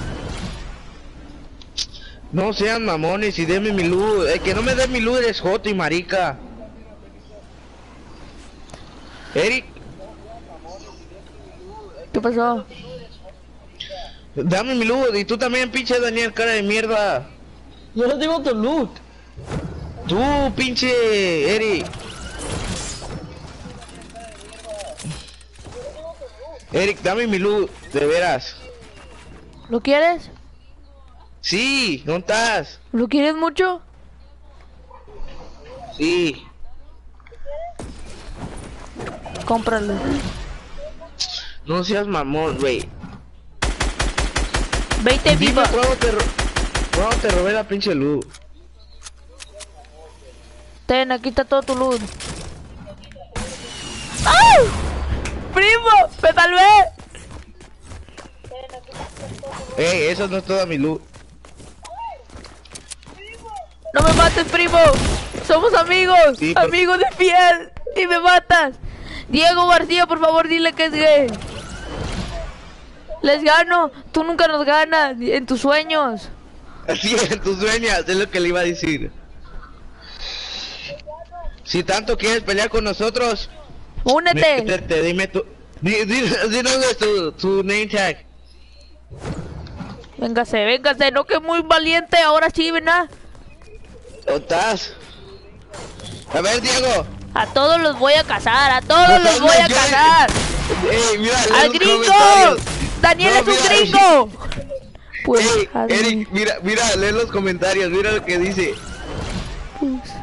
No sean mamones y denme mi luz. El que no me dé mi luz es Joto y marica. Eric, ¿Qué pasó? dame mi luz. Y tú también, pinche Daniel, cara de mierda. Yo no tengo tu loot. Tú, pinche Eric. Eric, dame mi luz, de veras. ¿Lo quieres? Sí, ¿dónde estás? ¿Lo quieres mucho? Sí. Cómpralo. No seas mamón, güey. 20 Dime vivos. cuándo te robé la pinche luz. Ten, aquí está todo tu loot. ¡Ay! ¡Primo! ¡Me salvé! Ey, eso no es toda mi luz. ¡No me mates, primo! ¡Somos amigos! Sí, pero- ¡Amigos de fiel! ¡Y me matas! Diego García, por favor, dile que es gay. Les gano. Tú nunca nos ganas. En tus sueños. Así en tus sueños, es lo que le iba a decir. Si tanto quieres pelear con nosotros, Únete. métete, dime tu... Dinos tu name tag. Véngase, véngase. No que muy valiente. Ahora sí, ¿verdad? ¿Dónde estás? A ver, Diego. A todos los voy a cazar. A todos No los seas voy a mayor. cazar. Ey, mira, lee ¡Al los gringo! comentarios. ¡Daniel No, es un mira, gringo! Pues, Ey, hazme, Eric, mira, lee los comentarios, mira lo que dice. pues.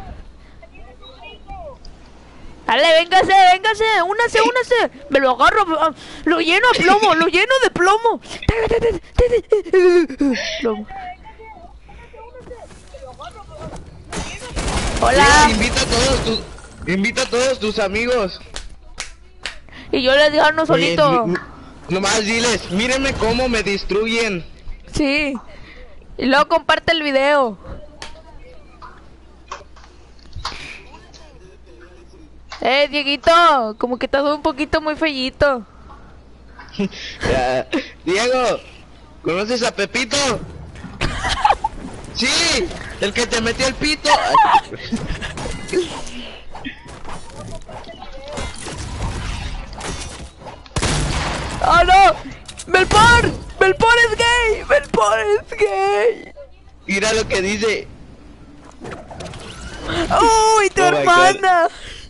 Dale, véngase, véngase, únase. Me lo agarro, lo lleno a plomo, lo lleno de plomo. Plomo. Hola. Mira, invita a todos tus amigos. Y yo les gano Oye, solito. nomás diles, mírenme cómo me destruyen. Sí. Y luego comparte el video. Dieguito, como que estás un poquito muy fellito. Diego, ¿conoces a Pepito? Sí, el que te metió el pito. ¡Oh no! ¡Belpor! ¡Belpor es gay! ¡Belpor es gay! Mira lo que dice. ¡Uy, tu Oh my hermana!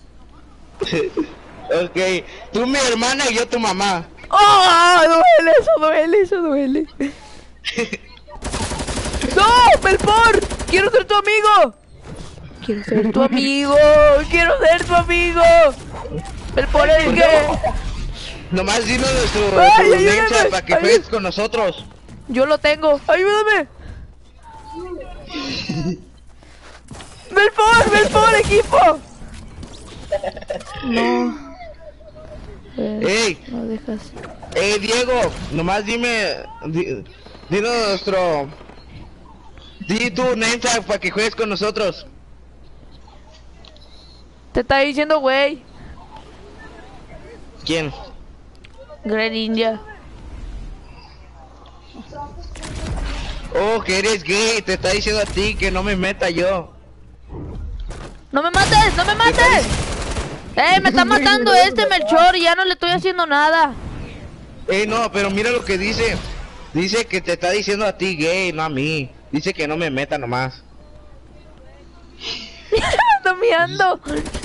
Ok, tú mi hermana y yo tu mamá. ¡Oh! Duele, eso duele, eso duele. ¡No! ¡Belfort! ¡Quiero ser tu amigo! ¡Quiero ser tu amigo! ¡Quiero ser tu amigo! ¡Belfort es que... Nomás dinos nuestro Ay, name ayúdame, tag para que juegues con nosotros. Yo lo tengo. ¡Ayúdame! ¡Belfort! ¡Belfort, equipo! No. Ey, No dejas. Diego, nomás dime, dinos nuestro, di tu name tag para que juegues con nosotros. Te está diciendo, güey. ¿Quién? Gran Ninja. Oh, que eres gay, te está diciendo a ti que no me meta yo. ¡No me mates! ¡No me mates! Me está matando este Melchor y ya no le estoy haciendo nada. No, pero mira lo que dice. Dice que te está diciendo a ti gay, no a mí. Dice que no me meta nomás. Ando miando.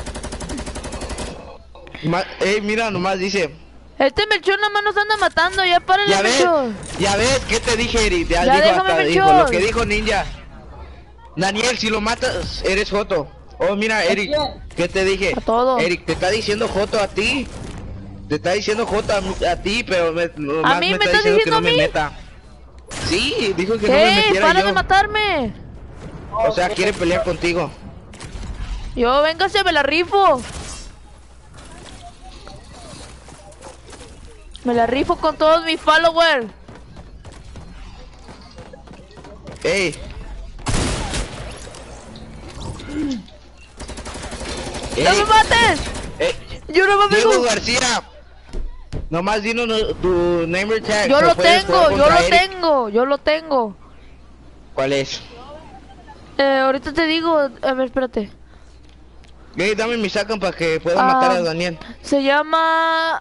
Mira, nomás dice. Este Melchor nada más nos anda matando, ya párale, Melchor. Ya ves, ¿qué te dije, Eric? Ya Ya dijo, déjame, hasta dijo Melchor. lo que dijo Ninja. Daniel, si lo matas, eres Joto. Oh, mira, Eric, ¿qué te dije? A todos. Eric, te está diciendo Joto a ti. Te está diciendo Joto a ti, pero nomás mí me me está estás diciendo que diciendo no me a mí? meta. Sí, dijo que no me metiera ¡Para yo. de matarme! O sea, quiere pelear contigo. Yo, véngase, me la rifo. Me la rifo con todos mis followers. Ey. ¡No me mates! Yo no me Diego vengo. García. Nomás dinos tu name tag. Yo so lo puedes tengo, jugar yo contra lo Eric. tengo, yo lo tengo. ¿Cuál es? Ahorita te digo, a ver, espérate. Ey, dame mi sacan para que pueda matar a Daniel. Se llama...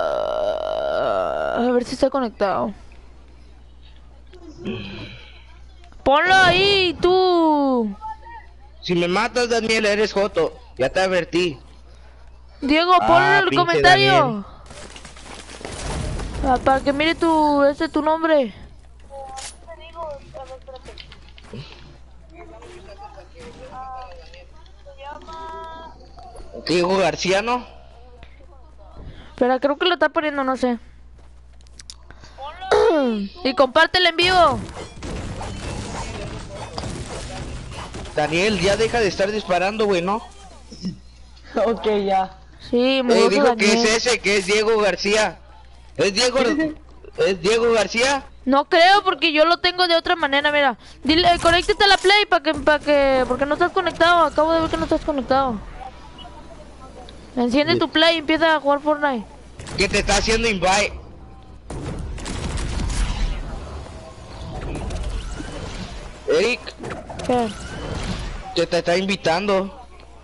a ver si está conectado. Ponlo ahí, tú. Si me matas, Daniel, eres Joto. Ya te advertí. Diego, ponlo en el pinche comentario. Para que mire tu nombre. Diego García, ¿no? Espera, creo que lo está poniendo, no sé. Y compártelo en vivo. Daniel, ya deja de estar disparando, güey, ¿no? Ok, ya. Sí, me gusta Dijo que Daniel. es ese, que es Diego García. ¿Es Diego García? No creo porque yo lo tengo de otra manera, mira. Dile, conéctate a la Play porque no estás conectado. Acabo de ver que no estás conectado. Enciende tu Play y empieza a jugar Fortnite. Que te está haciendo invite. Eric, ¿Qué? que te está invitando.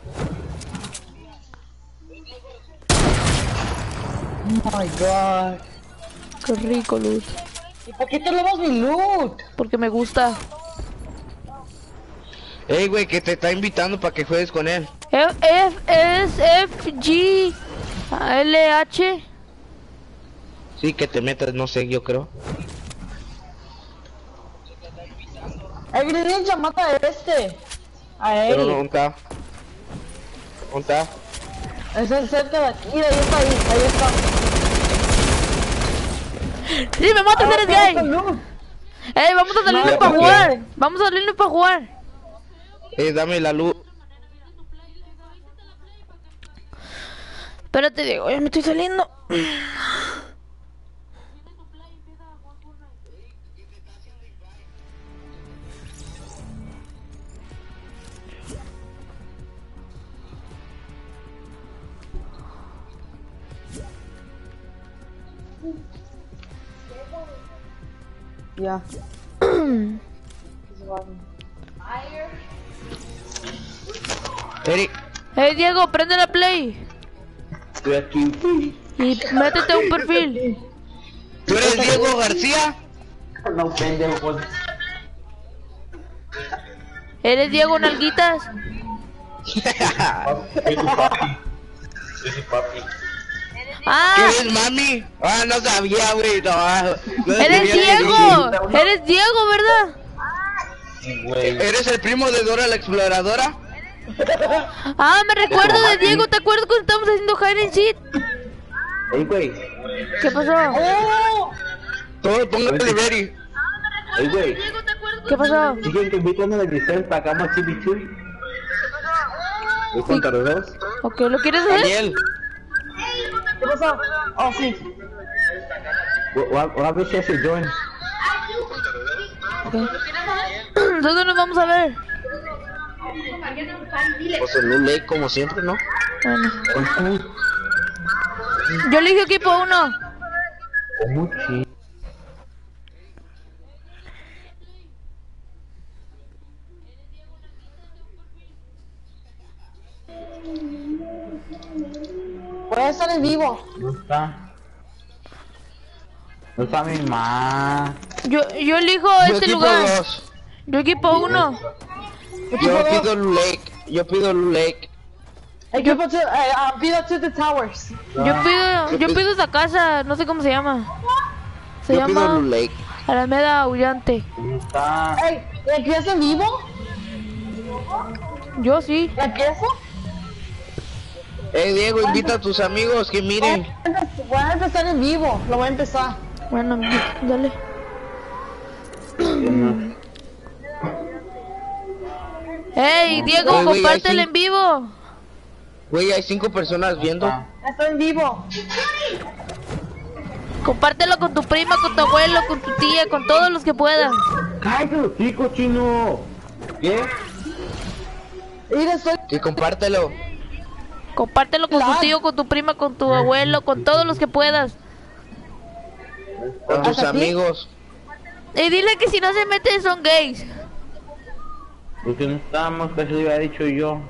Oh my god. Qué rico, Luz. ¿Y por qué te robas mi loot? Porque me gusta. Ey, güey, que te está invitando para que juegues con él. Es FG LH. Sí, que te metas, no sé, yo creo. El Ninja mata a este. A Pero no, él. ¿dónde está? ¿Dónde está? Es el cerca de aquí. Mira, ahí está, ahí está. Sí, me matas, eres gay. Vamos a salirnos No, para ¿por jugar. qué? Vamos a salirnos para jugar. Dame la luz. Espérate, Diego, ya me estoy saliendo. Ya. Eric, Hey, Diego, prende la Play. estoy aquí. Y métete a un perfil. ¿Tú eres Diego García? No, pendejo. ¿Eres Diego Nalguitas? Ah, ¿Qué es, mami? Ah, no sabía, güey. No eres sabía Diego. Eres Diego, ¿verdad? ¿Eres el primo de Dora la Exploradora? Ah, me recuerdo de Diego. ¿Te acuerdas cuando estábamos haciendo hide and seek? Ey, güey. ¿Qué pasó? Todos pónganle ready. Ey, güey. ¿Qué pasó? Dicen que invitan a la Grisel para acá más Chibichuy. ¿Es contra los dos? Ok, ¿lo quieres hacer? Daniel. ¿Qué pasó? Oh, sí. O a ver si hace join. ¿Dónde nos vamos a ver? Pues en un lake como siempre, ¿no? Bueno. Yo elijo equipo 1. Como chido. Voy a estar en vivo. No está. No está mi mamá. Yo elijo Yo este equipo lugar. 2. Yo equipo 1. Yo pido el lake. Yo pido el lake. Equipo 2, pido to the towers. Yo pido esa casa, no sé cómo se llama. Se Yo pido llama el lake. Alameda Aullante. No está. Ey, ¿empieza en vivo? Yo sí. ¿Empieza? Diego, invita a tus amigos que miren. Voy a empezar en vivo, lo voy a empezar. Bueno, dale. Hey, Diego, Güey, compártelo ahí sí. en vivo. Güey, hay 5 personas viendo. Estoy en vivo. Compártelo con tu prima, con tu abuelo, con tu tía, con todos los que puedan. ¡Cállate los chicos, chino! ¿Qué? Mira, estoy... Que compártelo. Compártelo con tu Claro. tío, con tu prima, con tu abuelo, con todos los que puedas. Con tus ¿Hasta aquí? amigos. Y dile que si no se meten son gays. Porque no estábamos, casi lo había dicho yo.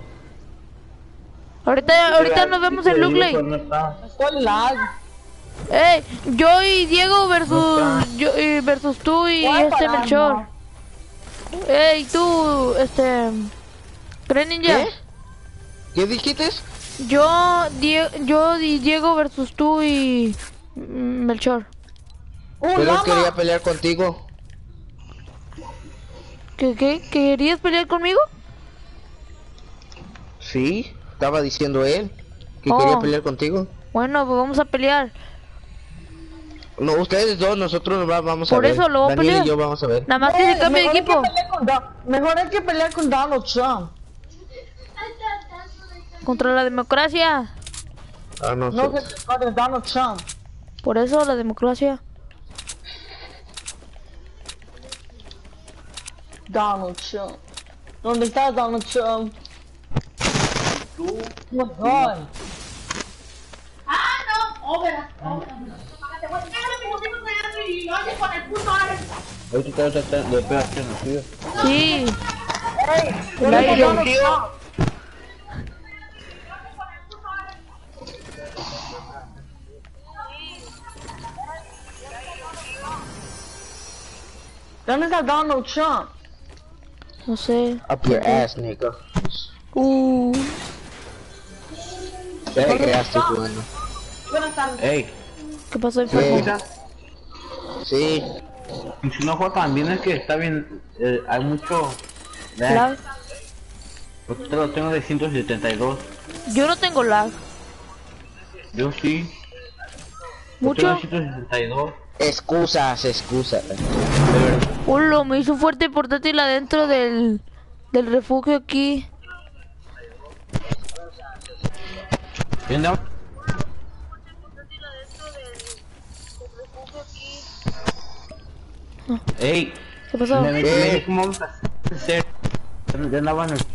Ahorita nos vemos en Look Lake. No está. Estoy lag. Yo y Diego versus tú y Voy a parar, Melchor. no. Tú, Gran Ninja. ¿Qué? ¿Qué dijiste? Yo y Diego versus tú y Melchor. Pero él llama. quería pelear contigo. ¿Qué? ¿Querías pelear conmigo? Sí, estaba diciendo él que Oh. quería pelear contigo. Bueno, pues vamos a pelear. No, ustedes dos, nosotros nos vamos a Por ver. eso lo voy a Daniel pelear. y yo vamos a ver. Nada más que se cambie de Mejor hay equipo. que pelear con mejor hay que pelear con Donald Trump. Contra la democracia. Ah, no, No sé. que con Donald Trump. Por eso la democracia. Donald Trump. ¿Dónde está Donald Trump? Oh my God. Ahorita le pegaste en el tío. Sí. ¿Dónde está Aire. Donald Trump? ¿Dónde está Donald Trump? No sé. Up your ass, nigga. Ya te quedaste jugando. Ey, ¿Qué pasó, Sí. enfermo? Sí. y si no juega también es que está bien, hay mucho... Lag. Yo lo tengo de 172. Yo no tengo lag. Yo sí. Yo Mucho. tengo 162. Excusas. Ulo, me hizo fuerte portátil adentro del refugio aquí. ¿Quién da? Ey, ¿Qué pasó? me metí cómo vamos a hacer. Ya andaban el...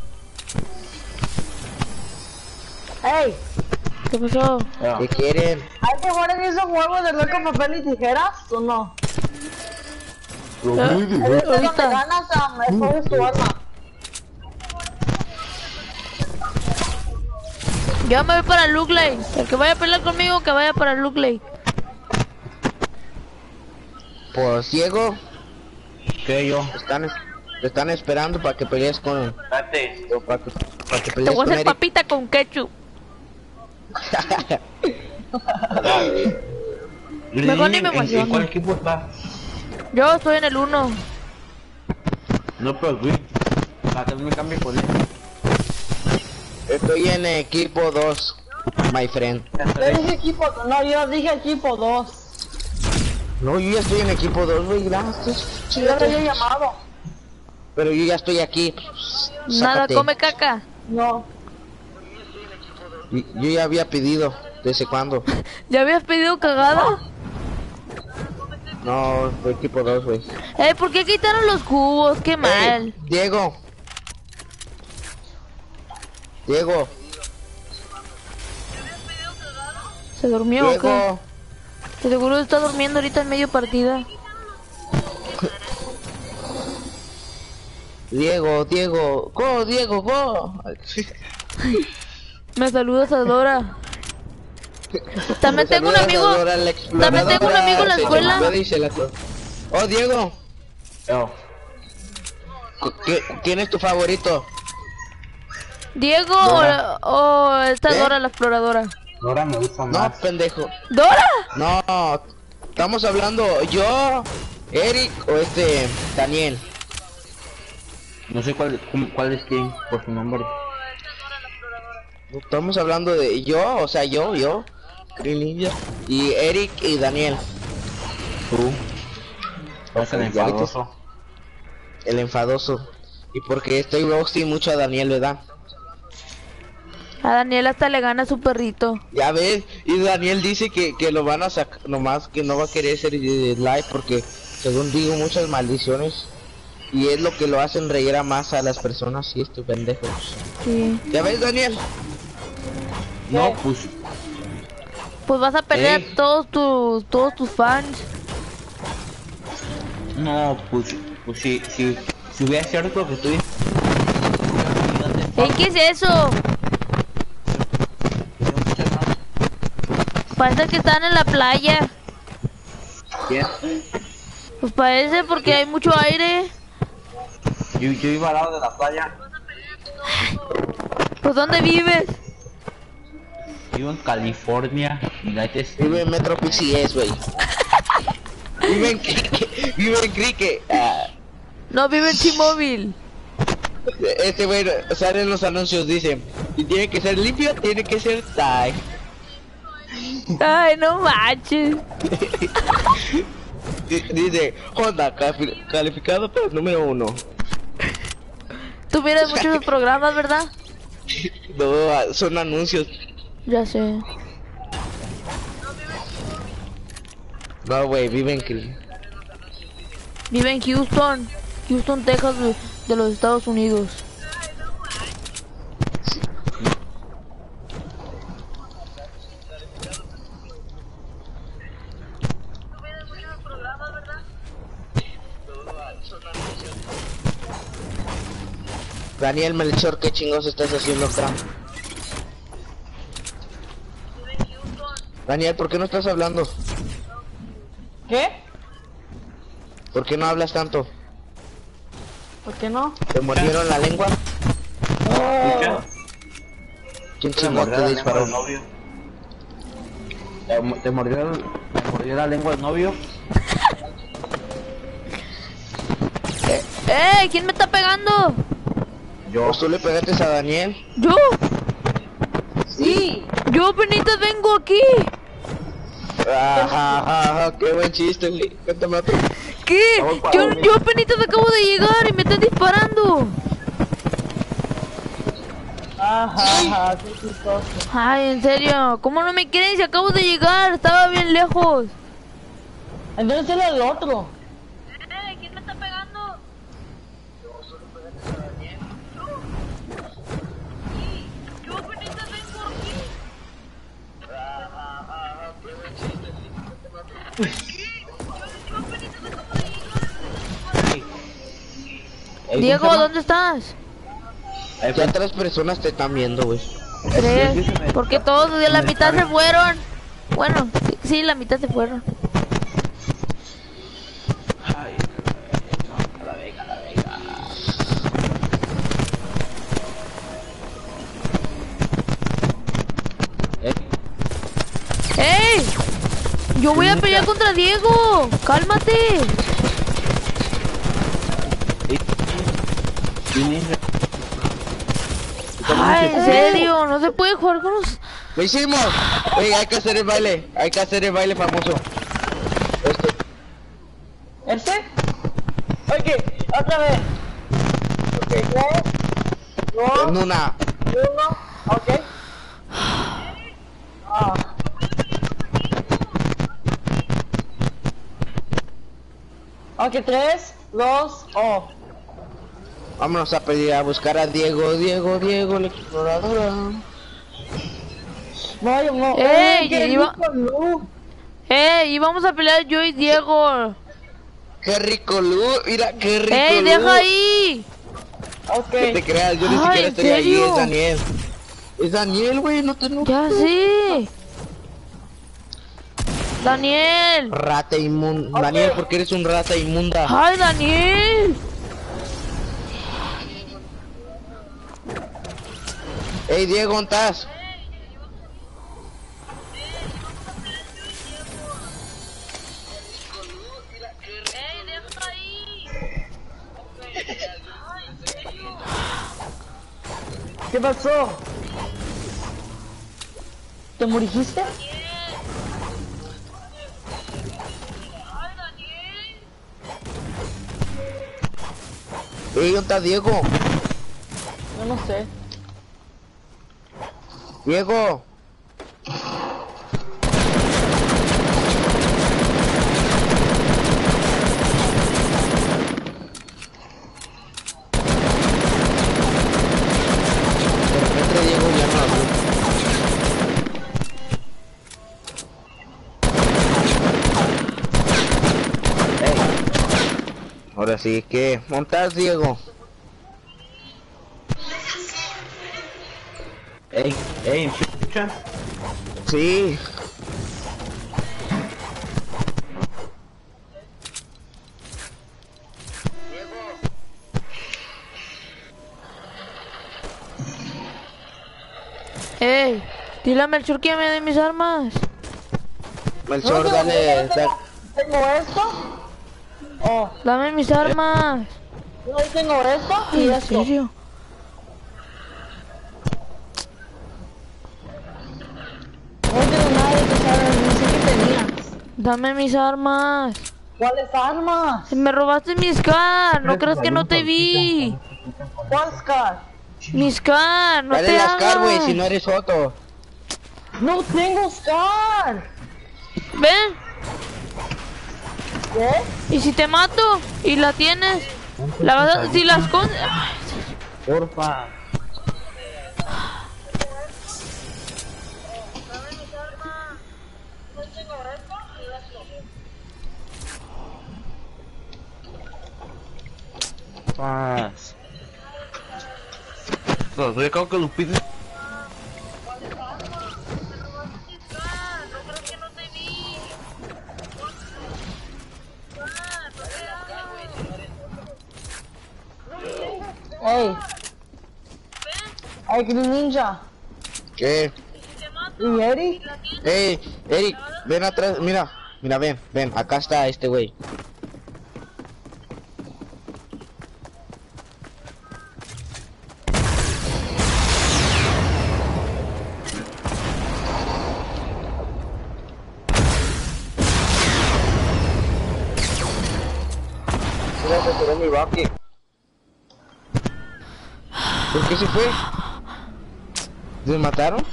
Hey, ¿Qué pasó? ¿Qué quieren? ¿hay que jugar en esos juegos de loco papel y tijeras o no? Donde Ahorita. ganas escoges tu arma. Yo me voy para Look Lake. El que vaya a pelear conmigo, que vaya para Look Lake. Pues Diego, ¿Qué yo? te están esperando para que pelees con... Espérate. Para que Te pelees voy a con hacer Eric. papita con ketchup. Mejor ni me ¿En emociono. cuál equipo está? Yo estoy en el 1. No, pero güey, para que no me cambie con él. Estoy en equipo 2, my friend. Yo dije equipo, no, yo dije equipo 2. No, yo ya estoy en equipo 2, güey, gracias. Yo lo había llamado. Pero yo ya estoy aquí. Nada, Sácate. come caca. No. Yo ya había pedido. ¿Desde cuándo? ¿Ya habías pedido cagada? No, fue equipo 2, güey. ¿Por qué quitaron los cubos? Qué mal. Diego. Diego. ¿Se durmió o qué? Diego. De seguro está durmiendo ahorita en medio partida. Diego, Diego. Go, Diego, go. Me saludas a Dora. También tengo un amigo. También tengo un amigo en la escuela. Oh, Diego. Yo. ¿Quién es tu favorito? Diego Dora. o esta ¿Eh? Dora la exploradora. Ahora me gusta No, más. pendejo. ¡Dora! No, estamos hablando yo, Eric o Daniel. No sé cuál es quién por su nombre. Estamos hablando de yo, o sea, yo, Green Ninja, y Eric y Daniel. Tú. Vas Ok, el ya enfadoso. El enfadoso. Y porque estoy roasting mucho a Daniel, ¿verdad? A Daniel hasta le gana a su perrito. Ya ves, y Daniel dice que lo van a sacar, nomás que no va a querer ser live porque, según digo, muchas maldiciones. Y es lo que lo hacen reír a más a las personas y estos pendejos. Sí. ¿Ya ves, Daniel? No, pues. Pues vas a perder Ey. a todos tus fans. No, pues si hubiera cierto que estoy. Ey, ¿qué es eso? Parece que están en la playa. ¿Quién? Pues parece porque hay mucho aire. Yo iba al lado de la playa. Pues ¿dónde vives? Vivo en California, United States. Vive en Metro PCS, güey. Vive en Crique. No, vive en T-Mobile. Este güey sale en los anuncios, dice, si tiene que ser limpio, tiene que ser tag. Ay, no manches. Dice, Honda, calificado para el número 1. Tú miras muchos programas, ¿verdad? No, son anuncios. Ya sé. No, güey, vive en Crique. Vive en Houston, Texas, de los Estados Unidos. Daniel Melchor, ¿qué chingos estás haciendo acá? Daniel, ¿por qué no estás hablando? ¿Qué? ¿Por qué no hablas tanto? ¿Por qué no? ¿Te mordieron la lengua? ¿Quién chingón te disparó? ¿Te mordió la lengua el novio? ¿Quién me está pegando? ¿Pues tú le pegaste a Daniel? ¿Yo? Sí. Yo apenas vengo aquí. Ajá, qué buen chiste, güey. Cuéntame otro. ¿Qué? Yo apenas acabo de llegar y me están disparando. Ajá, qué chistoso. Ay, en serio, ¿cómo no me quieren si acabo de llegar? Estaba bien lejos. Entonces era el otro. ¿Quién me está pegando? Yo apenas vengo aquí. Diego, ¿dónde estás? Ya 3 personas te están viendo, güey. 3. Porque todos de la mitad se fueron. Bueno, sí, la mitad se fueron. Yo voy a pelear contra Diego. Cálmate. Ay, en serio, no se puede jugar con los... ¡Lo hicimos! Ey, hay que hacer el baile. Hay que hacer el baile famoso. ¿Este? Ok, otra vez. Ok, 3, 2, En una. 1, ok. Ah. Ok, 3, 2, oh. Vámonos a pedir a buscar a Diego, la exploradora. No, yo no. Y vamos a pelear yo y Diego. Qué rico, Lu, mira, qué rico. ¡Ey, deja ahí! Ok. Que te creas, yo ni Ay, siquiera ¿en estoy ahí, serio? es Daniel. Es Daniel, güey, no te enojes. Ya sé. Daniel. Rata inmunda. Daniel, porque eres un rata inmunda. Ay, Daniel. Ey, Diego, ¿dónde estás? ¿Qué pasó? ¿Te moriste? Ey, ¿dónde está Diego? Yo no sé. Diego. De repente Diego ya no habló. Ey. Ahora sí que, ¿dónde estás, Diego? Ey, ¿me escuchan? Sí. Ey, dile a Melchor que me dé mis armas. Melchor, dale. ¿Tengo esto? Oh, Dame mis armas. yo ahí tengo esto y Ay, ¿en esto. serio? No tengo nada de que saber, no sé qué tenías. Dame mis armas. ¿Cuáles armas? Me robaste mi scar. No creas que no te vi. ¿Cuál Scar? Mi scar, no Dale te la Scar, güey, hagas. si no eres Otto. ¡No tengo Scar! Ven, ¿Qué? y si te mato y la tienes, la vas a... Si la escondes... Ay, Porfa. Paz. No, estoy acá con los pisos. ¡Ey! ¡Ey, Green Ninja! ¿Qué? ¿Y Eric? Ey, Eric, ven atrás, mira, ven, acá está este güey. Mira, se tiró mi Rocky. ¿Por qué se fue? ¿Les mataron?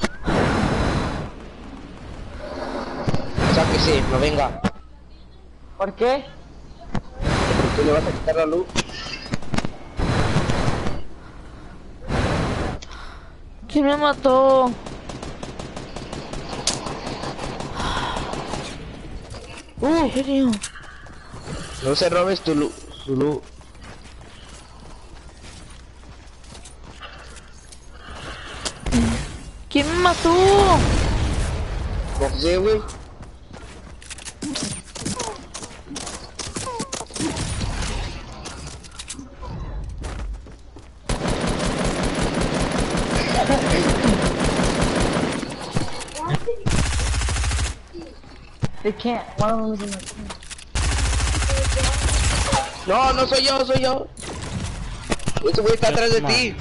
Sáquese, no venga. ¿Por qué? ¿Por qué le vas a quitar la luz? ¿Quién me mató? ¿En serio? No se robes tu luz. Su luz. ¿Quién me mató? No sé, güey. They can't. One of them's in the... No, no soy yo, soy yo. Ese güey está atrás de ti.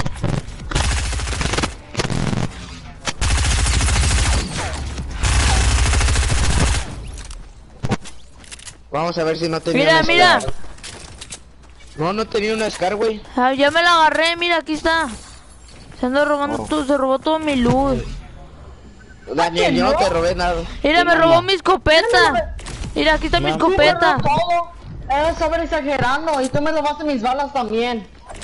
Vamos a ver si no tenía Mira, una mira. Scar. No, no tenía una Scar, güey. Ah, ya me la agarré, mira, aquí está. Se anda robando todo, se robó todo mi luz. Daniel, yo no te robé nada. Mira, me robó mi escopeta. Mira, aquí está mi escopeta. Todo. Eres sobre exagerando y tú me robaste mis balas también.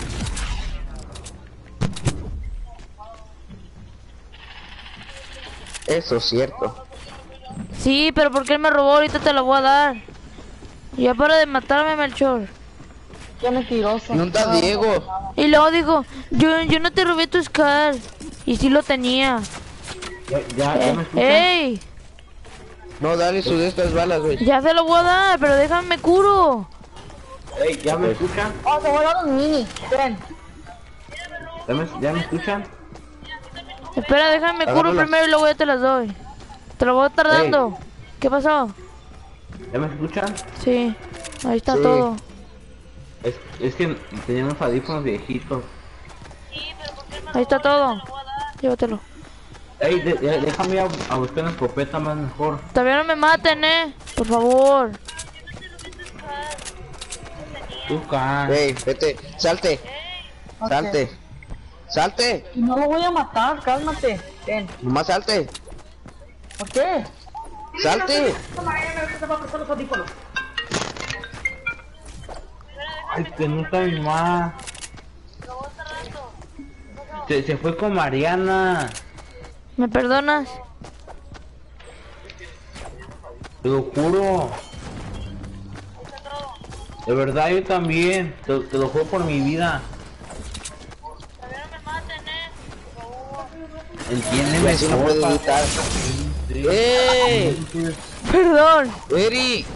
Eso es cierto. Sí, pero ¿por qué él me robó? Ahorita te la voy a dar. Ya para de matarme, Melchor. Qué mentiroso. ¿No está Diego? Y luego digo, yo no te robé tu Scar. Y sí lo tenía. Ya me escuchan. ¡Ey! No, dale sus de estas balas, güey. Ya se lo voy a dar, pero déjame curo. Ey, ¿ya me escuchan? Oh, te voy a dar un mini. Ven. ¿Ya me escuchan? Espera, déjame curo Agárralas. primero y luego ya te las doy. Te lo voy a estar dando. ¿Qué pasó? ¿Ya me escuchan? Sí, ahí está Sí. todo. Es que tenía unos audífonos viejitos. Ahí está todo. Llévatelo. Ey, déjame ir a buscar una escopeta más mejor. Todavía no me maten, por favor. Busca. Ey, vete, salte. Ok. Salte. Salte. No lo voy a matar, cálmate. Ven. Nomás salte. ¿Por qué? Salte. Ay, que no está mi mamá. Se fue con Mariana. ¿Me perdonas? Te lo juro. De verdad, yo también. Te lo juro por mi vida. Entiéndeme, Así no puedes porfa. gritar. ¡Ey! Perdón. Eri.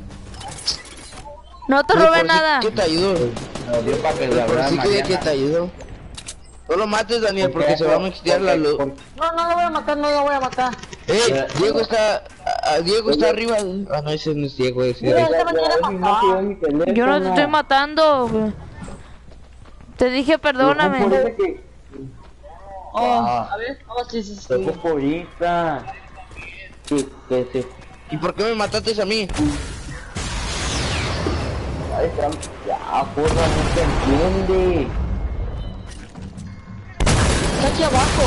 No te Güey, robé por si nada. que te ayudo. Me dio para que la Por verdad, si que Mariana. te ayudo. No lo mates, Daniel, porque se va a quitar la luz. No, no lo voy a matar, no lo voy a matar. ¡Ey! Diego está... Diego está arriba. Ah, no, ese no es Diego, ese Mira, es... él me quiere matar. Yo no te estoy matando. Güey. Te dije perdóname. Oh, Ah. a ver. Oh, sí, sí, Se sí. fue por ahorita. Que ¿Y por qué me mataste a mí? Ay, ya, porra, no te entiende. Está aquí abajo.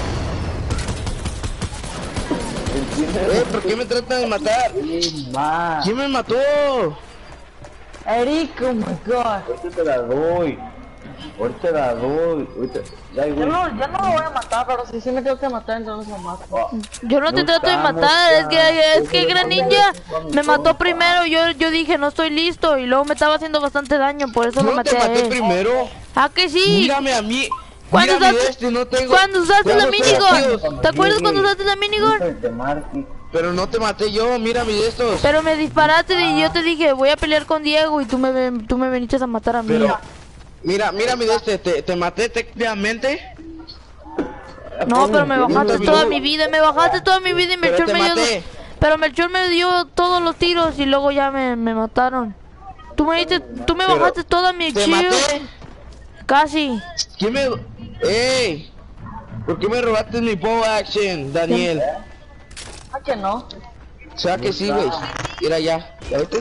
¿Por qué me tratan de matar? Ma, ¿Quién me mató? Eric, oh my god. ahorita te la doy. Ahorita la doy. Ahorita, ya, Yo güey. no lo voy a matar, pero si sí me tengo que matar, entonces lo mato. Yo no te No trato de estamos matar, ya. es que Gran Ninja me mató primero, yo dije no estoy listo y luego me estaba haciendo bastante daño, por eso lo No te maté a maté él. primero. ¿Ah que sí? Mírame a mí. ¿Cuándo Mírame usaste, no tengo... cuando usaste la tengo minigun? tíos. ¿Te acuerdas cuando usaste la minigun? Te marque. Pero no te maté yo, mira mis estos. Pero me disparaste y yo te dije voy a pelear con Diego y tú me viniste a matar a mí. Pero... Mira mi te maté técnicamente. No, pero me bajaste te toda vi. mi vida y Pero Melchor te me dio... maté. Pero Melchor me dio todos los tiros y luego ya me mataron. Tú me Pero bajaste toda mi ¿Te shield. maté? Casi. ¿Quién me... ¡Ey! ¿Por qué me robaste mi bow action, Daniel? ¿A que no? O sea que sí, güey. Mira ya. ¿Ya viste?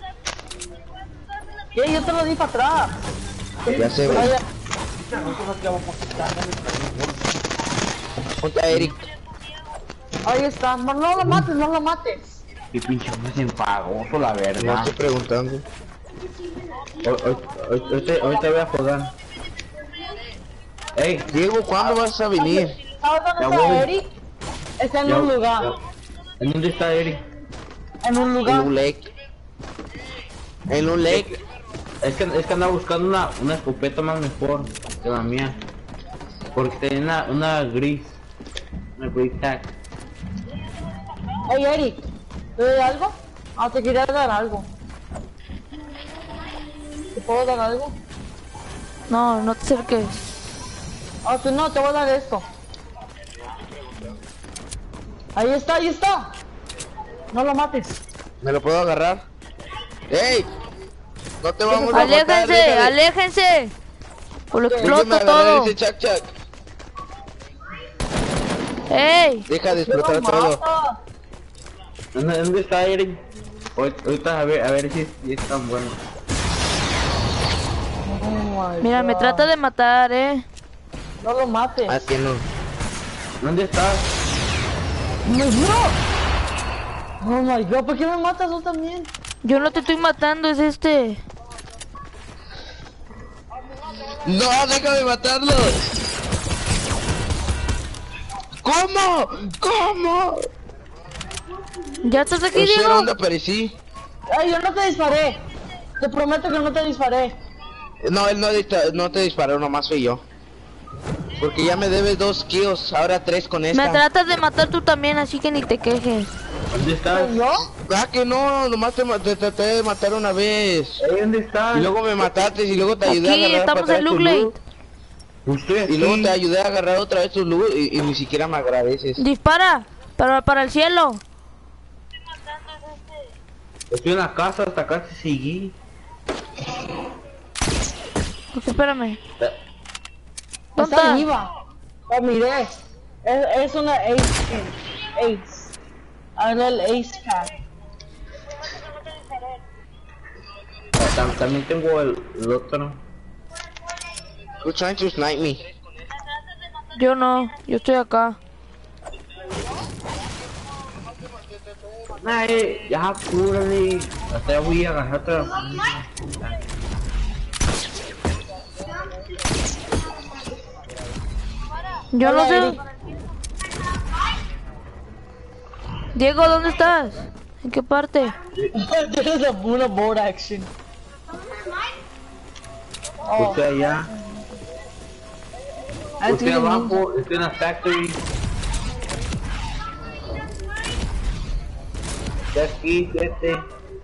¿Qué? Yo te lo di para atrás. Ya sé, güey. Vaya. Ponte a Eric. Ahí está. No lo mates, no lo mates. Y pinche me se empagoso, la No verdad. estoy preguntando. Ahorita voy a jugar. Ey, Diego, ¿cuándo vas a venir? ¿Sabes dónde Ya está voy. Eric? Está en ya- un lugar. ¿En dónde está Eric? En un En lugar. un lake. En un lake. Es que andaba buscando una escopeta más mejor que la mía. Porque tenía una gris. Una gris tag. Hey Eric, ¿te doy algo? Ah, te quería dar algo. ¿Te puedo dar algo? No, no te acerques. Ah, tú no, te voy a dar esto. Ahí está, ahí está. No lo mates. ¿Me lo puedo agarrar? ¡Ey! No te vamos a matar, Aléjense, deja de- aléjense. O lo déjame exploto agarrar todo. ese chac. ¡Ey! Deja de explotar No todo. mata. ¿Dónde está Eric? Ahorita a ver si es tan bueno. Oh my Mira, me God. trata de matar, No lo mates. Ah, que no. ¿Dónde estás? ¡No! Oh my God, ¿por qué me matas tú también? Yo no te estoy matando, es este. ¡No, déjame matarlo! ¿Cómo? ¿Ya estás aquí, No sé Diego? dónde aparecí. Ay, yo no te disparé. Te prometo que no te disparé. No, él no te disparó, nomás fui yo. Porque ya me debes 2 kills, ahora 3 con esta. Me tratas de matar tú también, así que ni te quejes. ¿Dónde estás? ¿Yo? Ah, que no, nomás te traté de matar una vez. ¿Dónde estás? Y luego me mataste y luego te ayudé a Aquí agarrar estamos para en atrás tu Luke loot. Usted Y luego te ayudé a agarrar otra vez tu loot y ni siquiera me agradeces. Dispara, para el cielo. Estoy en la casa, hasta casi seguí. Ok, espérame. ¿Dónde Está está? viva. La miré. Es una ace. Ace. Ahora el ace pack. También tengo el otro. You're trying to snipe me. Yo no, yo estoy acá. Ay, ya apúrale. Hasta ya voy a agarrar otra. Yo no Hola, sé. Eric. Diego, ¿dónde estás? ¿En qué parte? Tienes una board action. Oh, Estoy allá. I Estoy think abajo, estoy en la factory. Ya aquí, estoy.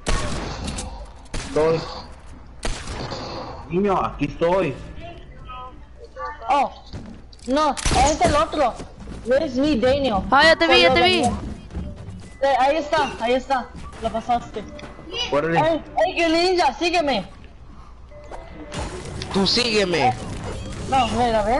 Niño, aquí estoy. Oh, no, es el otro. Where's me, Daniel? Ah, ya te vi, ya te vi. Ahí está. Lo pasaste. Órale. ¡Ey, que ninja! ¡Sígueme! Tú sígueme. No, a ver.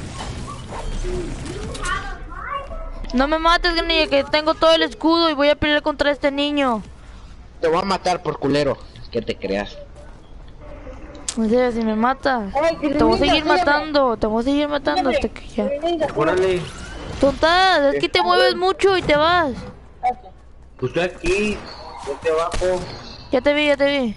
No me mates, niña, que tengo todo el escudo y voy a pelear contra este niño. Te voy a matar por culero. Que te creas. En serio, si me mata, Ey, que te voy a ninja, seguir sígueme. matando, te voy a seguir matando hasta que ya. Que ninja, Órale. Tonta, es que te mueves mucho y te vas. sígueme. Pues estoy aquí. Yo estoy abajo. Ya te vi, ya te vi.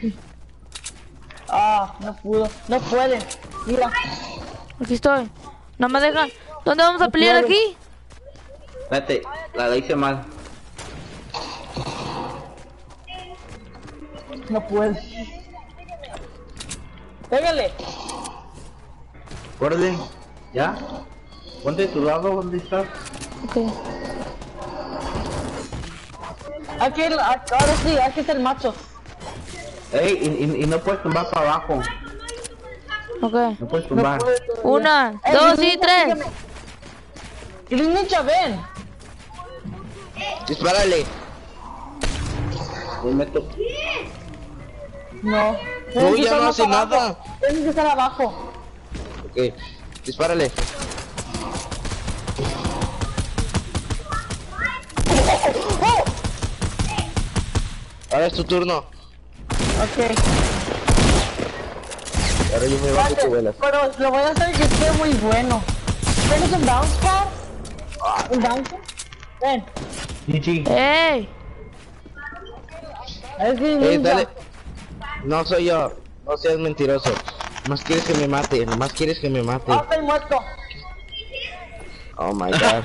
Ah, no pudo. No puede. Mira. Aquí estoy. No me dejan. ¿Dónde vamos a pelear puedo. aquí? Espérate, la hice mal. No puede. Pégale. Órale. ¿Ya? Ponte de tu lado, ¿dónde estás? Ok. Ahora sí, aquí está el macho. Ey, y no puedes tumbar para abajo. Ok. No puedes tumbar. Una, Ey, dos Green y Ninja, tres. sígueme. Green Ninja, ven. Dispárale. Me meto. No. No, Tienes que ya estar no más hace abajo. nada. Tienes que estar abajo. Ok. Dispárale. Ahora es tu turno. Ok. Ahora yo me bajo y tú vuelas. Pero lo voy a hacer que esté muy bueno. ¿Tienes un bounce pad? ¿Un bounce? Ven. GG. ¡Ey! Es Green Ninja. Dale. No soy yo. No seas mentiroso. Más quieres que me mate. Más quieres que me mate. Ah, estoy muerto. Oh my god.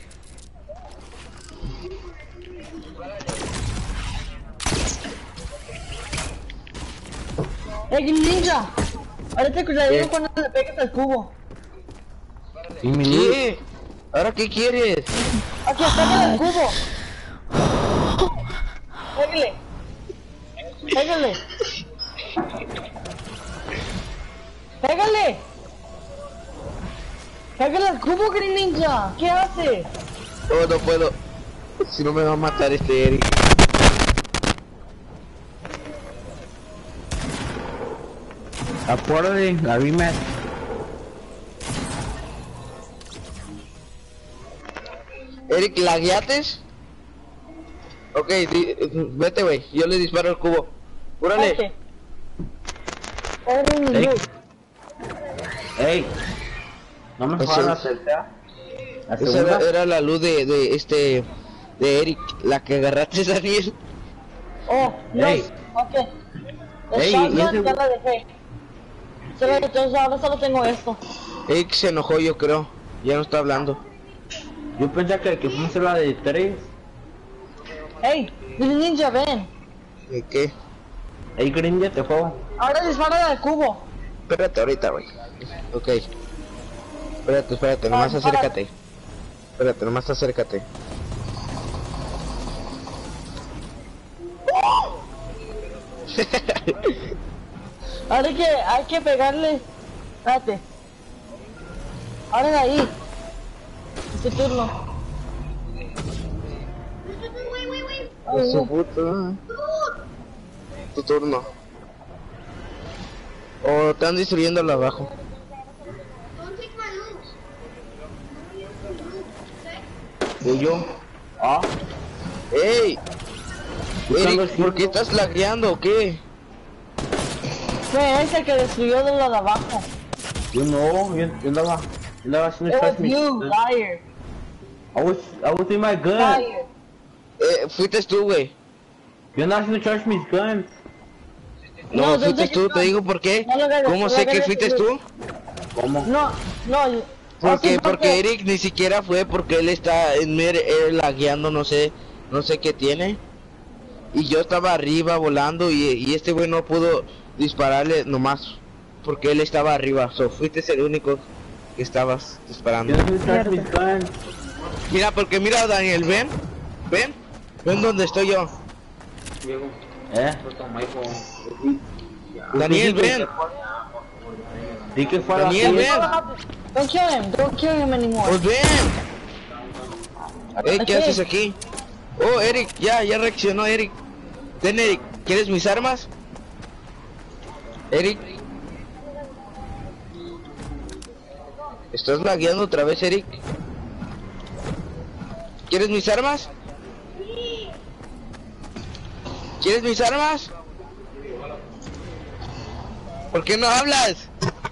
Green Ninja. Ahorita que le digo ¿Qué? cuando le pegues al cubo. ¿Y mi luz? ¿Qué? ¿Ahora qué quieres? Aquí, pégale al cubo. Pégale. Pégale. Pégale. Pégale al cubo, Green Ninja. ¿Qué hace? Oh, no puedo. Si no me va a matar este Eric. Apúrate, la rematch. Eric, ¿lagueates? Ok, vete, wey. Yo le disparo el cubo. ¡Cúrale! Ey. Ey. No me Ese jodas la es- tercera. La Esa segunda. era la luz de Eric, la que agarraste, Daniel. Oh, no. Ey. Ok. El Ey, shotgun ¿y ese- ya la dejé. Entonces ahora solo tengo esto. Eric se enojó, yo creo. Ya no está hablando. Yo pensé que fuimos a hacer la de 3. Hey, ninja, ven. ¿De qué? Ey, Green, ya te juego. Ahora dispara del cubo. Espérate ahorita, güey. Ok. Espérate, nomás Dispara. acércate. Espérate, nomás acércate. Ahora hay que pegarle. Espérate. Ahora de ahí. Es tu turno. Ay, Su no. puta. Tu turno. O están destruyéndolo abajo. ¿Y yo? Ah, ¡Ey! Buscando Eric, ¿por qué cinco. estás lagueando o qué? Fue ese que destruyó de lo de abajo. yo no, yo andaba haciendo It was trash me. you, liar. I was in my gun. Liar. Fuiste tú, güey. Yo andaba haciendo trash mis guns. No, No, fuiste yo tú, no. te digo por qué. No lo hagas, ¿Cómo no sé lo que hagas, fuiste no. tú? ¿Cómo? No. Porque, Así porque Eric ni siquiera fue porque él está en lagueando, no sé qué tiene. Y yo estaba arriba volando y este güey no pudo dispararle nomás porque él estaba arriba. So, fuiste el único que estabas disparando. Yo andaba haciendo trash mis guns. Mira, porque mira, Daniel, ven donde estoy yo. Daniel, ven. Di que fuera Daniel, así. ven. Don't kill him. Don't kill him anymore. Pues ven. Ey, ¿qué Ok. haces aquí? Oh, Eric, ya reaccionó Eric. Ten, Eric, ¿quieres mis armas? Eric. ¿Estás lagueando otra vez, Eric? ¿Quieres mis armas? ¿Quieres mis armas? ¿Por qué no hablas?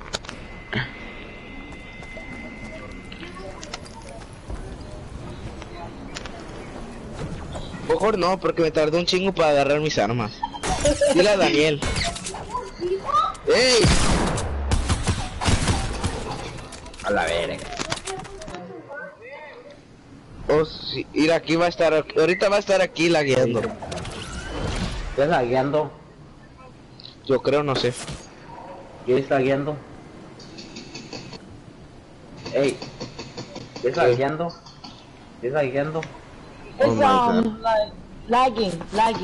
Mejor no, porque me tardó un chingo para agarrar mis armas. Dile a Daniel. ¡Ey! A la verga. Oh, sí, mira, aquí va a estar, ahorita va a estar aquí lagueando. ¿Estás lagueando? Yo creo, no sé. ¿Qué estás lagueando? Ey. ¿Qué estás lagueando? ¿Qué estás lagueando? It's Oh my God. lagging.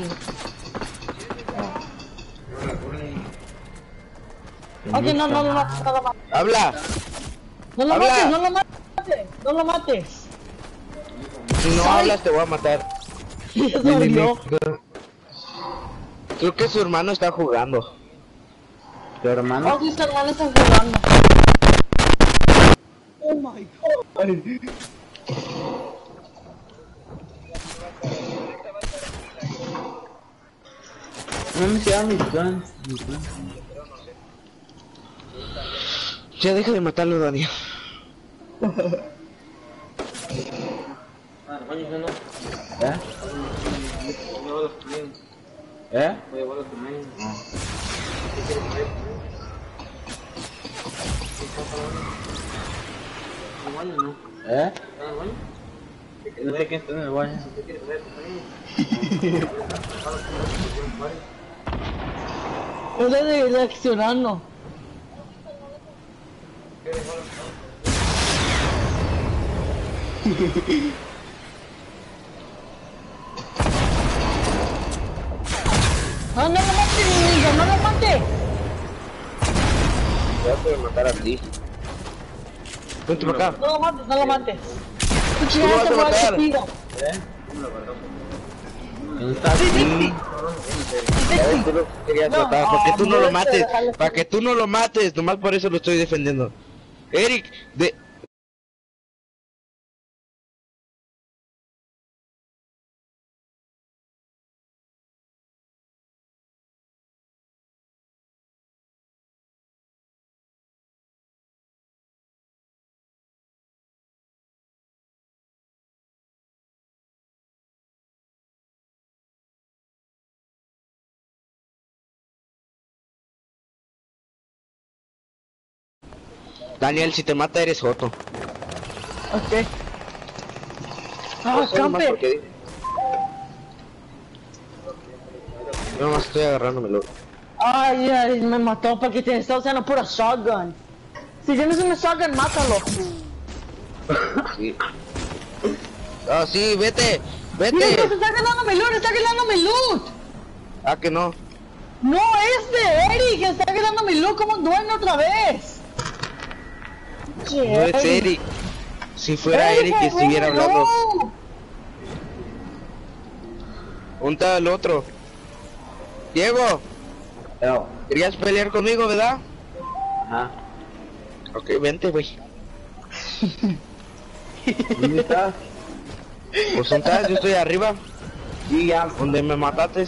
Ok, no lo mates. ¡Habla! No lo Habla. mates, no lo mates. No lo mates. Si no hablas te voy a matar. Ya se murió. Creo que su hermano está jugando. ¿Tu hermano? Oh, sí, su hermano está jugando. Oh my god. No me hicieron mis guns. Ya deja de matarlo, Daniel. ¿Eh? ¿Eh? ¿Eh? No sé quién está en el baño. No le reaccionando. No lo mates, niño, no lo mates. Te voy a matar a ti. Vente para acá. No lo mates. Tú lo vas a matar. ¿Dónde está aquí? Tú lo querías No, matar, porque tú no lo no, mates, déjalo. para que tú no lo mates, nomás por eso lo estoy defendiendo. Eric, de... Daniel, si te mata eres joto. Ok. Ah, No sé, nomás campe. porque dije. Yo nomás estoy agarrándomelo. Ay, ay, me mató porque te está usando pura shotgun. Si tienes una shotgun, mátalo. Sí. Ah, sí, vete, Mira, vete. pues está ganando mi loot, está ganando mi loot. Ah, que no. No, Eric, está ganando mi loot como dueño otra vez. No es Eric. Si fuera Eric que estuviera hablando. No. ¿Dónde está el otro? Diego, Pero, querías pelear conmigo, ¿verdad? ajá. Ok, vente, güey. ¿Dónde estás? Pues ¿dónde estás? Yo estoy arriba, Sí, ya. donde me mataste.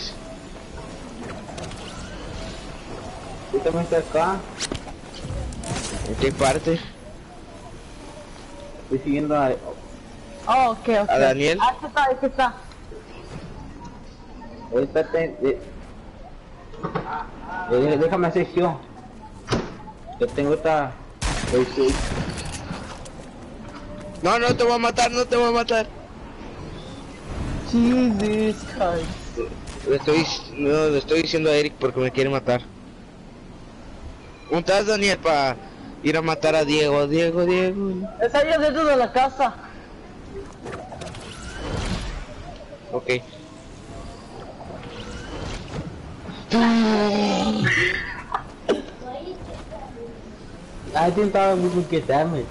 Tú también estás acá. ¿En qué parte? Estoy siguiendo a... Oh, ok. ¿A Daniel? Aquí está. Ahorita déjame hacer yo. Yo tengo esta... No, no te voy a matar, no te voy a matar. Jesus Christ. Le estoy diciendo a Eric porque me quiere matar. ¿Dónde estás, Daniel, para ir a matar a Diego? Diego. Está ahí dentro de la casa. Ok. I didn't thought we would get damage.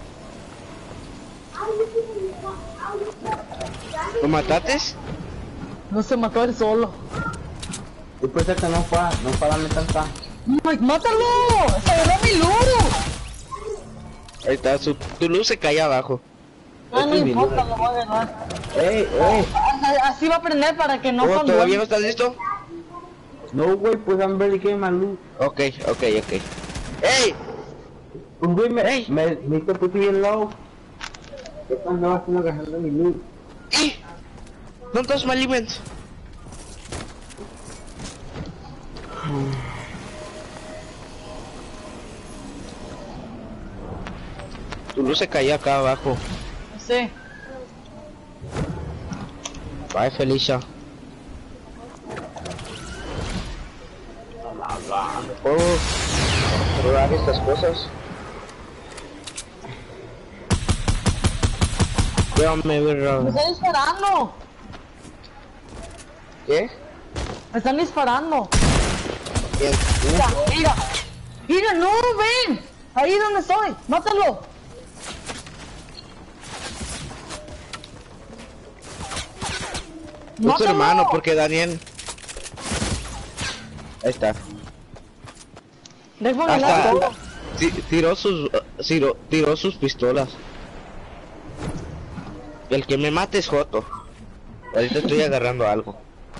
¿Lo mataste? No se mató él solo. Yo pensé que no para darme tanta. Mike, ¡mátalo! ¡Se agarró mi loot! Ahí está, tu luz se cae abajo. No me Este es mi importa, loot. lo voy a agarrar. Ey. Así va a aprender para que no ¿Oh, cuando ¿Todavía no estás listo? No, güey, pues I'm barely getting my loot. Ok. ¡Ey! Pues, güey, Ey. me te puse bien low. Yo andaba haciendo agarrando mi loot. ¿Dónde estás, Maliment? Tu luz se caía acá abajo. Sí. Bye, Felicia. ¿Puedo probar estas cosas? Déjame ver. ¡Me están disparando! ¿Qué? ¡Me están disparando! Bien. Mira, no, ven. Ahí donde estoy, mátalo. Es tu hermano, porque Daniel... Ahí está. Déjame Hasta ganar todo. tiró sus pistolas. El que me mate es Joto. Ahorita estoy agarrando algo.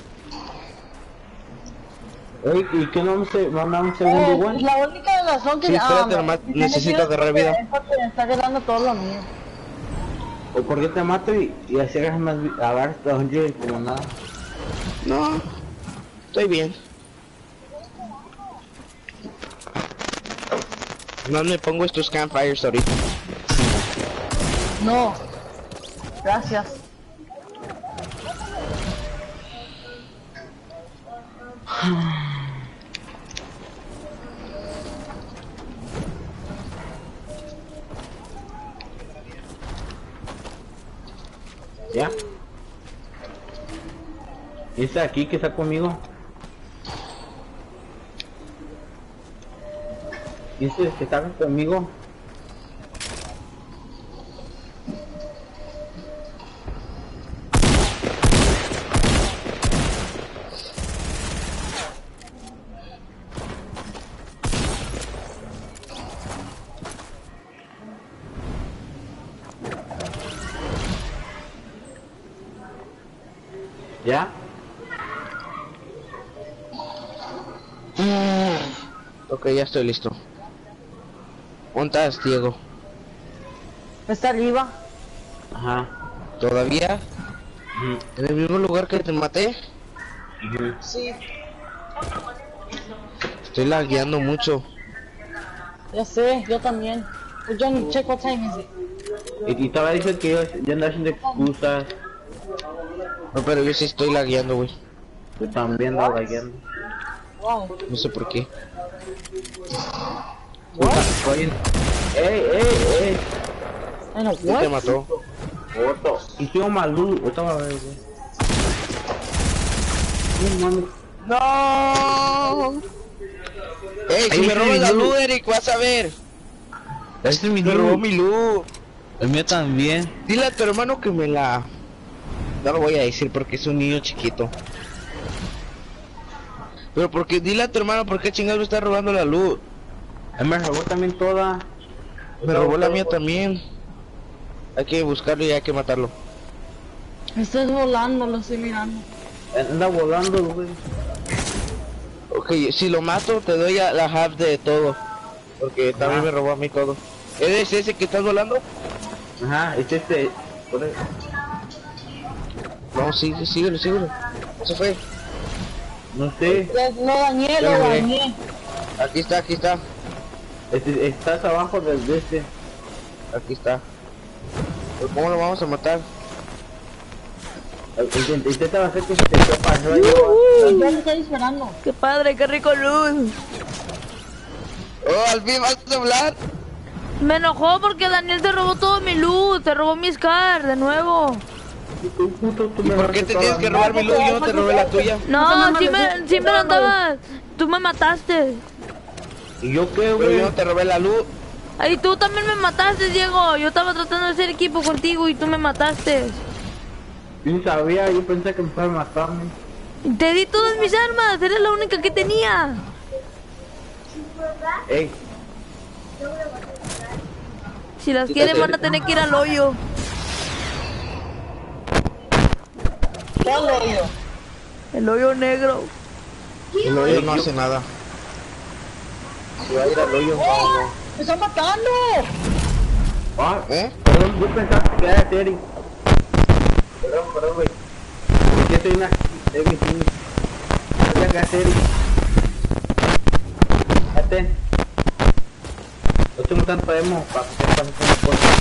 Ey, ¿y qué no me un segundo igual? La única razón que... Sí, espérate, nomás me necesito tiene agarrar que- vida. es porque está agarrando todo lo mío. ¿O por qué te mato y así agarras más... agarras todo y como nada? No, estoy bien. No me pongo estos campfires ahorita. No. Gracias. ¿Ya? ¿Y ese aquí que está conmigo? ¿Y ese que está conmigo? ¿Ya? Ok, ya estoy listo. ¿Dónde estás, Diego? Está arriba. Ajá. ¿Todavía? ¿En el mismo lugar que te maté? Sí, Estoy lagueando mucho. ya sé, yo también. Pues John, check what time is it. Y estaba diciendo que yo ando haciendo excusas. No, pero yo sí estoy lagueando, güey. Yo también ando lagueando. Wow. No sé por qué. Oye, ¡ey! I know ¿Quién te what? mató? Otro. Y tengo malú. Estaba a ver, güey. No mames. ¡No! ¡Ey, si Ahí me está robas mi la luz. luz, Eric, vas a ver! Este es mi Me robó luz. mi luz. El mío también. Dile a tu hermano que me la... No lo voy a decir porque es un niño chiquito. Pero porque dile a tu hermano por qué chingados me está robando la luz. Él me robó también toda. Me robó la mía también. Hay que buscarlo y hay que matarlo. Estás volando, lo estoy mirando. Anda volando, güey. Ok, si lo mato te doy a la half de todo. Porque también me robó a mí todo. ¿Eres ese que estás volando? Ajá, es este. Por eso. No, síguelo. ¿Cómo se fue? No sé. Lo dañé, Ya lo lo vi. dañé. Aquí está. Estás abajo del este. Aquí está. ¿Pero cómo lo vamos a matar? Intenta hacer que se te sepa. No hay Ya me está disparando. ¡Qué padre, qué rico luz! ¡Oh, al fin vas a hablar! Me enojó porque Daniel te robó todo mi luz, te robó mi Scar de nuevo. ¿Y por qué te tienes que robar mi luz? Yo no te robé la tuya. No, sí me lo andabas. Tú me mataste. ¿Y yo qué, Pero güey? yo no te robé la luz. Ay, tú también me mataste, Diego. Yo estaba tratando de hacer equipo contigo y tú me mataste. Yo ni sabía, yo pensé que me iba a matarme. Te di todas mis armas, eres la única que tenía. Ey, Si las quieren van a tener que ir al hoyo. ¿Cuál hoyo? El hoyo negro. El hoyo no hace nada. Si va a ir al hoyo, no. ¡Me están matando! ah, ¿Eh? perdón, yo pensaba que era Terry. Perdón, güey. Porque soy una... Es mi team. Voy a que Terry. Date. No tengo tanto emo para que pase con el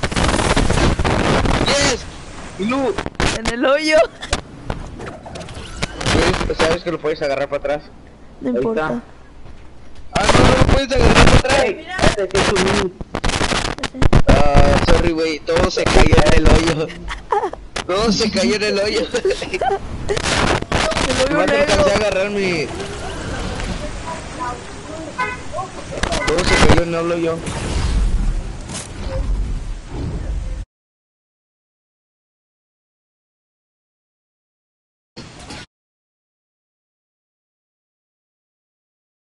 ¡Yes! ¡Mi luz! En el hoyo. ¿Sabes que lo puedes agarrar para atrás? No Ahí importa. está. ¡Ah, no lo puedes agarrar para atrás! Ey, date, que es un mini. Ah, sorry, güey, todo se cayó en el hoyo. Todo se cayó en el hoyo. El hoyo No te negro. alcancé a agarrar mi... Todo se cayó en el hoyo.